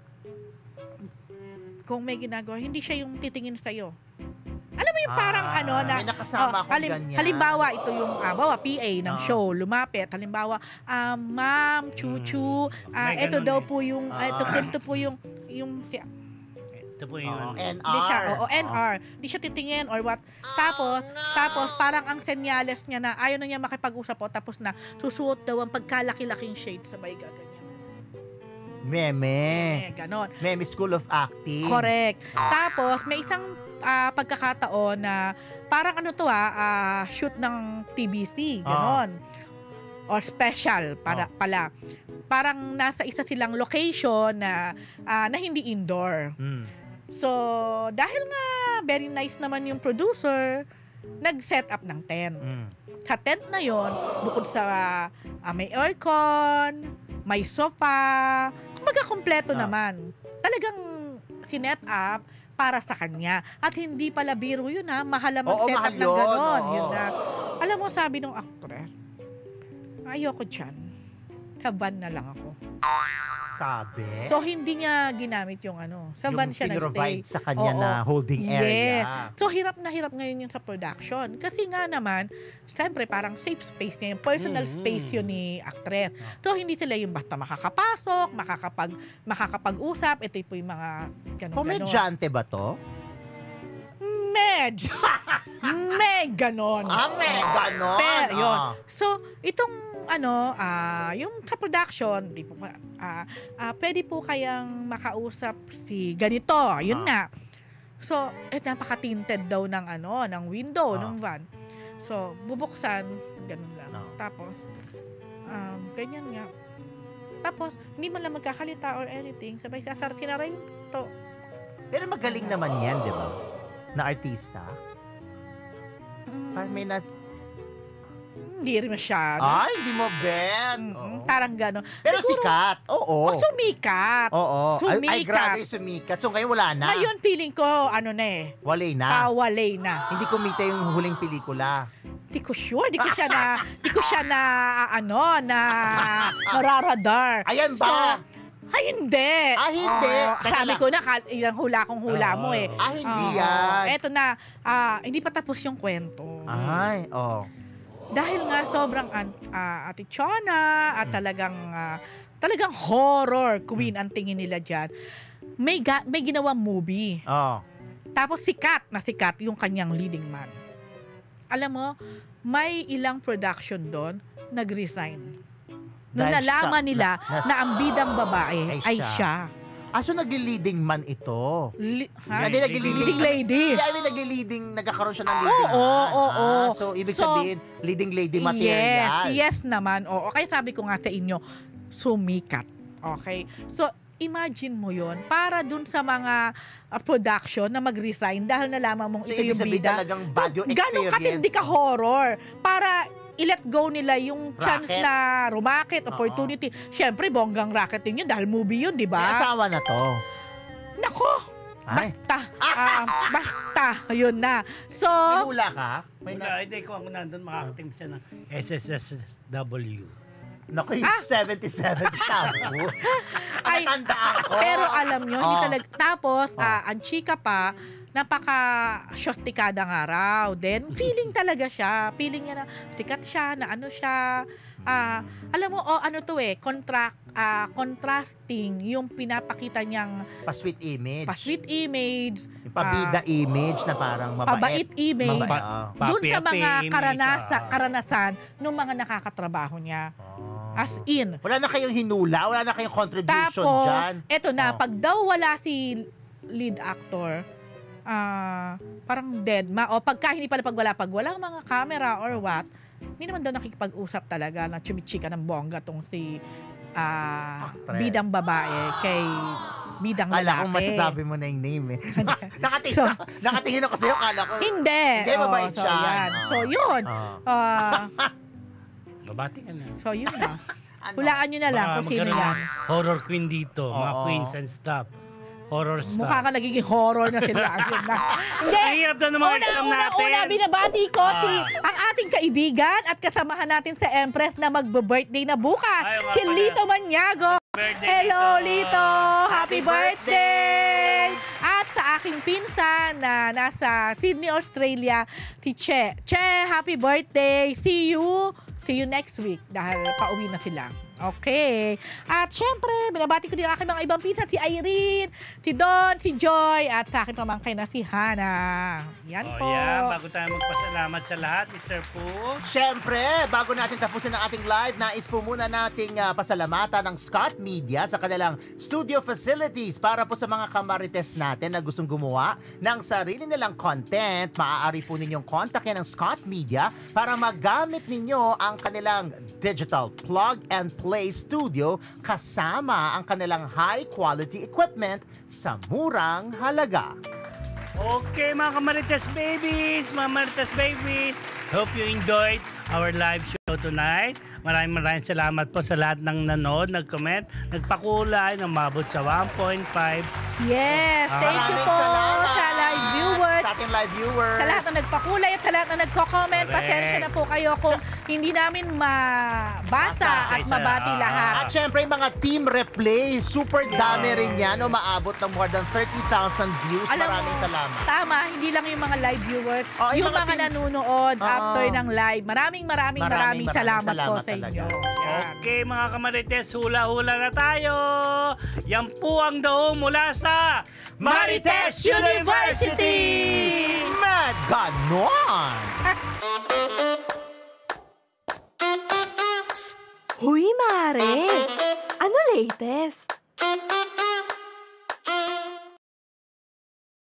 kung may ginagawa, hindi siya yung titingin sa'yo. Alam mo yung parang Ah, ano na, may nakasama akong ganyan. halimbawa ito yung, ah, bawa, P A ng Ah. show, lumapit, halimbawa, ah, ma'am, chuchu, Mm. ah, May ito ganun daw eh. po yung, ah, ito, Ah. ito po yung, yung, si, Ito po yun. Oo, N R. Di siya, oo, N R. Di siya titingin or what. Tapos, tapos parang ang senyales niya na ayaw na niya makipag-usap po, tapos na susuot daw ang pagkalaki-laking shade sabay gaganyan. Meme. Eh, ganon. Meme School of Acting. Correct. Tapos, may isang ah, pagkakataon na parang ano to ah, ah, shoot ng T V C, ganon. Or special para, pala. Parang nasa isa silang location na, ah, na hindi indoor. Mm. So, dahil nga very nice naman yung producer, nag-set up ng tent. Mm. Sa tent na yon, bukod sa ah, may aircon, may sofa, kumbaga kompleto Ah. naman. Talagang sinet up para sa kanya. At hindi pala biro yun ha, mahal ang Oo, set mahal up ng yun, ganon. oo. Yun na. Alam mo, sabi ng actress, ayoko dyan. Sa van na lang ako. Sabi? So, hindi niya ginamit yung ano. Sa van yung siya nagstay. pinrovide sa kanya Oo. na holding area. Yeah. So, hirap na hirap ngayon yun sa production. Kasi nga naman, siyempre, parang safe space niya. Yung personal Mhm. space yun ni actress. So, hindi sila yung basta makakapasok, makakapag, makakapag-usap. Ito po yung mga ganun-ganun. Komedyante ba to? Medj! May ganon. Ah, may ganon. Pero, yun. Ah. So, itong ano, ah, yung sa production, di po, ah, ah, pwede po kayang makausap si ganito. Yun Ah. na. So, eh, napaka-tinted daw ng ano, ng window, Ah. ng van. So, bubuksan, ganun lang. Ah. Tapos, um, ganyan nga. Tapos, hindi man lang magkakalita or anything. Sabay sasar, sinara yung to. Pero magaling naman yan, di ba? Na artista. Mm, Parang may na... hindi rin masyado. Ay, hindi mo bet. Mm-mm, Oo. Parang gano'n. Pero Siguro- sikat. Oo. Oh, sumikat. Oo. Ay, ay, Sumikat. grabe sumikat. So ngayon wala na. Ngayon, feeling ko, ano na eh, Walay na. pawalay na. Hindi kumita yung huling pelikula. Di ko sure, di ko siya na, di ko siya na, ano, na mararadar. Ayan ba? So, ay, hindi. Ah, hindi. Oo, Teka sabi lang. ko na, kal- ilang hula kong hula Oo. mo eh. Ah, hindi Oo. yan. Eto na, ah, hindi pa tapos yung kwento. Ay, oh. Dahil nga sobrang an- ah, atichona at Hmm. talagang ah, talagang horror queen ang tingin nila diyan. May ga- may ginawang movie. Oh. Tapos sikat na sikat yung kanyang leading man. Alam mo, may ilang production doon nag-resign. Nung Dahil nalaman siya- nila na- na, ang bidang babae Ay ay, siya. siya. Ah, so nag-leading man ito. Li- ha? Hindi, nag-leading. Leading lady. Yeah, I mean, nag-leading, nagkakaroon siya ng leading Oo, man. oo, oo. Ah, so, ibig So, sabihin, leading lady Yes, material. yes naman. Oo, kaya sabi ko nga sa inyo, sumikat. Okay? So, imagine mo yon para dun sa mga uh, production na mag-resign dahil nalaman mong So, ito ibig yung sabihin bida. talagang bad yung Ganong experience. katindi ka horror para i-let go nila yung chance Racket. na rumakit, opportunity. Siyempre, bonggang racket din yun dahil movie yun, di May ba? asawa na to. Nako! Ay. Basta, ah, basta, yun na. So, Hinula ka? May na- Wala, hindi ko ako nandun makakatim siya ng S S S W. Naku, yung seventy-seven shampoo. Ay, Ay, tandaan ko. pero alam nyo, hindi Oh. talaga. Tapos, Oh. ah, ang chika pa, napaka-shostikada nga raw. Then, feeling talaga siya. Feeling niya na tikat siya, na ano siya. Ah, alam mo, oh, ano to eh, contract, ah, contrasting yung pinapakita niyang Pa-sweet image. pa-sweet image, Yung pabida image na parang mabait. pabait image, Mabait. Pa- dun sa Papi-api mga image, karanasa, ah. karanasan ng mga nakakatrabaho niya. Oh. As in, Wala na kayong hinula, wala na kayong contribution Tapos, dyan. eto na, Oh. pag daw wala si lead actor, ah parang dead ma. O pagka hindi pala pag wala, pag walang mga camera or what, hindi naman daw nakikipag-usap talaga na chumichika ng bongga tong si ah, Actress. bidang babae kay bidang Kala lalaki. kong masasabi mo na yung name eh. Nakatingin, So- nakatingin ako sa'yo, kala ko. Hindi. Hindi, Oh, mabait so, siya. yan. Oh. So, yun. Oh. Ah, Mabati ka na. so, yun na. Ano? Hulaan nyo na lang Baka kung sino magkaroon yan. ng horror queen dito. Mga Oo. queens and stuff. Horror stuff. Mukha ka nagiging horror na sila. Yun na. Hindi. Ang hirap daw ng mga Una, exam una, natin. una, binabati ko Ah. si ang ating kaibigan at kasamahan natin sa Empress na magbe-birthday na bukas. Ay, nga Si pala. Lito Maniago. Birthday, Hello, Lito. Lito! Happy Happy birthday! At sa aking pinsan na nasa Sydney, Australia, si Che. Che, happy birthday! See you! See you next week dahil pauwi na sila. Okay. At syempre, binabati ko din ang aking mga ibang pinsan, si Irene, si Don, si Joy, at sa aking pamangkin na si Hannah. Yan Oh, po. yeah. Bago tayo magpasalamat sa lahat, Mister Poo. Siyempre, bago natin tapusin ang ating live, nais po muna nating ah, pasalamatan ng Scott Media sa kanilang studio facilities para po sa mga kamarites natin na gustong gumawa ng sarili nilang content. Maaari po ninyong kontakin ng Scott Media para magamit ninyo ang kanilang digital plug and play studio kasama ang kanilang high quality equipment sa murang halaga. Okay, mga Kamarites Babies, mga Kamarites Babies, hope you enjoyed our live show tonight. Maraming maraming salamat po sa lahat ng nanood, nag-comment, nagpakulay, namabot sa one point five. Yes, thank you Maraming po salamat sa live viewers. Sa ating live viewers. Sa lahat na nagpakulay at sa lahat na nagko-comment, Correct. pasensya na po kayo kung hindi namin mabasa Basa. at mabati Ah. lahat. At syempre, yung mga team replay, super dami rin yan. No? Maabot ng more than thirty thousand views. Alam Maraming mo, salamat. Tama, hindi lang yung mga live viewers, Oh, yung yung mga mga, team- nanonood Oo. after ng live. Maraming maraming Maraming, maraming, maraming salamat, po salamat sa inyo. talaga. Yan. Okay mga kamarites, hula-hula na tayo. Yan po ang daong mula sa Marites University! Mad ganon! Huy, Mare! Ano latest?